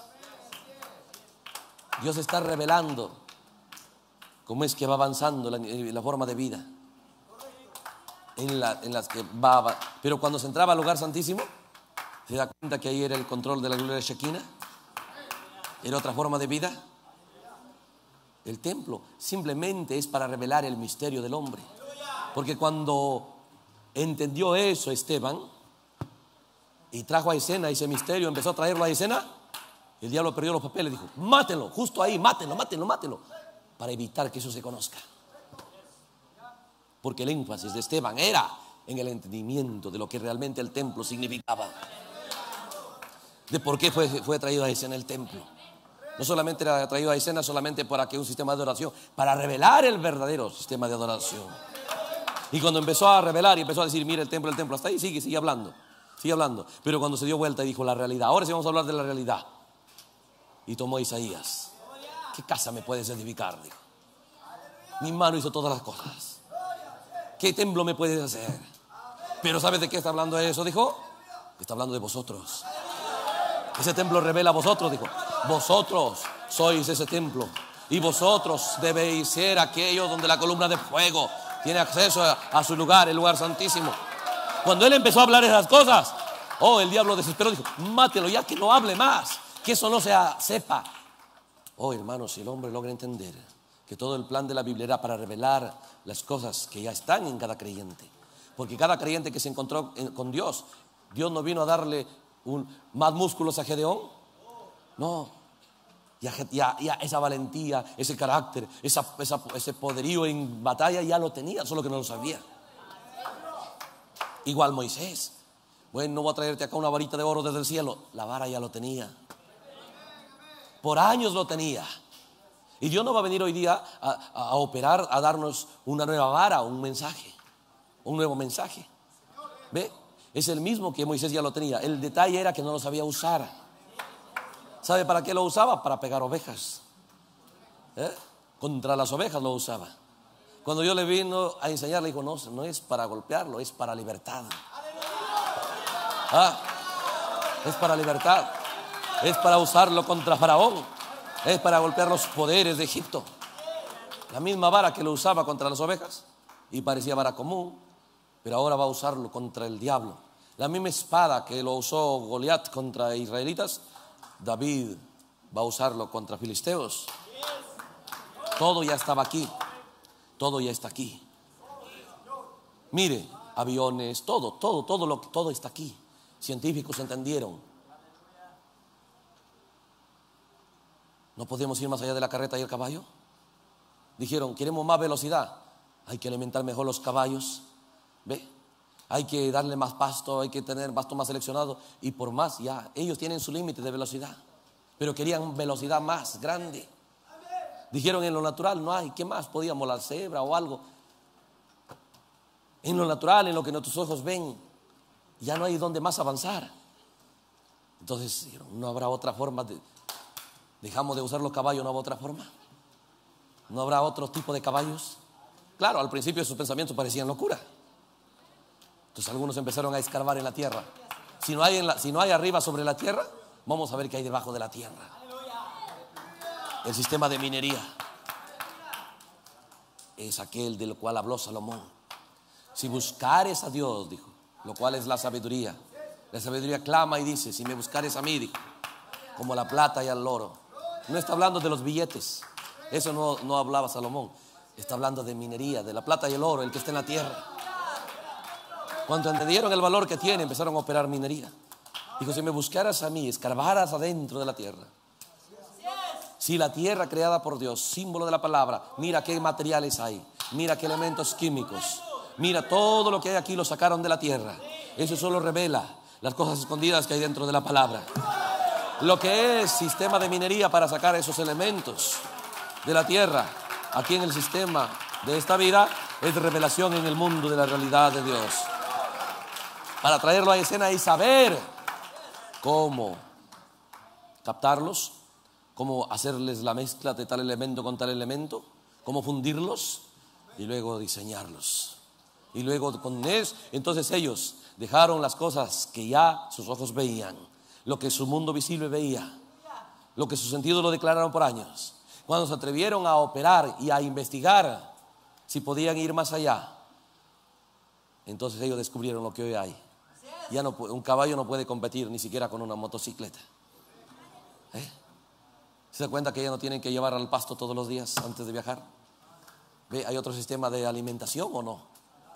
Dios está revelando cómo es que va avanzando la, la forma de vida en, la, en las que va, pero cuando se entraba al lugar santísimo, se da cuenta que ahí era el control de la gloria de Shekinah, era otra forma de vida. El templo simplemente es para revelar el misterio del hombre, porque cuando entendió eso Esteban y trajo a escena ese misterio, empezó a traerlo a escena, el diablo perdió los papeles, dijo, mátenlo, justo ahí, mátenlo, mátenlo, mátenlo, para evitar que eso se conozca. Porque el énfasis de Esteban era en el entendimiento de lo que realmente el templo significaba. de por qué fue, fue traído a escena el templo. No solamente era traído a escena solamente para que un sistema de adoración, para revelar el verdadero sistema de adoración. Y cuando empezó a revelar y empezó a decir, mira el templo, el templo, hasta ahí sigue, sigue hablando, sigue hablando. Pero cuando se dio vuelta y dijo la realidad, ahora sí vamos a hablar de la realidad. Y tomó Isaías. ¿Qué casa me puedes edificar? Dijo. Mi mano hizo todas las cosas. ¿Qué templo me puedes hacer? Pero ¿sabes de qué está hablando eso? Dijo, está hablando de vosotros. Ese templo revela a vosotros, dijo. Vosotros sois ese templo. Y vosotros debéis ser aquellos donde la columna de fuego tiene acceso a, a su lugar, el lugar santísimo. Cuando él empezó a hablar esas cosas, oh, el diablo desesperó, dijo, mátelo ya, que no hable más, que eso no se sepa. Oh, hermanos, si el hombre logra entender que todo el plan de la Biblia era para revelar las cosas que ya están en cada creyente, porque cada creyente que se encontró con Dios, Dios no vino a darle un, más músculos a Gedeón, no, ya, ya, ya esa valentía, ese carácter, esa, esa, ese poderío en batalla ya lo tenía, solo que no lo sabía. Igual Moisés, bueno, no voy a traerte acá una varita de oro desde el cielo, la vara ya lo tenía, por años lo tenía. Y Dios no va a venir hoy día a, a, a operar, a darnos una nueva vara, un mensaje, un nuevo mensaje. ¿Ve? Es el mismo que Moisés ya lo tenía. El detalle era que no lo sabía usar. ¿Sabe para qué lo usaba? Para pegar ovejas. ¿Eh? Contra las ovejas lo usaba. Cuando Dios le vino a enseñar, le dijo, no, no es para golpearlo, es para libertad. ¿Ah? Es para libertad. Es para usarlo contra Faraón. Es para golpear los poderes de Egipto. La misma vara que lo usaba contra las ovejas y parecía vara común, pero ahora va a usarlo contra el diablo. La misma espada que lo usó Goliat contra israelitas, David va a usarlo contra filisteos. Todo ya estaba aquí. Todo ya está aquí. Mire, aviones, todo, todo, todo, lo, todo está aquí. Científicos entendieron. ¿No podemos ir más allá de la carreta y el caballo? Dijeron, queremos más velocidad. Hay que alimentar mejor los caballos. ¿Ve? Hay que darle más pasto, hay que tener pasto más seleccionado. Y por más, ya, ellos tienen su límite de velocidad. Pero querían velocidad más grande. Dijeron, en lo natural no hay. ¿Qué más? Podíamos la cebra o algo. En lo natural, en lo que nuestros ojos ven, ya no hay donde más avanzar. Entonces, no habrá otra forma de... Dejamos de usar los caballos, ¿no habrá otra forma? ¿No habrá otro tipo de caballos? Claro, al principio sus pensamientos parecían locura. Entonces algunos empezaron a escarbar en la tierra. Si no hay, en la, si no hay arriba sobre la tierra, vamos a ver qué hay debajo de la tierra. El sistema de minería es aquel del cual habló Salomón. Si buscares a Dios, dijo, lo cual es la sabiduría. La sabiduría clama y dice, si me buscares a mí, dijo, como la plata y el oro. No está hablando de los billetes. Eso no, no hablaba Salomón. Está hablando de minería, de la plata y el oro, el que está en la tierra. Cuando entendieron el valor que tiene, empezaron a operar minería. Dijo, si me buscaras a mí, escarbaras adentro de la tierra. Si la tierra creada por Dios, símbolo de la palabra, mira qué materiales hay, mira qué elementos químicos, mira todo lo que hay aquí lo sacaron de la tierra. Eso solo revela las cosas escondidas que hay dentro de la palabra. Lo que es sistema de minería para sacar esos elementos de la tierra aquí en el sistema de esta vida es revelación en el mundo de la realidad de Dios. Para traerlo a escena y saber cómo captarlos, cómo hacerles la mezcla de tal elemento con tal elemento, cómo fundirlos y luego diseñarlos. Y luego con eso, entonces ellos dejaron las cosas que ya sus ojos veían, lo que su mundo visible veía, lo que sus sentidos lo declararon por años. Cuando se atrevieron a operar y a investigar si podían ir más allá, entonces ellos descubrieron lo que hoy hay. Ya no, un caballo no puede competir ni siquiera con una motocicleta. ¿Eh? ¿Se da cuenta que ya no tienen que llevar al pasto todos los días antes de viajar? ¿Ve? ¿Hay otro sistema de alimentación o no?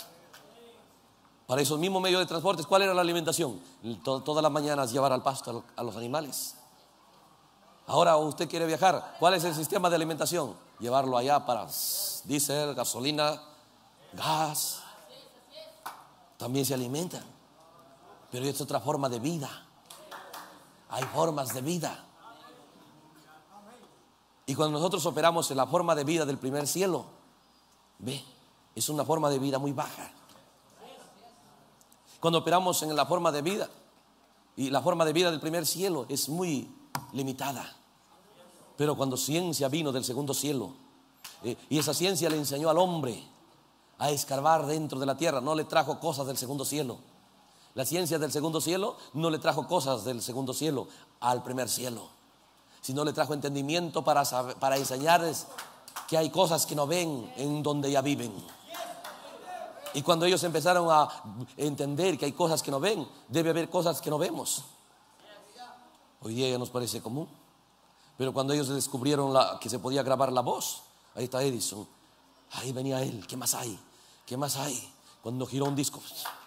Para esos mismos medios de transporte, ¿cuál era la alimentación? Todas las mañanas llevar al pasto a los animales. Ahora usted quiere viajar, ¿cuál es el sistema de alimentación? Llevarlo allá para diésel, gasolina, gas. También se alimentan, pero es otra forma de vida. Hay formas de vida. Y cuando nosotros operamos en la forma de vida del primer cielo, ve, es una forma de vida muy baja. Cuando operamos en la forma de vida, y la forma de vida del primer cielo es muy limitada. Pero cuando ciencia vino del segundo cielo, eh, y esa ciencia le enseñó al hombre a escarbar dentro de la tierra, no le trajo cosas del segundo cielo. La ciencia del segundo cielo no le trajo cosas del segundo cielo al primer cielo, sino le trajo entendimiento para, saber, para enseñarles que hay cosas que no ven en donde ya viven. Y cuando ellos empezaron a entender que hay cosas que no ven, debe haber cosas que no vemos. Hoy día ya nos parece común. Pero cuando ellos descubrieron la, que se podía grabar la voz, ahí está Edison, ahí venía él, ¿qué más hay? ¿Qué más hay? Cuando giró un disco,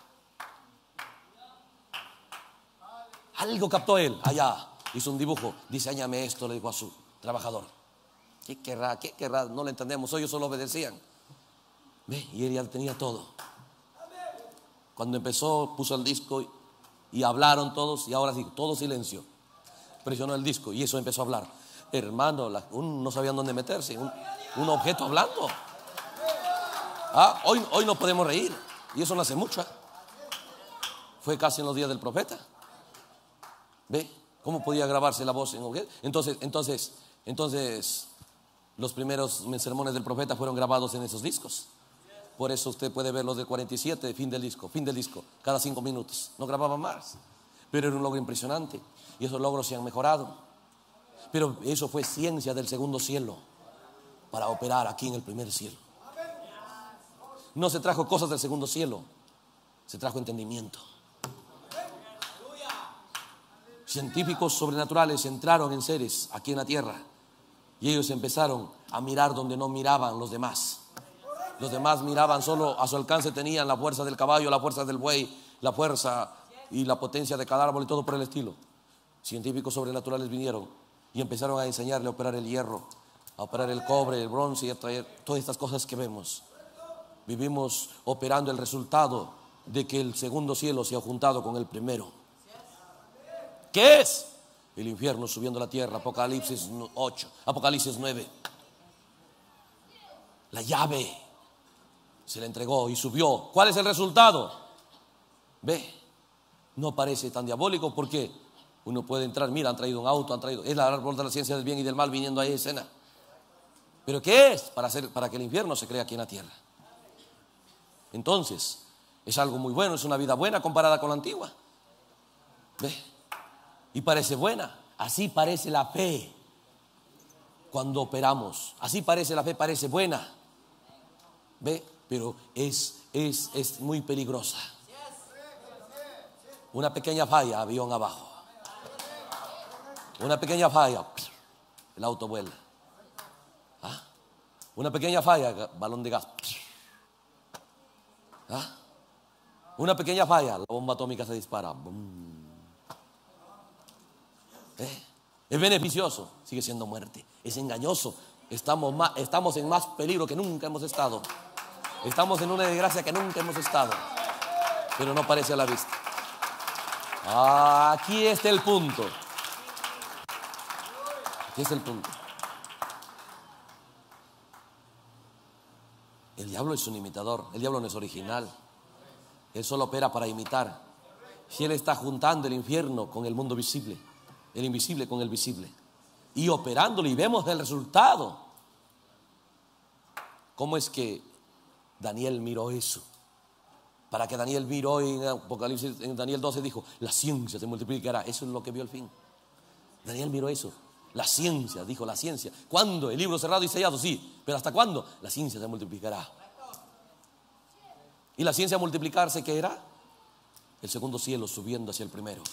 algo captó él, allá, hizo un dibujo, diseñame esto, le dijo a su trabajador. ¿Qué querrá? ¿Qué querrá? No le entendemos, ellos solo obedecían. ¿Ve? Y él ya tenía todo. Cuando empezó, puso el disco y hablaron todos, y ahora sí, todo silencio. Presionó el disco y eso empezó a hablar. Hermano, la, un, no sabían dónde meterse, un, un objeto hablando. Ah, hoy, hoy no podemos reír, y eso no hace mucho, ¿eh? Fue casi en los días del profeta. ¿Ve? ¿Cómo podía grabarse la voz en objeto? Entonces, entonces, entonces, los primeros sermones del profeta fueron grabados en esos discos. Por eso usted puede ver los del cuarenta y siete, fin del disco, fin del disco, cada cinco minutos. No grababan más, pero era un logro impresionante. Y esos logros se han mejorado. Pero eso fue ciencia del segundo cielo para operar aquí en el primer cielo. No se trajo cosas del segundo cielo, se trajo entendimiento. Científicos sobrenaturales entraron en seres aquí en la tierra y ellos empezaron a mirar donde no miraban los demás. Los demás miraban solo a su alcance, tenían la fuerza del caballo, la fuerza del buey, la fuerza y la potencia de cada árbol y todo por el estilo. Científicos sobrenaturales vinieron y empezaron a enseñarle a operar el hierro, a operar el cobre, el bronce y a traer todas estas cosas que vemos. Vivimos operando el resultado de que el segundo cielo se ha juntado con el primero. ¿Qué es? El infierno subiendo a la tierra. Apocalipsis ocho, Apocalipsis nueve. La llave se le entregó y subió. ¿Cuál es el resultado? Ve, no parece tan diabólico porque uno puede entrar. Mira, han traído un auto, han traído, es el árbol de la ciencia del bien y del mal viniendo ahí a escena. ¿Pero qué es? Para hacer, para que el infierno se crea aquí en la tierra. Entonces, es algo muy bueno, es una vida buena comparada con la antigua. ¿Ve? Y parece buena. Así parece la fe cuando operamos. Así parece la fe, parece buena. ¿Ve? Pero es, es, es muy peligrosa. Una pequeña falla, avión abajo. Una pequeña falla, el auto vuela. ¿Ah? Una pequeña falla, balón de gas. ¿Ah? Una pequeña falla, la bomba atómica se dispara. ¿Eh? Es beneficioso, sigue siendo muerte. Es engañoso. Estamos, más, estamos en más peligro que nunca hemos estado. Estamos en una desgracia que nunca hemos estado. Pero no parece a la vista. Aquí está el punto. Aquí está el punto. El diablo es un imitador. El diablo no es original. Él solo opera para imitar. Si él está juntando el infierno con el mundo visible, el invisible con el visible, y operándolo, y vemos el resultado. ¿Cómo es que Daniel miró eso? Para que Daniel miró en Apocalipsis, en Daniel doce dijo, la ciencia se multiplicará. Eso es lo que vio al fin. Daniel miró eso. La ciencia, dijo la ciencia. ¿Cuándo? El libro cerrado y sellado, sí. Pero ¿hasta cuándo? La ciencia se multiplicará. ¿Y la ciencia multiplicarse qué era? El segundo cielo subiendo hacia el primero.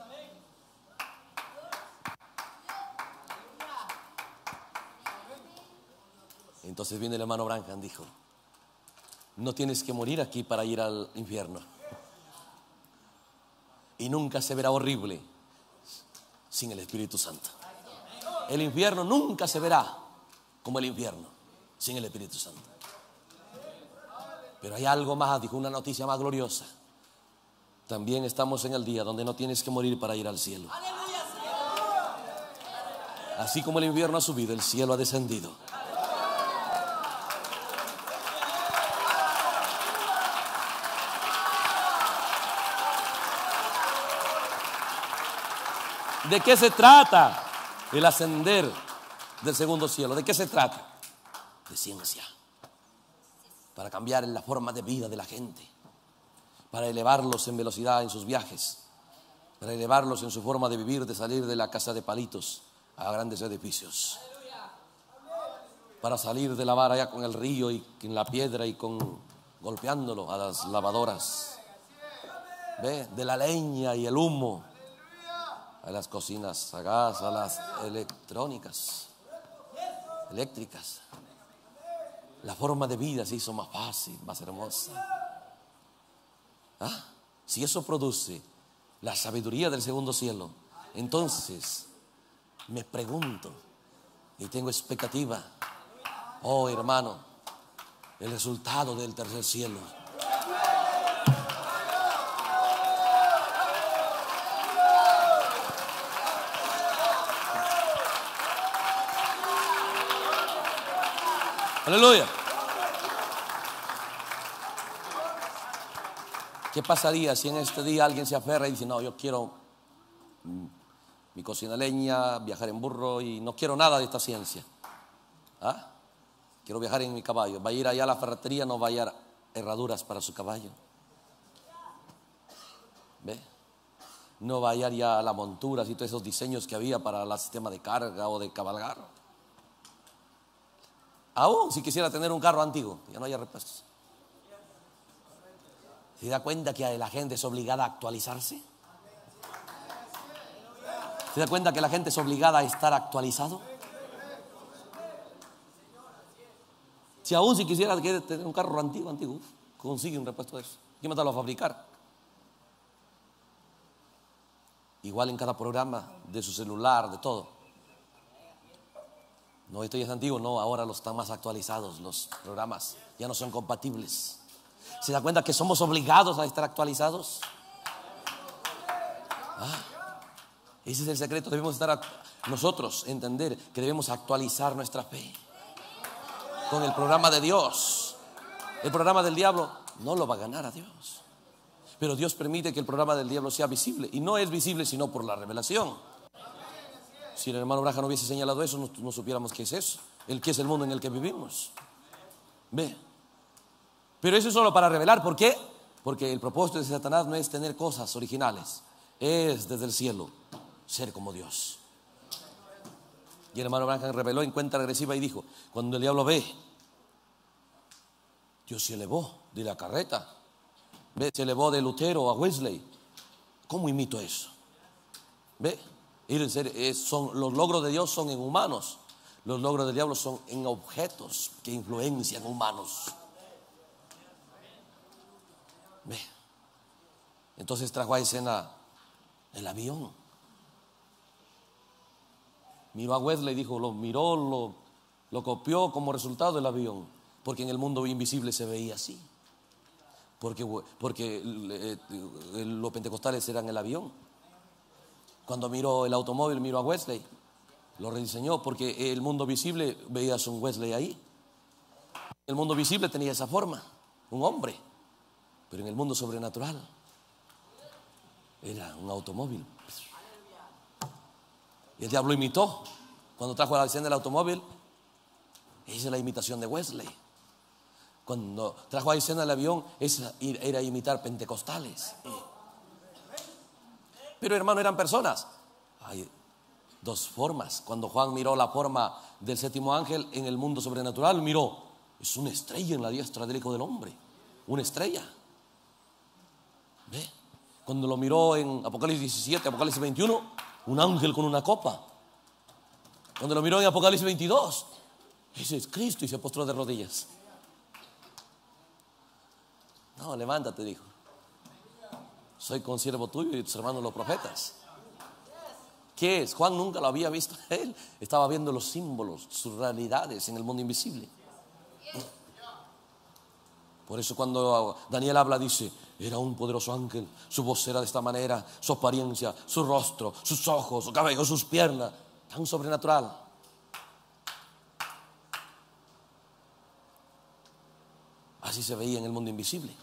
Entonces viene el hermano Branham, dijo, no tienes que morir aquí para ir al infierno. Y nunca se verá horrible sin el Espíritu Santo. El infierno nunca se verá como el infierno sin el Espíritu Santo. Pero hay algo más, dijo, una noticia más gloriosa. También estamos en el día donde no tienes que morir para ir al cielo. Así como el invierno ha subido, el cielo ha descendido. ¿De qué se trata el ascender del segundo cielo? ¿De qué se trata? De ciencia. Para cambiar la forma de vida de la gente, para elevarlos en velocidad en sus viajes, para elevarlos en su forma de vivir, de salir de la casa de palitos a grandes edificios, para salir de lavar allá con el río y en la piedra y con golpeándolo a las lavadoras, ¿ve? De la leña y el humo a las cocinas a gas, a las electrónicas, eléctricas. La forma de vida se hizo más fácil, más hermosa. ¿Ah? Si eso produce la sabiduría del segundo cielo, entonces me pregunto y tengo expectativa, oh hermano, el resultado del tercer cielo. Aleluya. ¿Qué pasaría si en este día alguien se aferra y dice, no, yo quiero mi cocina leña, viajar en burro y no quiero nada de esta ciencia? ¿Ah? Quiero viajar en mi caballo. Va a ir allá a la ferretería, no va a hallar herraduras para su caballo. ¿Ve? No va a hallar ya las monturas y todos esos diseños que había para el sistema de carga o de cabalgar. Aún si quisiera tener un carro antiguo, ya no hay repuestos. ¿Se da cuenta que la gente es obligada a actualizarse? ¿Se da cuenta que la gente es obligada a estar actualizado? Si aún si quisiera tener un carro antiguo, antiguo, consigue un repuesto de eso. Hay que mandarlo a fabricar. Igual en cada programa de su celular, de todo. No, esto ya es antiguo, no, ahora los están más actualizados, los programas ya no son compatibles. ¿Se da cuenta que somos obligados a estar actualizados? Ah, ese es el secreto, debemos estar nosotros, entender que debemos actualizar nuestra fe con el programa de Dios. El programa del diablo no lo va a ganar a Dios, pero Dios permite que el programa del diablo sea visible, y no es visible sino por la revelación. Si el hermano Braja no hubiese señalado eso, no, no supiéramos qué es eso, el qué es el mundo en el que vivimos. Ve. Pero eso es solo para revelar. ¿Por qué? Porque el propósito de Satanás no es tener cosas originales, es desde el cielo ser como Dios. Y el hermano Branham reveló en cuenta regresiva y dijo: cuando el diablo ve, Dios se elevó de la carreta, ve, se elevó de Lutero a Wesley. ¿Cómo imito eso? Ve, son, los logros de Dios son en humanos, los logros del diablo son en objetos que influencian humanos. Ve. Entonces trajo a escena el avión. Miró a Wesley y dijo, lo miró, lo, lo copió como resultado del avión, porque en el mundo invisible se veía así. Porque, porque eh, eh, los pentecostales eran el avión. Cuando miró el automóvil, miró a Wesley, lo rediseñó, porque el mundo visible veías un Wesley ahí. El mundo visible tenía esa forma, un hombre. Pero en el mundo sobrenatural era un automóvil. Y el diablo imitó. Cuando trajo a la escena del automóvil, esa es la imitación de Wesley. Cuando trajo a la escena del avión, esa era imitar pentecostales. Pero hermano, eran personas. Hay dos formas. Cuando Juan miró la forma del séptimo ángel en el mundo sobrenatural, miró, es una estrella en la diestra del Hijo del Hombre. Una estrella. ¿Ve? Cuando lo miró en Apocalipsis diecisiete, Apocalipsis veintiuno, un ángel con una copa. Cuando lo miró en Apocalipsis veintidós, ese es Cristo, y se postró de rodillas. No, levántate, dijo. Soy consiervo tuyo y tus hermanos los profetas. ¿Qué es? Juan nunca lo había visto. Él estaba viendo los símbolos, sus realidades en el mundo invisible. Por eso cuando Daniel habla dice, era un poderoso ángel, su voz era de esta manera, su apariencia, su rostro, sus ojos, su cabello, sus piernas. tan sobrenatural. Así se veía en el mundo invisible.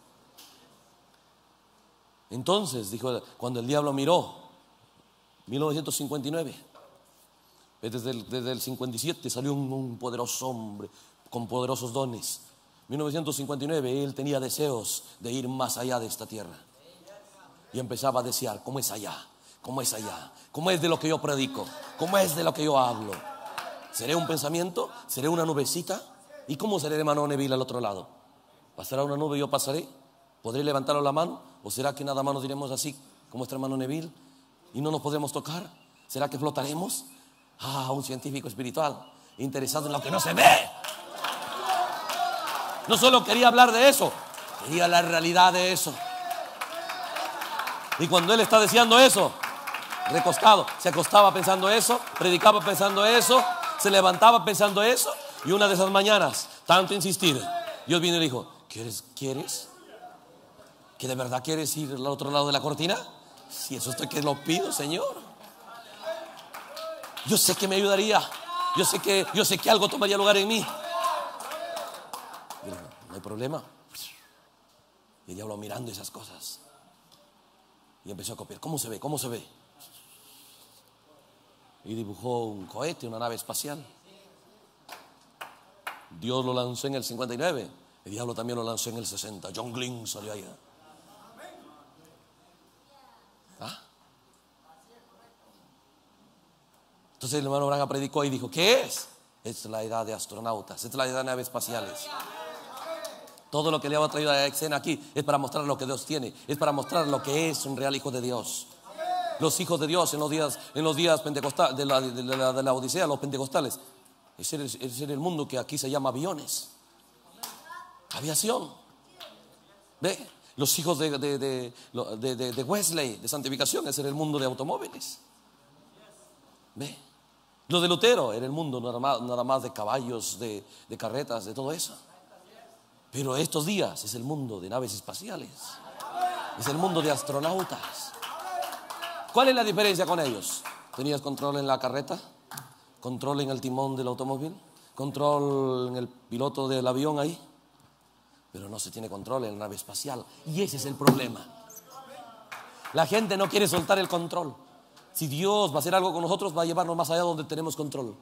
Entonces, dijo, cuando el diablo miró, mil novecientos cincuenta y nueve, desde el, desde el cincuenta y siete salió un, un poderoso hombre con poderosos dones. mil novecientos cincuenta y nueve él tenía deseos de ir más allá de esta tierra. Y empezaba a desear, ¿cómo es allá? ¿Cómo es allá? ¿Cómo es de lo que yo predico? ¿Cómo es de lo que yo hablo? ¿Seré un pensamiento? ¿Seré una nubecita? ¿Y cómo seré, hermano Neville, al otro lado? ¿Pasará una nube y yo pasaré? ¿Podré levantarlo la mano? ¿O será que nada más nos diremos así como este hermano Neville y no nos podremos tocar? ¿Será que flotaremos? Ah, un científico espiritual interesado en lo que no se ve. No solo quería hablar de eso, quería la realidad de eso. Y cuando él está deseando eso, recostado, se acostaba pensando eso, predicaba pensando eso, se levantaba pensando eso. Y una de esas mañanas, tanto insistir, Dios vino y le dijo, ¿Quieres, ¿Quieres? ¿Que de verdad quieres ir al otro lado de la cortina? Si eso estoy que lo pido, Señor. Yo sé que me ayudaría. Yo sé que, yo sé que algo tomaría lugar en mí. Y dijo, no hay problema. Y el diablo mirando esas cosas. Y empezó a copiar. ¿Cómo se ve? ¿Cómo se ve? Y dibujó un cohete, una nave espacial. Dios lo lanzó en el cincuenta y nueve. El diablo también lo lanzó en el sesenta. John Glenn salió allá. ¿Ah? Entonces el hermano Branham predicó y dijo, ¿qué es? Es la edad de astronautas, es la edad de naves espaciales. Todo lo que le ha traído a escena aquí es para mostrar lo que Dios tiene, es para mostrar lo que es un real hijo de Dios. Los hijos de Dios en los días, en los días pentecostales de la, de, la, de la Odisea, los pentecostales, ese era, ese era el mundo que aquí se llama aviones, aviación. ¿Ve? Los hijos de, de, de, de, de Wesley, de santificación, ese era el mundo de automóviles. ¿Ve? Lo de Lutero era el mundo nada más, nada más de caballos, de, de carretas, de todo eso. Pero estos días es el mundo de naves espaciales, es el mundo de astronautas. ¿Cuál es la diferencia con ellos? ¿Tenías control en la carreta? ¿Control en el timón del automóvil? ¿Control en el piloto del avión ahí? Pero no se tiene control en la nave espacial. Y ese es el problema. La gente no quiere soltar el control. Si Dios va a hacer algo con nosotros, va a llevarnos más allá donde tenemos control.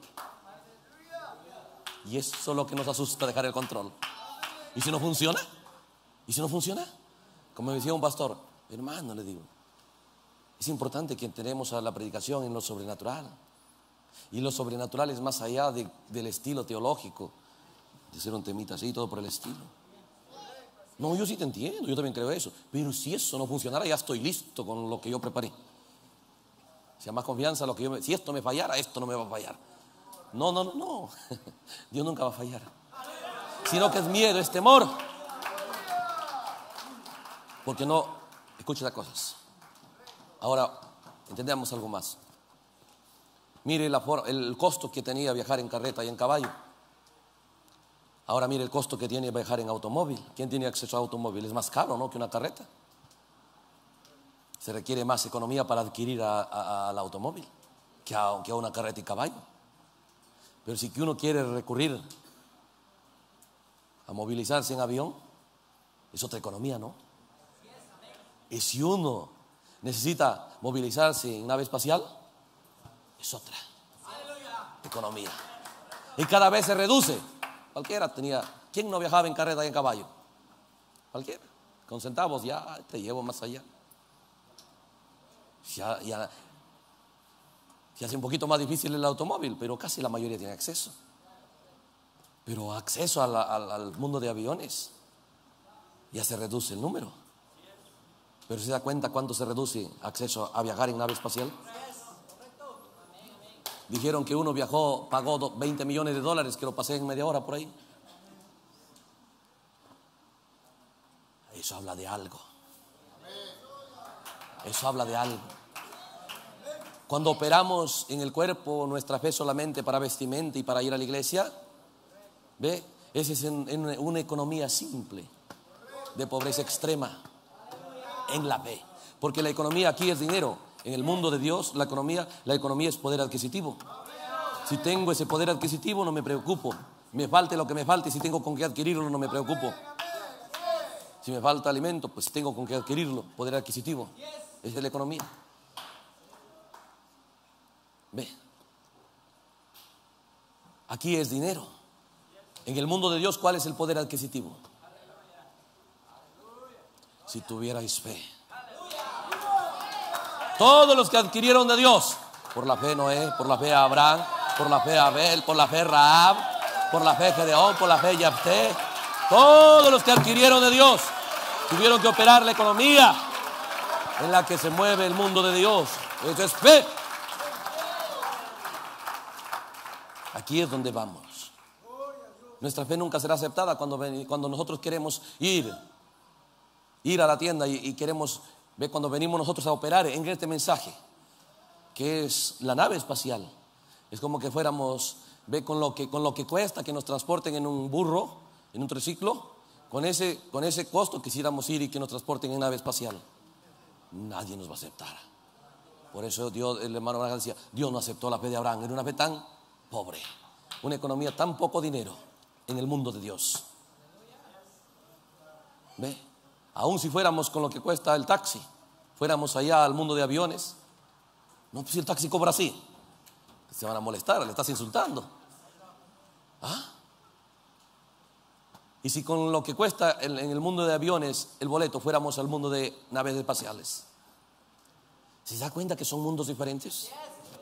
Y eso es lo que nos asusta, dejar el control. ¿Y si no funciona? ¿Y si no funciona? Como me decía un pastor, hermano, le digo, es importante que entremos a la predicación en lo sobrenatural. Y lo sobrenatural es más allá de, del estilo teológico, de ser un temita así, todo por el estilo. No, yo sí te entiendo, yo también creo eso. Pero si eso no funcionara, ya estoy listo con lo que yo preparé. Si hay más confianza, lo que yo me, si esto me fallara, esto no me va a fallar. No, no, no, no. Dios nunca va a fallar. Sino que es miedo, es temor. Porque no, escucha las cosas. Ahora, entendamos algo más. Mire la, el costo que tenía viajar en carreta y en caballo. Ahora mire el costo que tiene viajar en automóvil. ¿Quién tiene acceso a automóvil? Es más caro, ¿no?, que una carreta. Se requiere más economía para adquirir a, a, al automóvil que a, que a una carreta y caballo. Pero si que uno quiere recurrir a movilizarse en avión, es otra economía, ¿no? Y si uno necesita movilizarse en nave espacial, es otra economía. Y cada vez se reduce. Cualquiera tenía. ¿Quién no viajaba en carreta y en caballo? Cualquiera. Con centavos ya te llevo más allá. Ya, ya se hace un poquito más difícil el automóvil, pero casi la mayoría tiene acceso. Pero acceso a la, al, al mundo de aviones, ya se reduce el número. Pero ¿se da cuenta cuánto se reduce acceso a viajar en nave espacial? Dijeron que uno viajó, pagó veinte millones de dólares, que lo pasé en media hora por ahí. Eso habla de algo. Eso habla de algo. Cuando operamos en el cuerpo nuestra fe solamente para vestimenta y para ir a la iglesia, ¿ve? Esa es en, en una economía simple, de pobreza extrema en la fe. Porque la economía aquí es dinero En el mundo de Dios, la economía, la economía es poder adquisitivo. Si tengo ese poder adquisitivo, no me preocupo. Me falte lo que me falte, si tengo con qué adquirirlo, no me preocupo. Si me falta alimento, pues tengo con qué adquirirlo. Poder adquisitivo. Esa es la economía. Ve. Aquí es dinero. En el mundo de Dios, ¿cuál es el poder adquisitivo? Si tuvierais fe. Todos los que adquirieron de Dios, por la fe Noé, por la fe Abraham, por la fe Abel, por la fe Rahab, por la fe Gedeón, por la fe Jefté, todos los que adquirieron de Dios tuvieron que operar la economía en la que se mueve el mundo de Dios. Eso es fe. Aquí es donde vamos. Nuestra fe nunca será aceptada cuando, cuando nosotros queremos ir ir a la tienda y, y queremos ver cuando venimos nosotros a operar en este mensaje, que es la nave espacial. Es como que fuéramos, ve con lo que, con lo que cuesta que nos transporten en un burro, en un triciclo, con ese, con ese costo quisiéramos ir y que nos transporten en nave espacial. Nadie nos va a aceptar. Por eso Dios, el hermano Abraham decía, Dios no aceptó la fe de Abraham. Era una fe tan pobre, una economía, tan poco dinero en el mundo de Dios. Ve, aún si fuéramos con lo que cuesta el taxi, fuéramos allá al mundo de aviones, no, pues si el taxi cobra así, se van a molestar, le estás insultando. ¿Ah? Y si con lo que cuesta en, en el mundo de aviones el boleto fuéramos al mundo de naves espaciales, ¿se da cuenta que son mundos diferentes?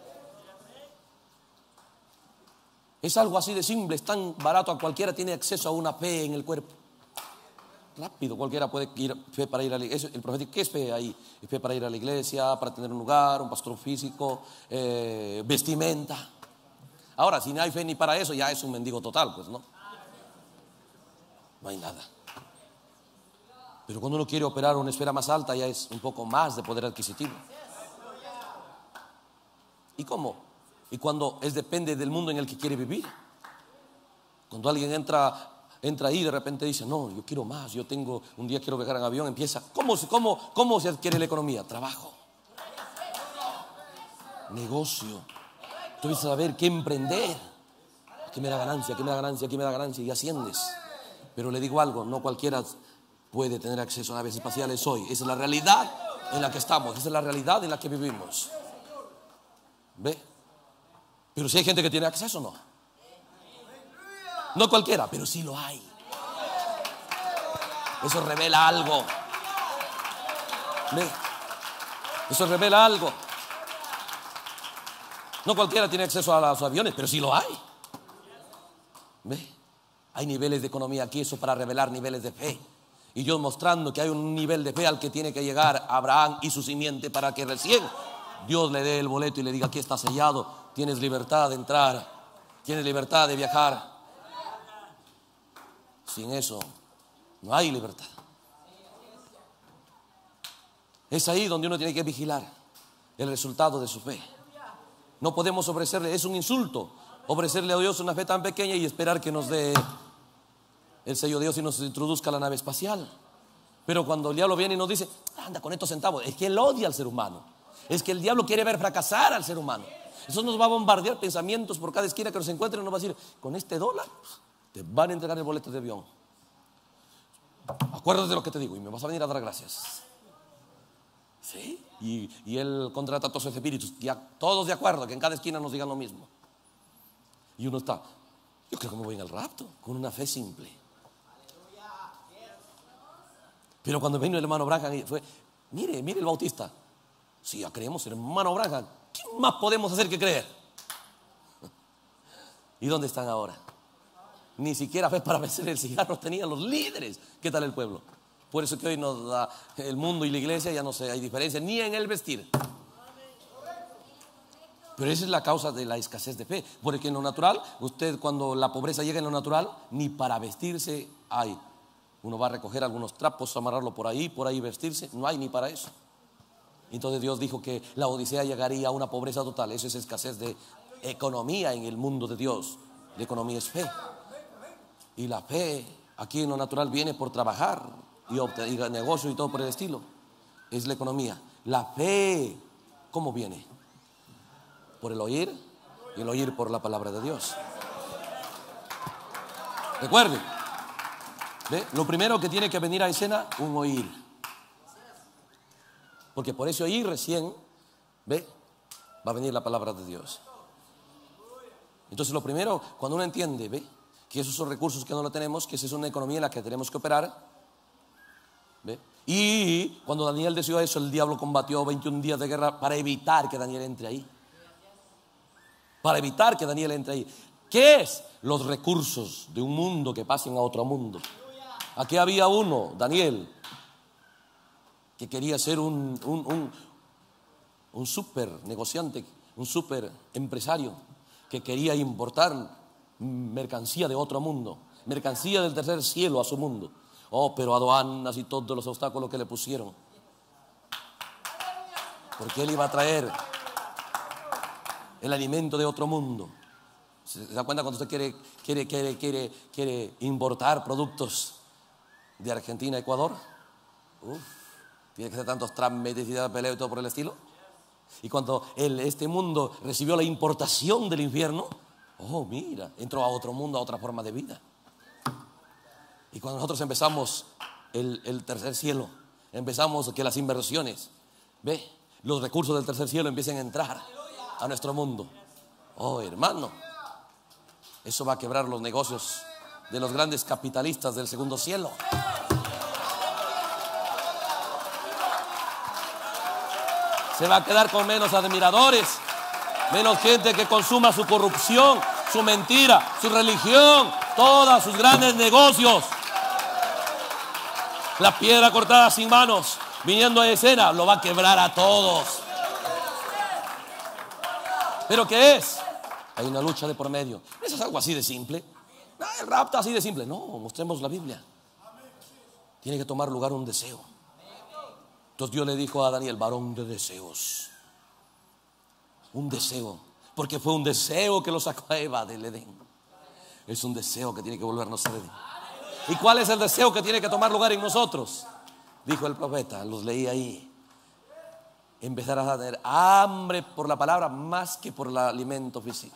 Es algo así de simple, es tan barato, a cualquiera tiene acceso a una fe en el cuerpo. Rápido, cualquiera puede ir, fe para ir a la iglesia. El profeta, ¿qué es fe ahí? Es fe para ir a la iglesia, para tener un lugar, un pastor físico, eh, vestimenta. Ahora, si no hay fe ni para eso, ya es un mendigo total, pues no. No hay nada. Pero cuando uno quiere operar una esfera más alta, ya es un poco más de poder adquisitivo. ¿Y cómo? Y cuando es depende del mundo en el que quiere vivir. Cuando alguien entra Entra ahí y de repente dice, no, yo quiero más, yo tengo, un día quiero viajar en avión, empieza, ¿cómo, cómo, cómo se adquiere la economía? Trabajo, negocio. Tú empiezas a ver qué emprender. Aquí me da ganancia, aquí me da ganancia, aquí me da ganancia, y asciendes. Pero le digo algo, no cualquiera puede tener acceso a naves espaciales hoy. Esa es la realidad en la que estamos, esa es la realidad en la que vivimos. ¿Ve? Pero si hay gente que tiene acceso, no. No cualquiera, pero sí lo hay. Eso revela algo. ¿Ve? Eso revela algo. No cualquiera tiene acceso a los aviones, pero sí lo hay. ¿Ve? Hay niveles de economía aquí, eso para revelar niveles de fe. Y yo mostrando que hay un nivel de fe al que tiene que llegar Abraham y su simiente para que recién Dios le dé el boleto y le diga, aquí está sellado, tienes libertad de entrar, tienes libertad de viajar. Sin eso no hay libertad. Es ahí donde uno tiene que vigilar el resultado de su fe. No podemos ofrecerle, es un insulto ofrecerle a Dios una fe tan pequeña y esperar que nos dé el sello de Dios y nos introduzca a la nave espacial. Pero cuando el diablo viene y nos dice, anda con estos centavos, es que él odia al ser humano. Es que el diablo quiere ver fracasar al ser humano. Eso nos va a bombardear pensamientos por cada esquina que nos encuentren. Nos va a decir, con este dólar te van a entregar el boleto de avión. Acuérdate de lo que te digo y me vas a venir a dar gracias. ¿Sí? Y, y él contrata a todos los espíritus, ya, todos de acuerdo, que en cada esquina nos digan lo mismo. Y uno está, yo creo que me voy en el rapto, con una fe simple. Pero cuando vino el hermano Branham fue, mire, mire el bautista. Si ya creemos en el hermano Branham, ¿qué más podemos hacer que creer? ¿Y dónde están ahora? Ni siquiera fe para vencer el cigarro tenían los líderes. ¿Qué tal el pueblo? Por eso que hoy nos da el mundo y la iglesia, ya no sé, hay diferencia ni en el vestir. Pero esa es la causa de la escasez de fe. Porque en lo natural, usted cuando la pobreza llega en lo natural, ni para vestirse hay. Uno va a recoger algunos trapos, amarrarlo por ahí, por ahí vestirse, no hay ni para eso. Entonces Dios dijo que la Odisea llegaría a una pobreza total. Eso es escasez de economía en el mundo de Dios. La economía es fe. Y la fe aquí en lo natural viene por trabajar y obtener negocio y todo por el estilo. Es la economía. La fe ¿cómo viene? Por el oír, y el oír por la palabra de Dios. Recuerde, ¿ve? Lo primero que tiene que venir a escena, un oír. Porque por ese oír recién, ¿ve? Va a venir la palabra de Dios. Entonces lo primero, cuando uno entiende, ¿ve? Que esos son recursos que no lo tenemos, que esa es una economía en la que tenemos que operar, ¿ve? Y cuando Daniel decidió eso, el diablo combatió veintiún días de guerra para evitar que Daniel entre ahí. Para evitar que Daniel entre ahí. ¿Qué es? Los recursos de un mundo que pasen a otro mundo. Aquí había uno, Daniel, que quería ser un, un, un, un super negociante, un super empresario, que quería importar mercancía de otro mundo, mercancía del tercer cielo a su mundo. Oh, pero aduanas y todos los obstáculos que le pusieron, porque él iba a traer el alimento de otro mundo. ¿Se da cuenta cuando usted quiere, quiere, quiere, quiere, quiere importar productos de Argentina a Ecuador? Uf, tiene que hacer tantos trámites y peleo y todo por el estilo. Y cuando el, este mundo recibió la importación del infierno, oh, mira, entró a otro mundo, a otra forma de vida. Y cuando nosotros empezamos el, el tercer cielo, empezamos que las inversiones, ve, los recursos del tercer cielo empiecen a entrar a nuestro mundo. Oh, hermano, eso va a quebrar los negocios de los grandes capitalistas del segundo cielo. Se va a quedar con menos admiradores, menos gente que consuma su corrupción, su mentira, su religión, todos sus grandes negocios. La piedra cortada sin manos, viniendo a escena, lo va a quebrar a todos. ¿Pero qué es? Hay una lucha de por medio. Eso es algo así de simple. El rapto así de simple. No, mostremos la Biblia. Tiene que tomar lugar un deseo. Entonces Dios le dijo a Daniel, varón de deseos. Un deseo. Porque fue un deseo que lo sacó a Eva del Edén. Es un deseo que tiene que volvernos a Edén. ¿Y cuál es el deseo que tiene que tomar lugar en nosotros? Dijo el profeta, los leí ahí. Empezar a tener hambre por la palabra más que por el alimento físico.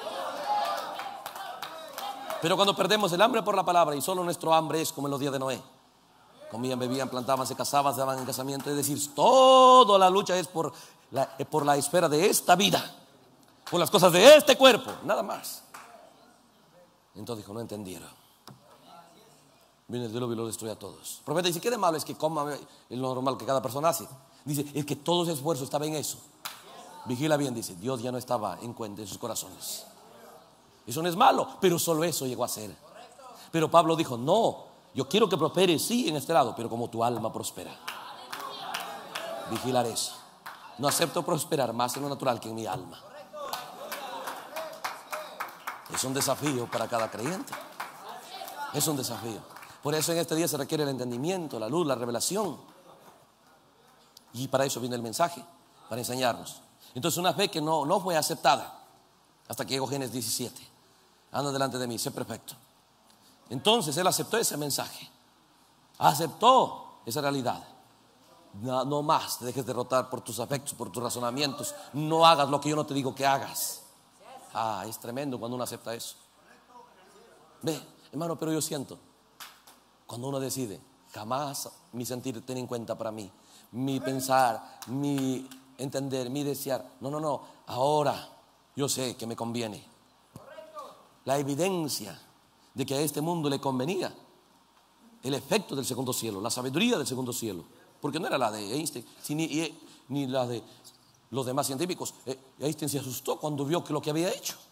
Pero cuando perdemos el hambre por la palabra y solo nuestro hambre es como en los días de Noé, comían, bebían, plantaban, se casaban, se daban en casamiento, es decir, toda la lucha es por la, por la esfera de esta vida, por las cosas de este cuerpo, nada más. Entonces dijo, no entendieron. Viene el diluvio y lo destruye a todos. El profeta dice, ¿qué de malo es que coma lo normal que cada persona hace? Dice, es que todo ese esfuerzo estaba en eso. Vigila bien, dice, Dios ya no estaba en cuenta en sus corazones. Eso no es malo, pero solo eso llegó a ser. Pero Pablo dijo, no, yo quiero que prosperes, sí, en este lado, pero como tu alma prospera. Vigilar eso. No acepto prosperar más en lo natural que en mi alma. Es un desafío para cada creyente. Es un desafío. Por eso en este día se requiere el entendimiento, la luz, la revelación. Y para eso viene el mensaje, para enseñarnos. Entonces una fe que no, no fue aceptada hasta que llegó Génesis diecisiete. Anda delante de mí, sé perfecto. Entonces él aceptó ese mensaje. Aceptó esa realidad. No, no más te dejes derrotar por tus afectos, por tus razonamientos. No hagas lo que yo no te digo que hagas. Ah, es tremendo cuando uno acepta eso. Ve, hermano, pero yo siento, cuando uno decide, jamás mi sentir tiene en cuenta para mí, mi pensar, mi entender, mi desear. No, no, no, ahora yo sé que me conviene. La evidencia de que a este mundo le convenía el efecto del segundo cielo, la sabiduría del segundo cielo, porque no era la de Einstein ni, ni la de los demás científicos. Einstein se asustó cuando vio que lo que había hecho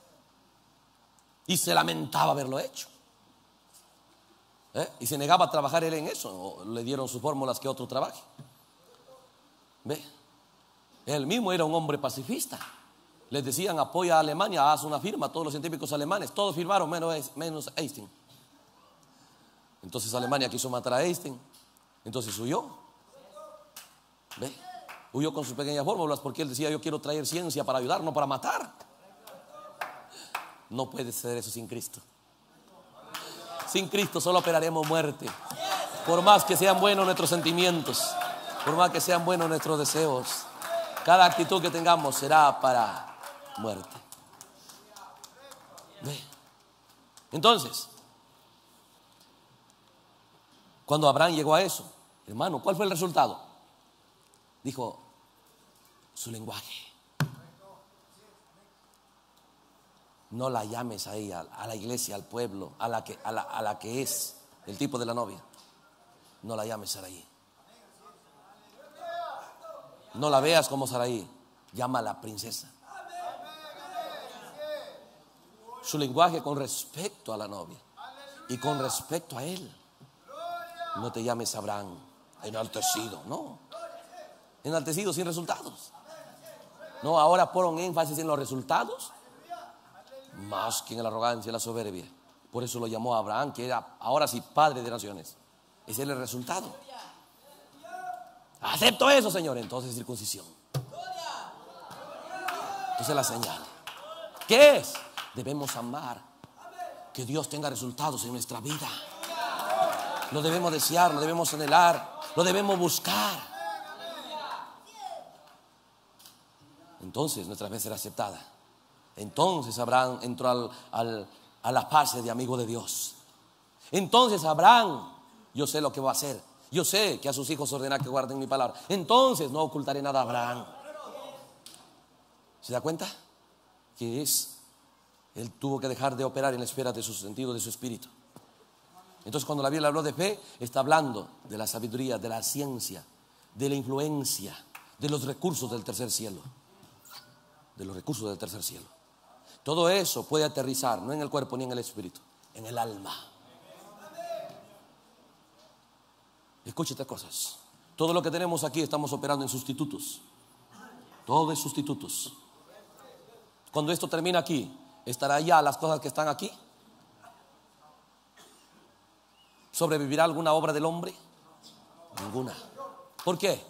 y se lamentaba haberlo hecho. ¿Eh? Y se negaba a trabajar él en eso. O le dieron sus fórmulas que otro trabaje. ¿Ve? Él mismo era un hombre pacifista. Les decían, apoya a Alemania, haz una firma. Todos los científicos alemanes, todos firmaron menos, menos Einstein. Entonces Alemania quiso matar a Einstein. Entonces huyó. ¿Ve? Huyó con sus pequeñas fórmulas porque él decía, yo quiero traer ciencia para ayudar, no para matar. No puede ser eso sin Cristo. Sin Cristo solo operaremos muerte. Por más que sean buenos nuestros sentimientos, por más que sean buenos nuestros deseos, Cada actitud que tengamos será para muerte. ¿Ve? Entonces, cuando Abraham llegó a eso, hermano, ¿cuál fue el resultado? Dijo, su lenguaje. No la llames a ella, a la iglesia, al pueblo, a la que, a la, a la que es el tipo de la novia. No la llames Saraí. No la veas como Saraí, llámala princesa. Su lenguaje con respecto a la novia y con respecto a él. No te llames Abraham, enaltecido, no. Enaltecido sin resultados. No, ahora pon énfasis en los resultados más que en la arrogancia y la soberbia. Por eso lo llamó Abraham, que era ahora sí padre de naciones. Ese es el resultado. Acepto eso, Señor. Entonces circuncisión. Entonces la señal. ¿Qué es? Debemos amar. Que Dios tenga resultados en nuestra vida. Lo debemos desear, lo debemos anhelar, lo debemos buscar. Entonces nuestra fe será aceptada. Entonces Abraham entró al, al, a la fase de amigo de Dios. Entonces Abraham, yo sé lo que va a hacer. Yo sé que a sus hijos ordena que guarden mi palabra. Entonces no ocultaré nada a Abraham. ¿Se da cuenta? Que es, él tuvo que dejar de operar en la esfera de su sentido, de su espíritu. Entonces cuando la Biblia habló de fe, está hablando de la sabiduría, de la ciencia, de la influencia, de los recursos del tercer cielo. De los recursos del tercer cielo. Todo eso puede aterrizar, no en el cuerpo ni en el espíritu, en el alma. Escuche estas cosas. Todo lo que tenemos aquí estamos operando en sustitutos. Todo es sustitutos. Cuando esto termina aquí, ¿estará ya las cosas que están aquí? ¿Sobrevivirá alguna obra del hombre? Ninguna. ¿Por qué?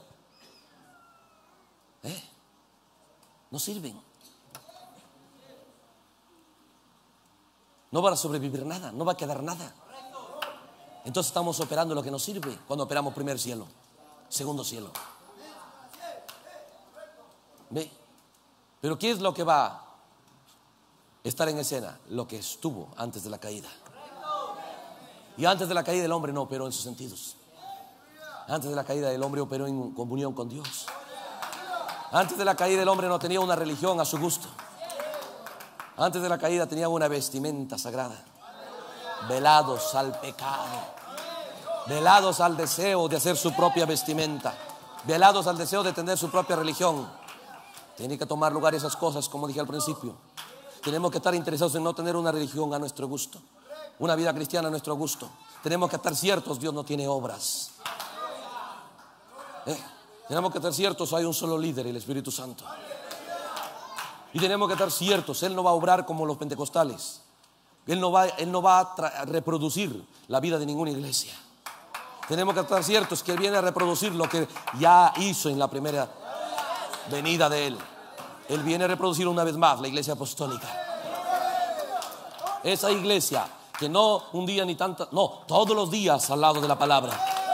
¿Eh? No sirven. No va a sobrevivir nada, no va a quedar nada. Entonces estamos operando lo que nos sirve cuando operamos primer cielo, segundo cielo. ¿Ve? Pero ¿qué es lo que va a estar en escena? Lo que estuvo antes de la caída. Y antes de la caída el hombre no operó en sus sentidos. Antes de la caída el hombre operó en comunión con Dios. Antes de la caída el hombre no tenía una religión a su gusto. Antes de la caída tenía una vestimenta sagrada. Velados al pecado, velados al deseo de hacer su propia vestimenta, velados al deseo de tener su propia religión. Tiene que tomar lugar esas cosas, como dije al principio. Tenemos que estar interesados en no tener una religión a nuestro gusto, una vida cristiana a nuestro gusto. Tenemos que estar ciertos, Dios no tiene obras. ¿Eh? Tenemos que estar ciertos, hay un solo líder, el Espíritu Santo. Y tenemos que estar ciertos, Él no va a obrar como los pentecostales. Él no va, él no va a, tra- a reproducir la vida de ninguna iglesia. Tenemos que estar ciertos que Él viene a reproducir lo que ya hizo en la primera venida de Él. Él viene a reproducir una vez más la iglesia apostólica. Esa iglesia que no un día ni tanta, no, todos los días al lado de la palabra.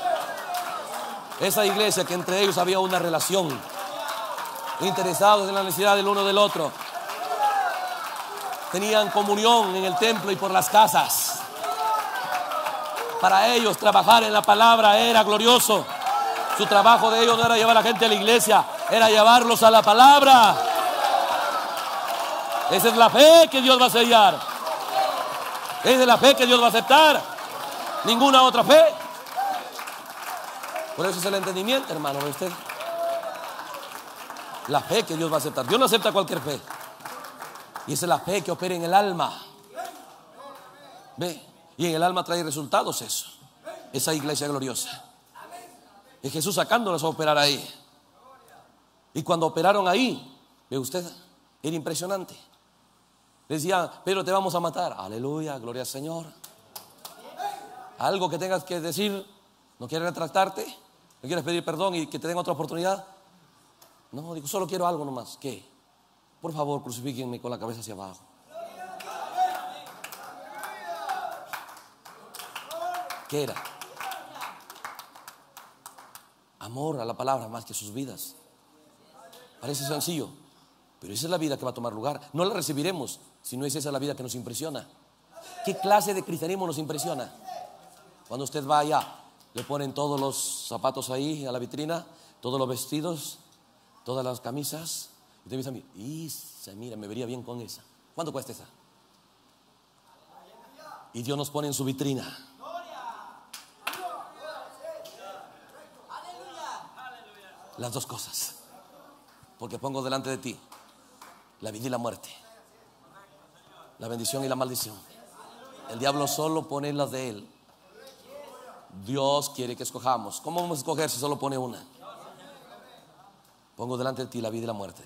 Esa iglesia que entre ellos había una relación, interesados en la necesidad del uno del otro. Tenían comunión en el templo y por las casas. Para ellos trabajar en la palabra era glorioso. Su trabajo de ellos no era llevar a la gente a la iglesia, era llevarlos a la palabra. Esa es la fe que Dios va a sellar. Esa es la fe que Dios va a aceptar. Ninguna otra fe. Por eso es el entendimiento, hermano, ¿ve usted? La fe que Dios va a aceptar. Dios no acepta cualquier fe. Y esa es la fe que opera en el alma. ¿Ve? Y en el alma trae resultados eso. Esa iglesia gloriosa. Es Jesús sacándolos a operar ahí. Y cuando operaron ahí, ¿ve usted? Era impresionante. Decía, pero te vamos a matar. Aleluya, gloria al Señor. Algo que tengas que decir, ¿no quieres retractarte? ¿No quieres pedir perdón y que te den otra oportunidad? No, digo, solo quiero algo nomás. ¿Qué? Por favor, crucifíquenme con la cabeza hacia abajo. ¿Qué era? Amor a la palabra más que sus vidas. Parece sencillo, pero esa es la vida que va a tomar lugar. No la recibiremos si no es esa la vida que nos impresiona. ¿Qué clase de cristianismo nos impresiona? Cuando usted va allá, le ponen todos los zapatos ahí a la vitrina, todos los vestidos, todas las camisas. Y usted dice a mí, Isa, mira, me vería bien con esa. ¿Cuánto cuesta esa? Y Dios nos pone en su vitrina. Las dos cosas. Porque pongo delante de ti la vida y la muerte, la bendición y la maldición. El diablo solo pone las de él. Dios quiere que escojamos. ¿Cómo vamos a escoger si solo pone una? Pongo delante de ti la vida y la muerte.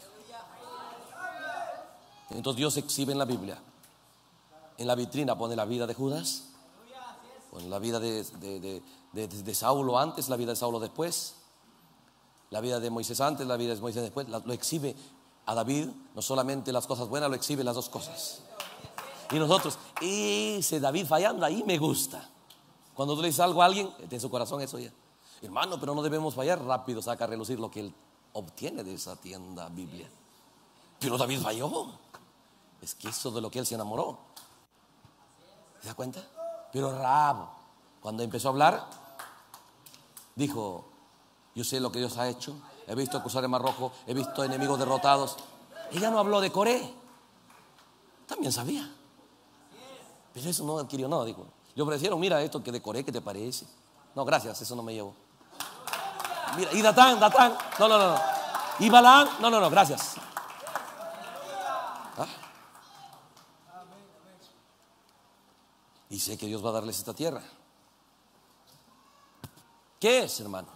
Entonces Dios exhibe en la Biblia. En la vitrina pone la vida de Judas, pone la vida de, de, de, de, de Saulo antes, la vida de Saulo después, la vida de Moisés antes, la vida de Moisés después. Lo exhibe a David, no solamente las cosas buenas, lo exhibe las dos cosas. Y nosotros, ese David fallando, ahí me gusta. Cuando tú le dices algo a alguien, en su corazón eso ya. Hermano, pero no debemos fallar. Rápido saca a relucir lo que él obtiene de esa tienda Biblia. Pero David falló. Es que eso de lo que él se enamoró. ¿Se da cuenta? Pero Rahab, cuando empezó a hablar, dijo: yo sé lo que Dios ha hecho. He visto cruzar el Mar Rojo, he visto enemigos derrotados. Ella no habló de Coré. También sabía. Pero eso no adquirió, no, dijo. Le ofrecieron, mira esto que de Coré, ¿qué te parece? No, gracias, eso no me llevó. Mira, y Datán, Datán, no, no, no, no. Y Balaam, no, no, no, gracias. ¿Ah? Y sé que Dios va a darles esta tierra. ¿Qué es, hermano?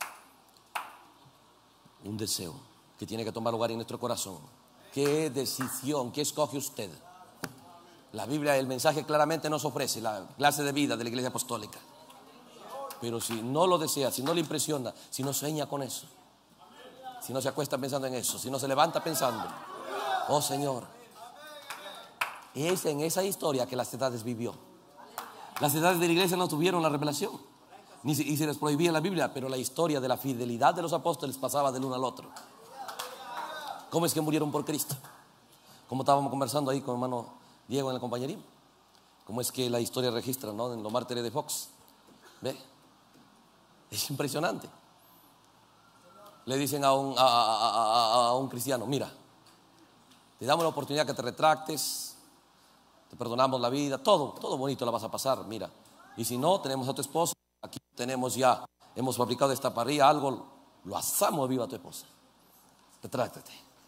Un deseo que tiene que tomar lugar en nuestro corazón. ¿Qué decisión? ¿Qué escoge usted? La Biblia, el mensaje claramente nos ofrece la clase de vida de la Iglesia Apostólica. Pero si no lo desea, si no le impresiona, si no sueña con eso, si no se acuesta pensando en eso, si no se levanta pensando, oh Señor, es en esa historia que las edades vivió. Las edades de la iglesia no tuvieron la revelación, ni se, y se les prohibía la Biblia, pero la historia de la fidelidad de los apóstoles pasaba del uno al otro. ¿Cómo es que murieron por Cristo? Como estábamos conversando ahí con el hermano Diego en el compañerismo. ¿Cómo es que la historia registra, ¿no? En los mártires de Fox. ¿Ve? Es impresionante. Le dicen a un, a, a, a, a un cristiano: mira, te damos la oportunidad que te retractes, te perdonamos la vida, todo, todo bonito la vas a pasar, mira. Y si no, tenemos a tu esposa, aquí tenemos ya, hemos fabricado esta parrilla, algo, lo asamos viva a tu esposa. Retráctate.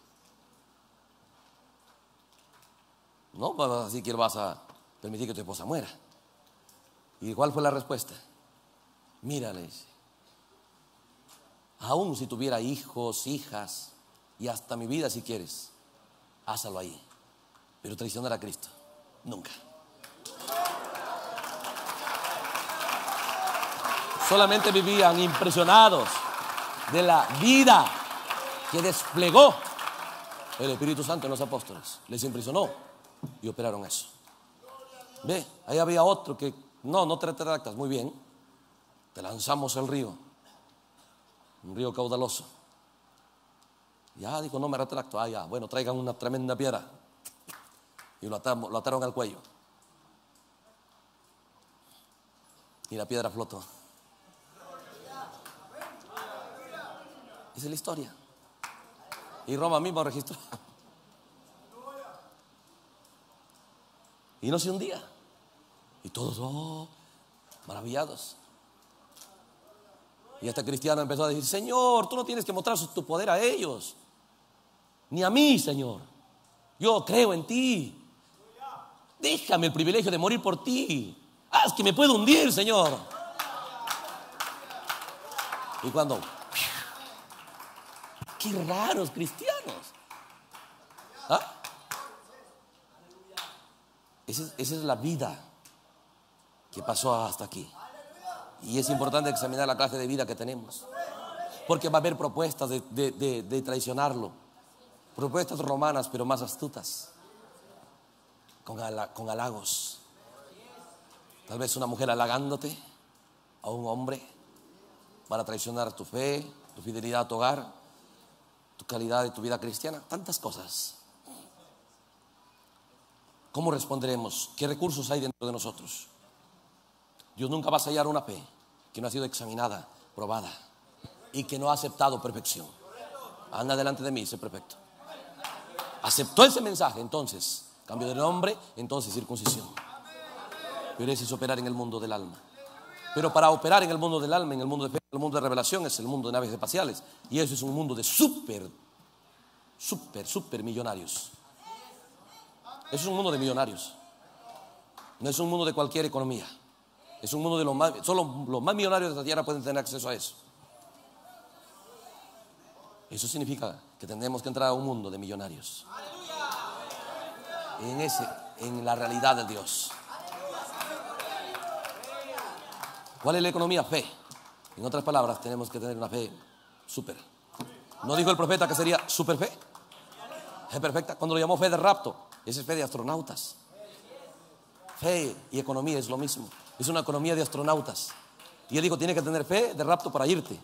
No, así que vas a permitir que tu esposa muera. ¿Y cuál fue la respuesta? Mírale, aún si tuviera hijos, hijas y hasta mi vida si quieres, házalo ahí. Pero traicionar a Cristo, nunca. Solamente vivían impresionados de la vida que desplegó el Espíritu Santo en los apóstoles. Les impresionó y operaron eso. Ve, ahí había otro que no, no te retractas, muy bien, te lanzamos al río, un río caudaloso. Ya dijo: no me retracto. Ah, ya, bueno, traigan una tremenda piedra. Y lo ataron, lo ataron al cuello. Y la piedra flotó. Esa es la historia. Y Roma mismo registró. Y no se hundía. Y todos, oh, maravillados. Y este cristiano empezó a decir: Señor, tú no tienes que mostrar tu poder a ellos, ni a mí, Señor. Yo creo en ti. Déjame el privilegio de morir por ti. Haz que me pueda hundir, Señor. Y cuando, qué raros cristianos. ¿Ah? Esa es, esa es la vida que pasó hasta aquí. Y es importante examinar la clase de vida que tenemos, porque va a haber propuestas de, de, de, de traicionarlo. Propuestas romanas, pero más astutas, con, hala, con halagos. Tal vez una mujer halagándote, a un hombre, para traicionar tu fe, tu fidelidad a tu hogar. tu calidad de tu vida cristiana, tantas cosas. ¿Cómo responderemos? ¿Qué recursos hay dentro de nosotros? Dios nunca va a sellar una fe que no ha sido examinada, probada y que no ha aceptado perfección. Anda delante de mí, sé perfecto. Aceptó ese mensaje, entonces cambio de nombre, entonces circuncisión. Pero ese es operar en el mundo del alma. Pero para operar en el mundo del alma, en el mundo de fe, en el mundo de revelación, es el mundo de naves espaciales. Y eso es un mundo de súper, súper, súper millonarios. Eso es un mundo de millonarios. No es un mundo de cualquier economía. Es un mundo de los más, solo los más millonarios de la tierra pueden tener acceso a eso. Eso significa que tendremos que entrar a un mundo de millonarios. En ese, en la realidad de Dios. ¿Cuál es la economía? Fe. En otras palabras, tenemos que tener una fe súper. ¿No dijo el profeta que sería súper fe? Fe perfecta. Cuando lo llamó fe de rapto, esa es fe de astronautas. Fe y economía es lo mismo. Es una economía de astronautas. Y él dijo, tiene que tener fe de rapto para irte.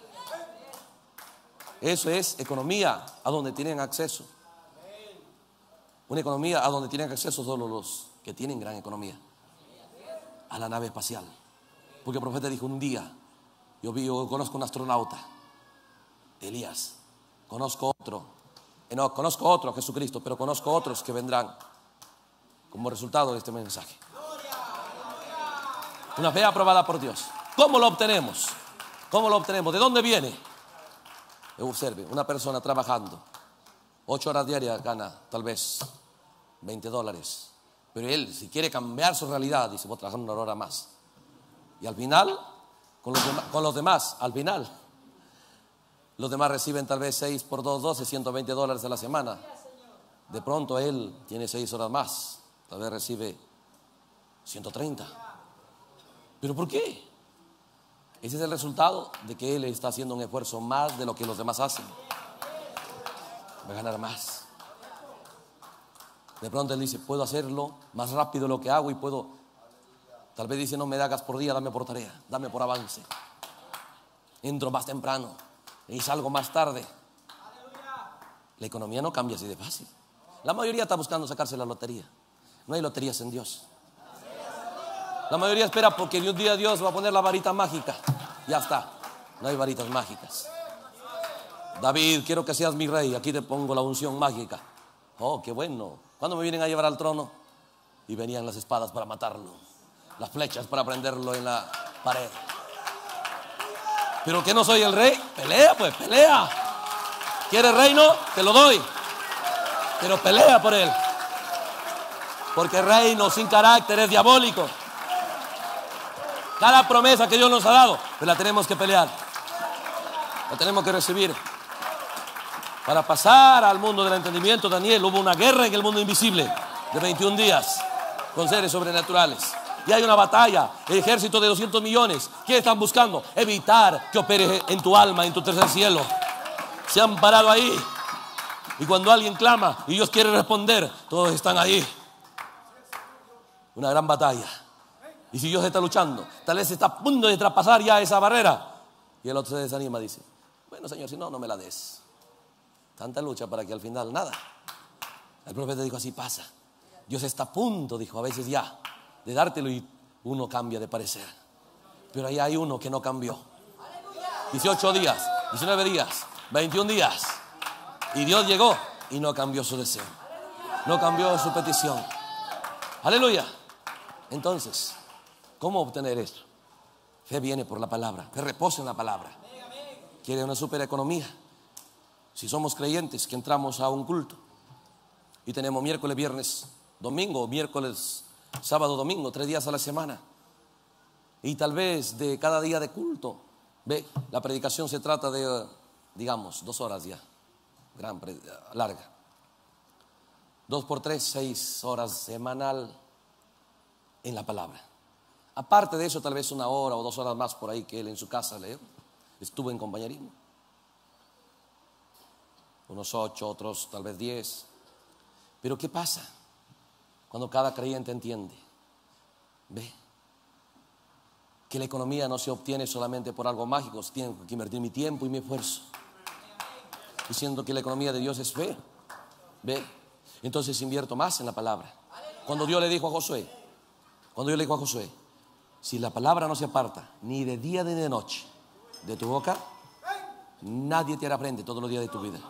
Eso es economía a donde tienen acceso. Una economía a donde tienen acceso solo los que tienen gran economía. A la nave espacial. Porque el profeta dijo un día, yo vi, yo conozco un astronauta, Elías, conozco otro, no, conozco otro, Jesucristo, pero conozco otros que vendrán como resultado de este mensaje. Una fe aprobada por Dios. ¿Cómo lo obtenemos? ¿Cómo lo obtenemos? ¿De dónde viene? Observe, una persona trabajando ocho horas diarias gana tal vez veinte dólares. Pero él, si quiere cambiar su realidad, dice, voy a trabajar una hora más. Y al final, con los, demás, con los demás, al final, los demás reciben tal vez seis por dos, doce, ciento veinte dólares a la semana. De pronto él tiene seis horas más, tal vez recibe ciento treinta. ¿Pero por qué? Ese es el resultado de que él está haciendo un esfuerzo más de lo que los demás hacen. Va a ganar más. De pronto él dice, puedo hacerlo más rápido de lo que hago y puedo... Tal vez dice, no me hagas por día, dame por tarea, dame por avance. Entro más temprano y salgo más tarde. La economía no cambia así de fácil. La mayoría está buscando sacarse la lotería. No hay loterías en Dios. La mayoría espera porque un día Dios va a poner la varita mágica. Ya está, no hay varitas mágicas. David, quiero que seas mi rey, aquí te pongo la unción mágica. Oh, qué bueno. ¿Cuándo me vienen a llevar al trono? Y venían las espadas para matarlo, las flechas para prenderlo en la pared. Pero que no soy el rey, pelea pues, pelea. ¿Quieres reino? Te lo doy. Pero pelea por él. Porque reino sin carácter es diabólico. Cada promesa que Dios nos ha dado, pues la tenemos que pelear. La tenemos que recibir. Para pasar al mundo del entendimiento, Daniel, hubo una guerra en el mundo invisible de veintiún días con seres sobrenaturales. Y hay una batalla, el ejército de doscientos millones. ¿Qué están buscando? Evitar que opere en tu alma, en tu tercer cielo. Se han parado ahí. Y cuando alguien clama y Dios quiere responder, todos están ahí. Una gran batalla. Y si Dios está luchando, tal vez está a punto de traspasar ya esa barrera. Y el otro se desanima, dice, bueno Señor, si no, no me la des. Tanta lucha para que al final nada. El profeta dijo, así pasa. Dios está a punto, dijo, a veces ya, de dártelo y uno cambia de parecer. Pero ahí hay uno que no cambió. dieciocho días, diecinueve días, veintiún días. Y Dios llegó y no cambió su deseo. No cambió su petición. Aleluya. Entonces, ¿cómo obtener esto? Fe viene por la palabra. Fe reposa en la palabra. Quiere una supereconomía. Si somos creyentes que entramos a un culto y tenemos miércoles, viernes, domingo, miércoles, sábado, domingo, tres días a la semana. Y tal vez de cada día de culto, ve, la predicación se trata de, digamos, dos horas ya, gran, larga. Dos por tres, seis horas semanal en la palabra. Aparte de eso, tal vez una hora o dos horas más por ahí que él en su casa leyó. Estuvo en compañerismo. Unos ocho, otros tal vez diez. Pero ¿qué pasa cuando cada creyente entiende? Ve que la economía no se obtiene solamente por algo mágico. Tengo que invertir mi tiempo y mi esfuerzo. diciendo que la economía de Dios es fe. ¿Ve? Entonces invierto más en la palabra. Cuando Dios le dijo a Josué, cuando Dios le dijo a Josué, si la palabra no se aparta ni de día ni de noche de tu boca, nadie te hará frente todos los días de tu vida.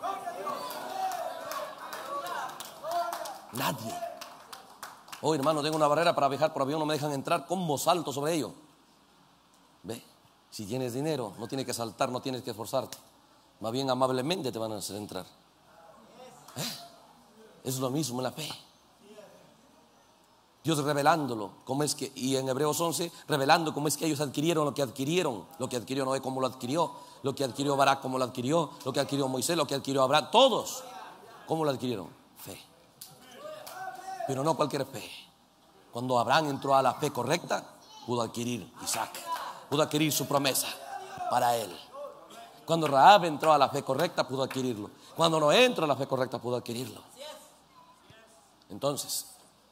Nadie. Oh, hermano, tengo una barrera para viajar por avión, no me dejan entrar. ¿Cómo salto sobre ello? Ve, si tienes dinero, no tienes que saltar, no tienes que esforzarte. Más bien amablemente te van a hacer entrar. ¿Eh? Es lo mismo en la fe. Dios revelándolo, cómo es que, y en Hebreos once, revelando cómo es que ellos adquirieron lo que adquirieron. Lo que adquirió Noé, cómo lo adquirió. Lo que adquirió Barak, cómo lo adquirió. Lo que adquirió Moisés, lo que adquirió Abraham. Todos, ¿cómo lo adquirieron? Fe. Pero no cualquier fe. Cuando Abraham entró a la fe correcta, pudo adquirir Isaac, pudo adquirir su promesa para él. Cuando Rahab entró a la fe correcta, pudo adquirirlo. Cuando no entró a la fe correcta, pudo adquirirlo. Entonces,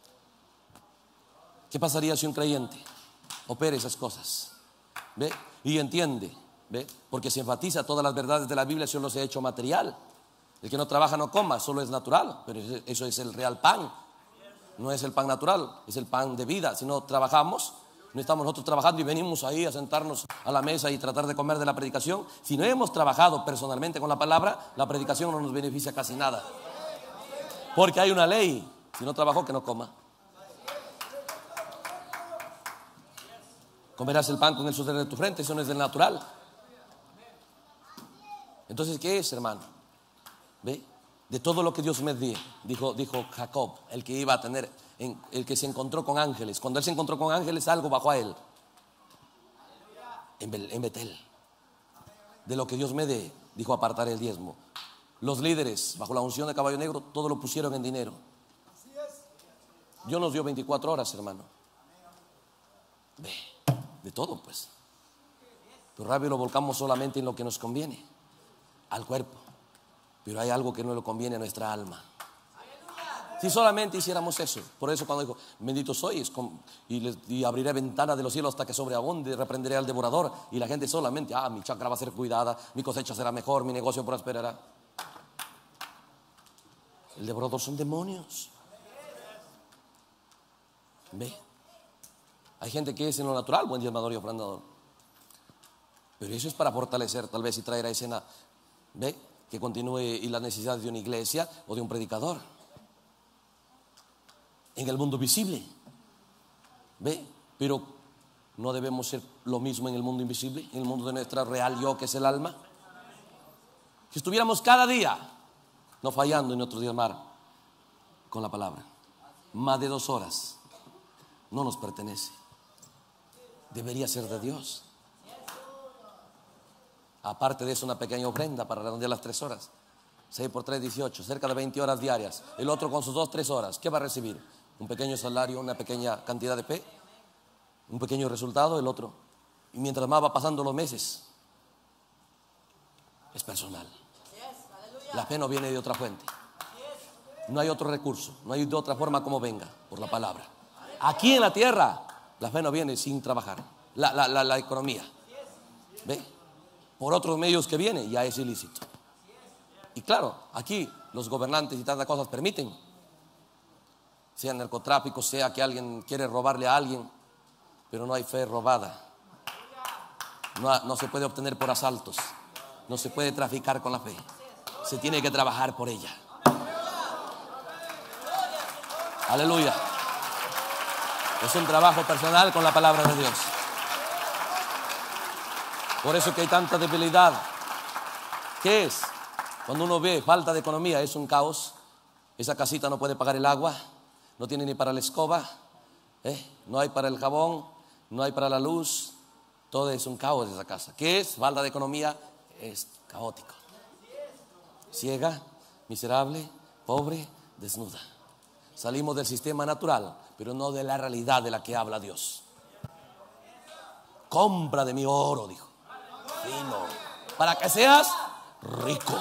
¿qué pasaría si un creyente opera esas cosas? ¿Ve? Y entiende, ¿ve? Porque se enfatiza todas las verdades de la Biblia, solo se ha hecho material. El que no trabaja no coma, solo es natural. Pero eso es el real pan. No es el pan natural, es el pan de vida. Si no trabajamos, no estamos nosotros trabajando y venimos ahí a sentarnos a la mesa y tratar de comer de la predicación. Si no hemos trabajado personalmente con la palabra, la predicación no nos beneficia casi nada. Porque hay una ley: si no trabajó, que no coma. Comerás el pan con el sudor de tu frente, eso no es del natural. Entonces, ¿qué es, hermano? ¿Ve? De todo lo que Dios me dio, dijo, dijo Jacob, el que iba a tener, el que se encontró con ángeles. Cuando él se encontró con ángeles, algo bajó a él en Betel. De lo que Dios me dé, dijo, apartaré el diezmo. Los líderes, bajo la unción de caballo negro, todo lo pusieron en dinero. Dios nos dio veinticuatro horas, hermano. Ve, de todo, pues. Pero rápido lo volcamos solamente en lo que nos conviene al cuerpo. Pero hay algo que no le conviene a nuestra alma. Si solamente hiciéramos eso. Por eso cuando dijo, bendito sois, y, les, y abriré ventana de los cielos hasta que sobreabunde, reprenderé al devorador. Y la gente solamente, ah, mi chacra va a ser cuidada, mi cosecha será mejor, mi negocio prosperará. El devorador son demonios. Ve. Hay gente que es en lo natural buen diezmador y ofrendador. Pero eso es para fortalecer, tal vez, y traer a escena, ve, que continúe y la necesidad de una iglesia o de un predicador en el mundo visible. ¿Ve? Pero no debemos ser lo mismo en el mundo invisible, en el mundo de nuestra real yo, que es el alma. Si estuviéramos cada día no fallando en nuestro diezmar con la palabra, más de dos horas no nos pertenece, debería ser de Dios. Aparte de eso, una pequeña ofrenda para redondear las tres horas. seis por tres, dieciocho, cerca de veinte horas diarias. El otro con sus dos, tres horas, ¿qué va a recibir? Un pequeño salario, una pequeña cantidad de fe, un pequeño resultado, el otro. Y mientras más va pasando los meses, es personal. La fe no viene de otra fuente. No hay otro recurso, no hay de otra forma como venga, por la palabra. Aquí en la tierra, la fe no viene sin trabajar. La, la, la, la economía, ¿ve? Por otros medios que viene, ya es ilícito. Y claro, aquí los gobernantes y tantas cosas permiten, sea narcotráfico, sea que alguien quiere robarle a alguien, pero no hay fe robada. No, no se puede obtener por asaltos, no se puede traficar con la fe, se tiene que trabajar por ella. Aleluya. Es un trabajo personal con la palabra de Dios. Por eso que hay tanta debilidad. ¿Qué es? Cuando uno ve falta de economía, es un caos. Esa casita no puede pagar el agua, no tiene ni para la escoba, ¿eh? No hay para el jabón, no hay para la luz. Todo es un caos de esa casa. ¿Qué es? Falta de economía, es caótico. Ciega, miserable, pobre, desnuda. Salimos del sistema natural, pero no de la realidad de la que habla Dios. Compra de mi oro, dijo, fino, para que seas rico.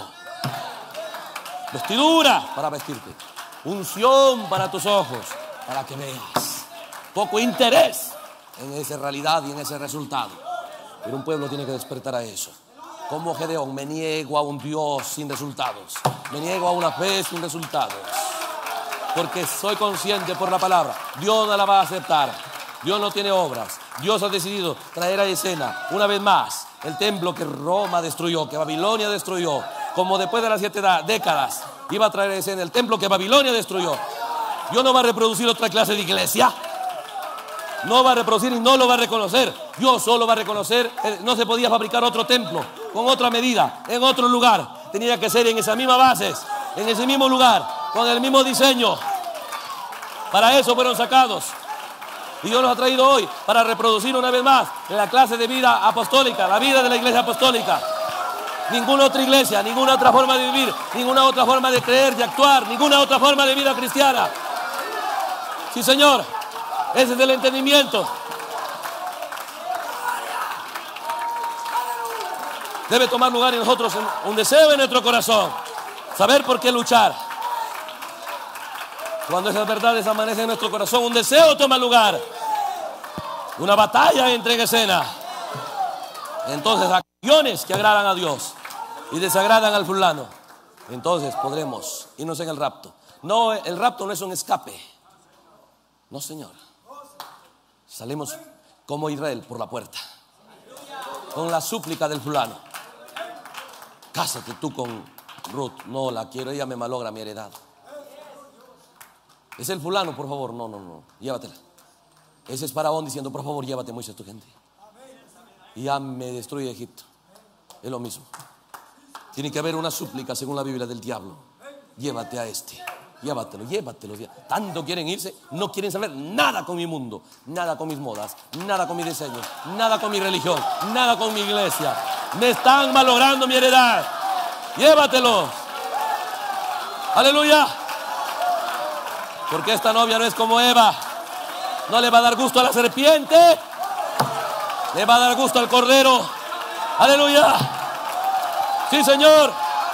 Vestidura para vestirte, unción para tus ojos, para que veas. Poco interés en esa realidad y en ese resultado, pero un pueblo tiene que despertar a eso. Como Gedeón, me niego a un Dios sin resultados. Me niego a una fe sin resultados. Porque soy consciente por la palabra, Dios no la va a aceptar. Dios no tiene obras. Dios ha decidido traer a escena una vez más el templo que Roma destruyó, que Babilonia destruyó. Como después de las siete décadas iba a traer a escena el templo que Babilonia destruyó. Dios no va a reproducir otra clase de iglesia. No va a reproducir y no lo va a reconocer. Dios solo va a reconocer. No se podía fabricar otro templo con otra medida, en otro lugar. Tenía que ser en esas mismas bases, en ese mismo lugar, con el mismo diseño. Para eso fueron sacados. Y Dios los ha traído hoy para reproducir una vez más la clase de vida apostólica, la vida de la iglesia apostólica. Ninguna otra iglesia, ninguna otra forma de vivir, ninguna otra forma de creer, de actuar, ninguna otra forma de vida cristiana. Sí, Señor, ese es el entendimiento. Debe tomar lugar en nosotros un deseo en nuestro corazón, saber por qué luchar. Cuando esas verdades amanecen en nuestro corazón, un deseo toma lugar. Una batalla entra en escena. Entonces, acciones que agradan a Dios y desagradan al fulano. Entonces podremos irnos en el rapto. No, el rapto no es un escape. No, Señor. Salimos como Israel por la puerta, con la súplica del fulano. Cásate tú con Ruth. No la quiero, ella me malogra mi heredad. Es el fulano, por favor. No, no, no, llévatela. Ese es Faraón diciendo, por favor, llévate Moisés tu gente. Y ya me destruye Egipto. Es lo mismo. Tiene que haber una súplica según la Biblia del diablo. Llévate a este. Llévatelo, llévatelo. Tanto quieren irse, no quieren saber nada con mi mundo, nada con mis modas, nada con mis diseños, nada con mi religión, nada con mi iglesia. Me están malogrando mi heredad. Llévatelo. Aleluya. Porque esta novia no es como Eva. No le va a dar gusto a la serpiente, le va a dar gusto al cordero. Aleluya. Sí, Señor.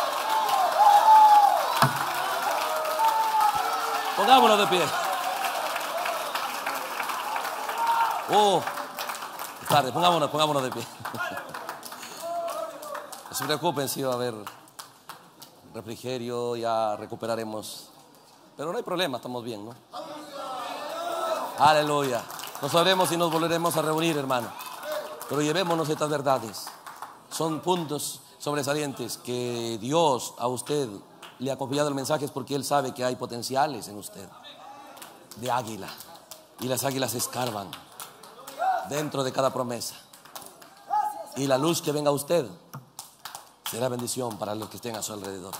Pongámonos de pie. Oh, tarde, pongámonos, pongámonos de pie. No se preocupen si va a haber refrigerio, ya recuperaremos. Pero no hay problema, estamos bien, ¿no? Aleluya. No sabremos si nos volveremos a reunir, hermano. Pero llevémonos estas verdades. Son puntos sobresalientes que Dios a usted le ha confiado el mensaje, es porque Él sabe que hay potenciales en usted de águila. Y las águilas escarban dentro de cada promesa. Y la luz que venga a usted será bendición para los que estén a su alrededor.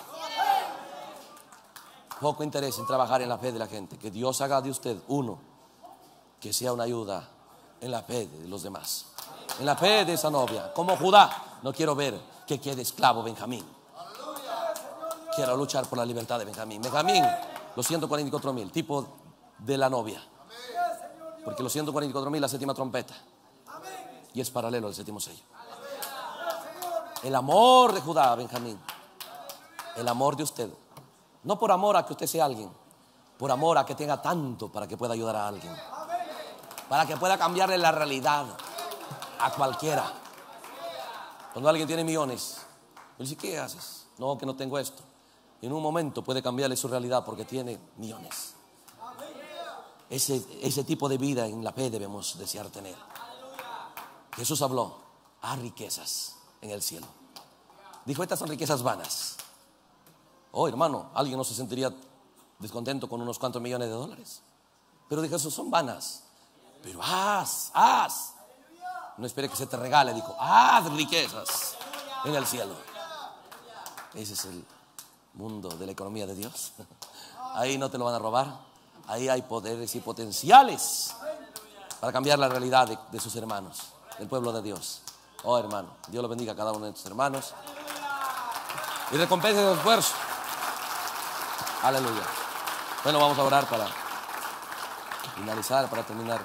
Poco interés en trabajar en la fe de la gente. Que Dios haga de usted uno que sea una ayuda en la fe de los demás, en la fe de esa novia. Como Judá, no quiero ver que quede esclavo Benjamín. Quiero luchar por la libertad de Benjamín. Benjamín, los ciento cuarenta y cuatro mil, tipo de la novia. Porque los ciento cuarenta y cuatro mil, la séptima trompeta. Y es paralelo al séptimo sello. El amor de Judá a Benjamín. El amor de usted. No por amor a que usted sea alguien, por amor a que tenga tanto para que pueda ayudar a alguien, para que pueda cambiarle la realidad a cualquiera. Cuando alguien tiene millones, me dice, ¿qué haces? No, que no tengo esto. Y en un momento puede cambiarle su realidad porque tiene millones. Ese, ese tipo de vida en la fe debemos desear tener. Jesús habló, hay riquezas en el cielo. Dijo, estas son riquezas vanas. Oh, hermano, alguien no se sentiría descontento con unos cuantos millones de dólares. Pero dijo, eso son vanas. Pero haz, haz. No espere que se te regale, dijo, haz riquezas en el cielo. Ese es el mundo de la economía de Dios. Ahí no te lo van a robar. Ahí hay poderes y potenciales para cambiar la realidad de, de sus hermanos, del pueblo de Dios. Oh, hermano, Dios lo bendiga a cada uno de tus hermanos y recompense su esfuerzo. Aleluya. Bueno, vamos a orar para finalizar, para terminar.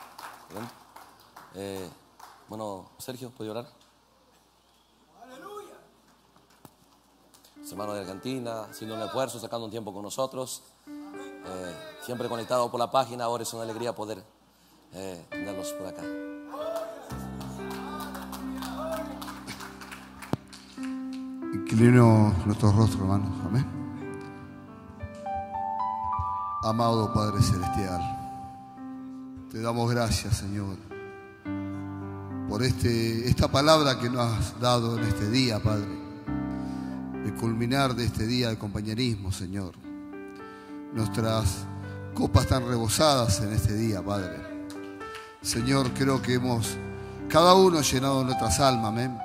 Eh, bueno, Sergio, ¿puede orar? Aleluya. Hermano de Argentina, haciendo un esfuerzo, sacando un tiempo con nosotros. Eh, siempre conectado por la página. Ahora es una alegría poder eh, tenerlos por acá. Inclinemos nuestros rostros, hermanos. Amén. Amado Padre Celestial, te damos gracias, Señor, por este, esta palabra que nos has dado en este día, Padre, de culminar de este día de compañerismo, Señor. Nuestras copas están rebosadas en este día, Padre. Señor, creo que hemos cada uno llenado nuestras almas, amén.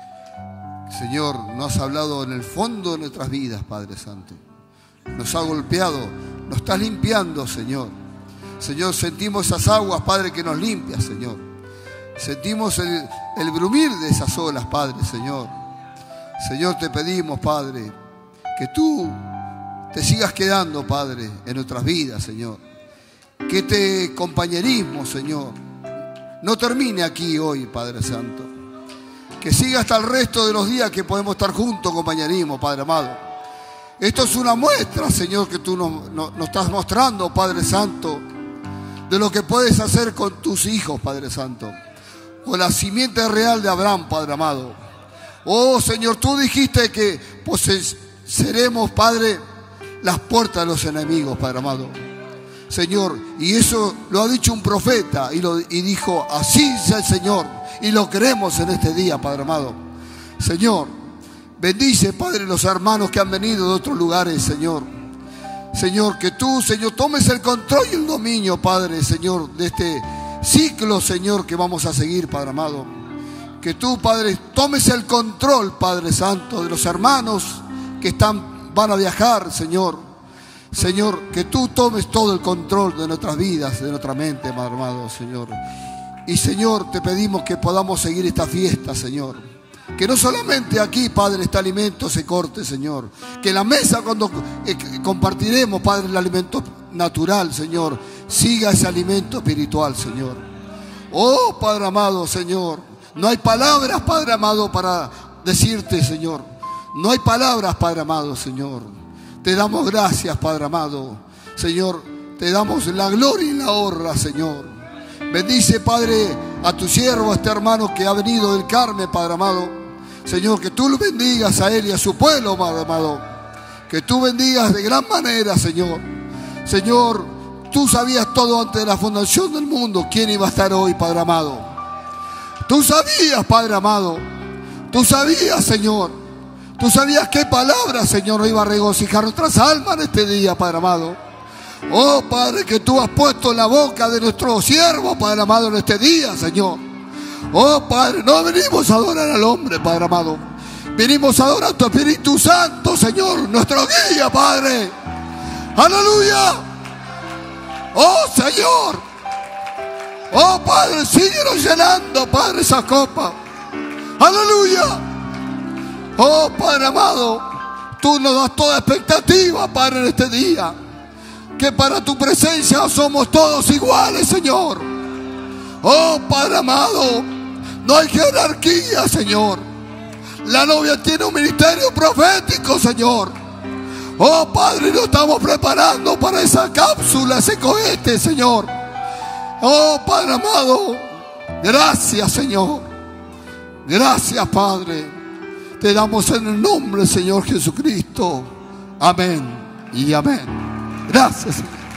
Señor, nos has hablado en el fondo de nuestras vidas, Padre Santo. Nos ha golpeado, nos estás limpiando, Señor. Señor, sentimos esas aguas, Padre, que nos limpias, Señor. Sentimos el, el brumir de esas olas, Padre, Señor. Señor, te pedimos, Padre, que tú te sigas quedando, Padre, en nuestras vidas, Señor. Que este compañerismo, Señor, no termine aquí hoy, Padre Santo. Que siga hasta el resto de los días que podemos estar juntos, compañerismo, Padre amado. Esto es una muestra, Señor, que tú nos, nos, nos estás mostrando, Padre Santo, de lo que puedes hacer con tus hijos, Padre Santo. Con la simiente real de Abraham, Padre amado. Oh, Señor, tú dijiste que pues, seremos, Padre, las puertas de los enemigos, Padre amado. Señor, y eso lo ha dicho un profeta y, lo, y dijo, así sea el Señor. Y lo creemos en este día, Padre amado. Señor, bendice, Padre, los hermanos que han venido de otros lugares, Señor. Señor, que tú, Señor, tomes el control y el dominio, Padre, Señor, de este ciclo, Señor, que vamos a seguir, Padre amado. Que tú, Padre, tomes el control, Padre Santo, de los hermanos que están, van a viajar, Señor. Señor, que tú tomes todo el control de nuestras vidas, de nuestra mente, Padre amado, Señor. Y, Señor, te pedimos que podamos seguir esta fiesta, Señor. Que no solamente aquí, Padre, este alimento se corte, Señor. Que en la mesa cuando eh, compartiremos, Padre, el alimento natural, Señor, siga ese alimento espiritual, Señor. Oh, Padre amado, Señor. No hay palabras, Padre amado, para decirte, Señor. No hay palabras, Padre amado, Señor. Te damos gracias, Padre amado. Señor, te damos la gloria y la honra, Señor. Bendice, Padre, a tu siervo, a este hermano que ha venido del Carmen, Padre amado. Señor, que tú lo bendigas a él y a su pueblo, Padre amado. Que tú bendigas de gran manera, Señor. Señor, tú sabías todo antes de la fundación del mundo quién iba a estar hoy, Padre amado. Tú sabías, Padre amado. Tú sabías, Señor. Tú sabías qué palabras, Señor, iba a regocijar nuestras almas en este día, Padre amado. Oh, Padre, que tú has puesto en la boca de nuestro siervo, Padre amado, en este día, Señor. Oh, Padre, no venimos a adorar al hombre, Padre amado. Venimos a adorar a tu Espíritu Santo, Señor, nuestro guía, Padre. Aleluya. Oh, Señor. Oh, Padre, síguenos llenando, Padre, esa copa. Aleluya. Oh, Padre amado, tú nos das toda expectativa, Padre, en este día. Que para tu presencia somos todos iguales, Señor. Oh, Padre amado, no hay jerarquía, Señor. La novia tiene un ministerio profético, Señor. Oh, Padre, nos estamos preparando para esa cápsula, ese cohete, Señor. Oh, Padre amado, gracias, Señor. Gracias, Padre. Te damos en el nombre del Señor Jesucristo. Amén y amén. Gracias, Señor.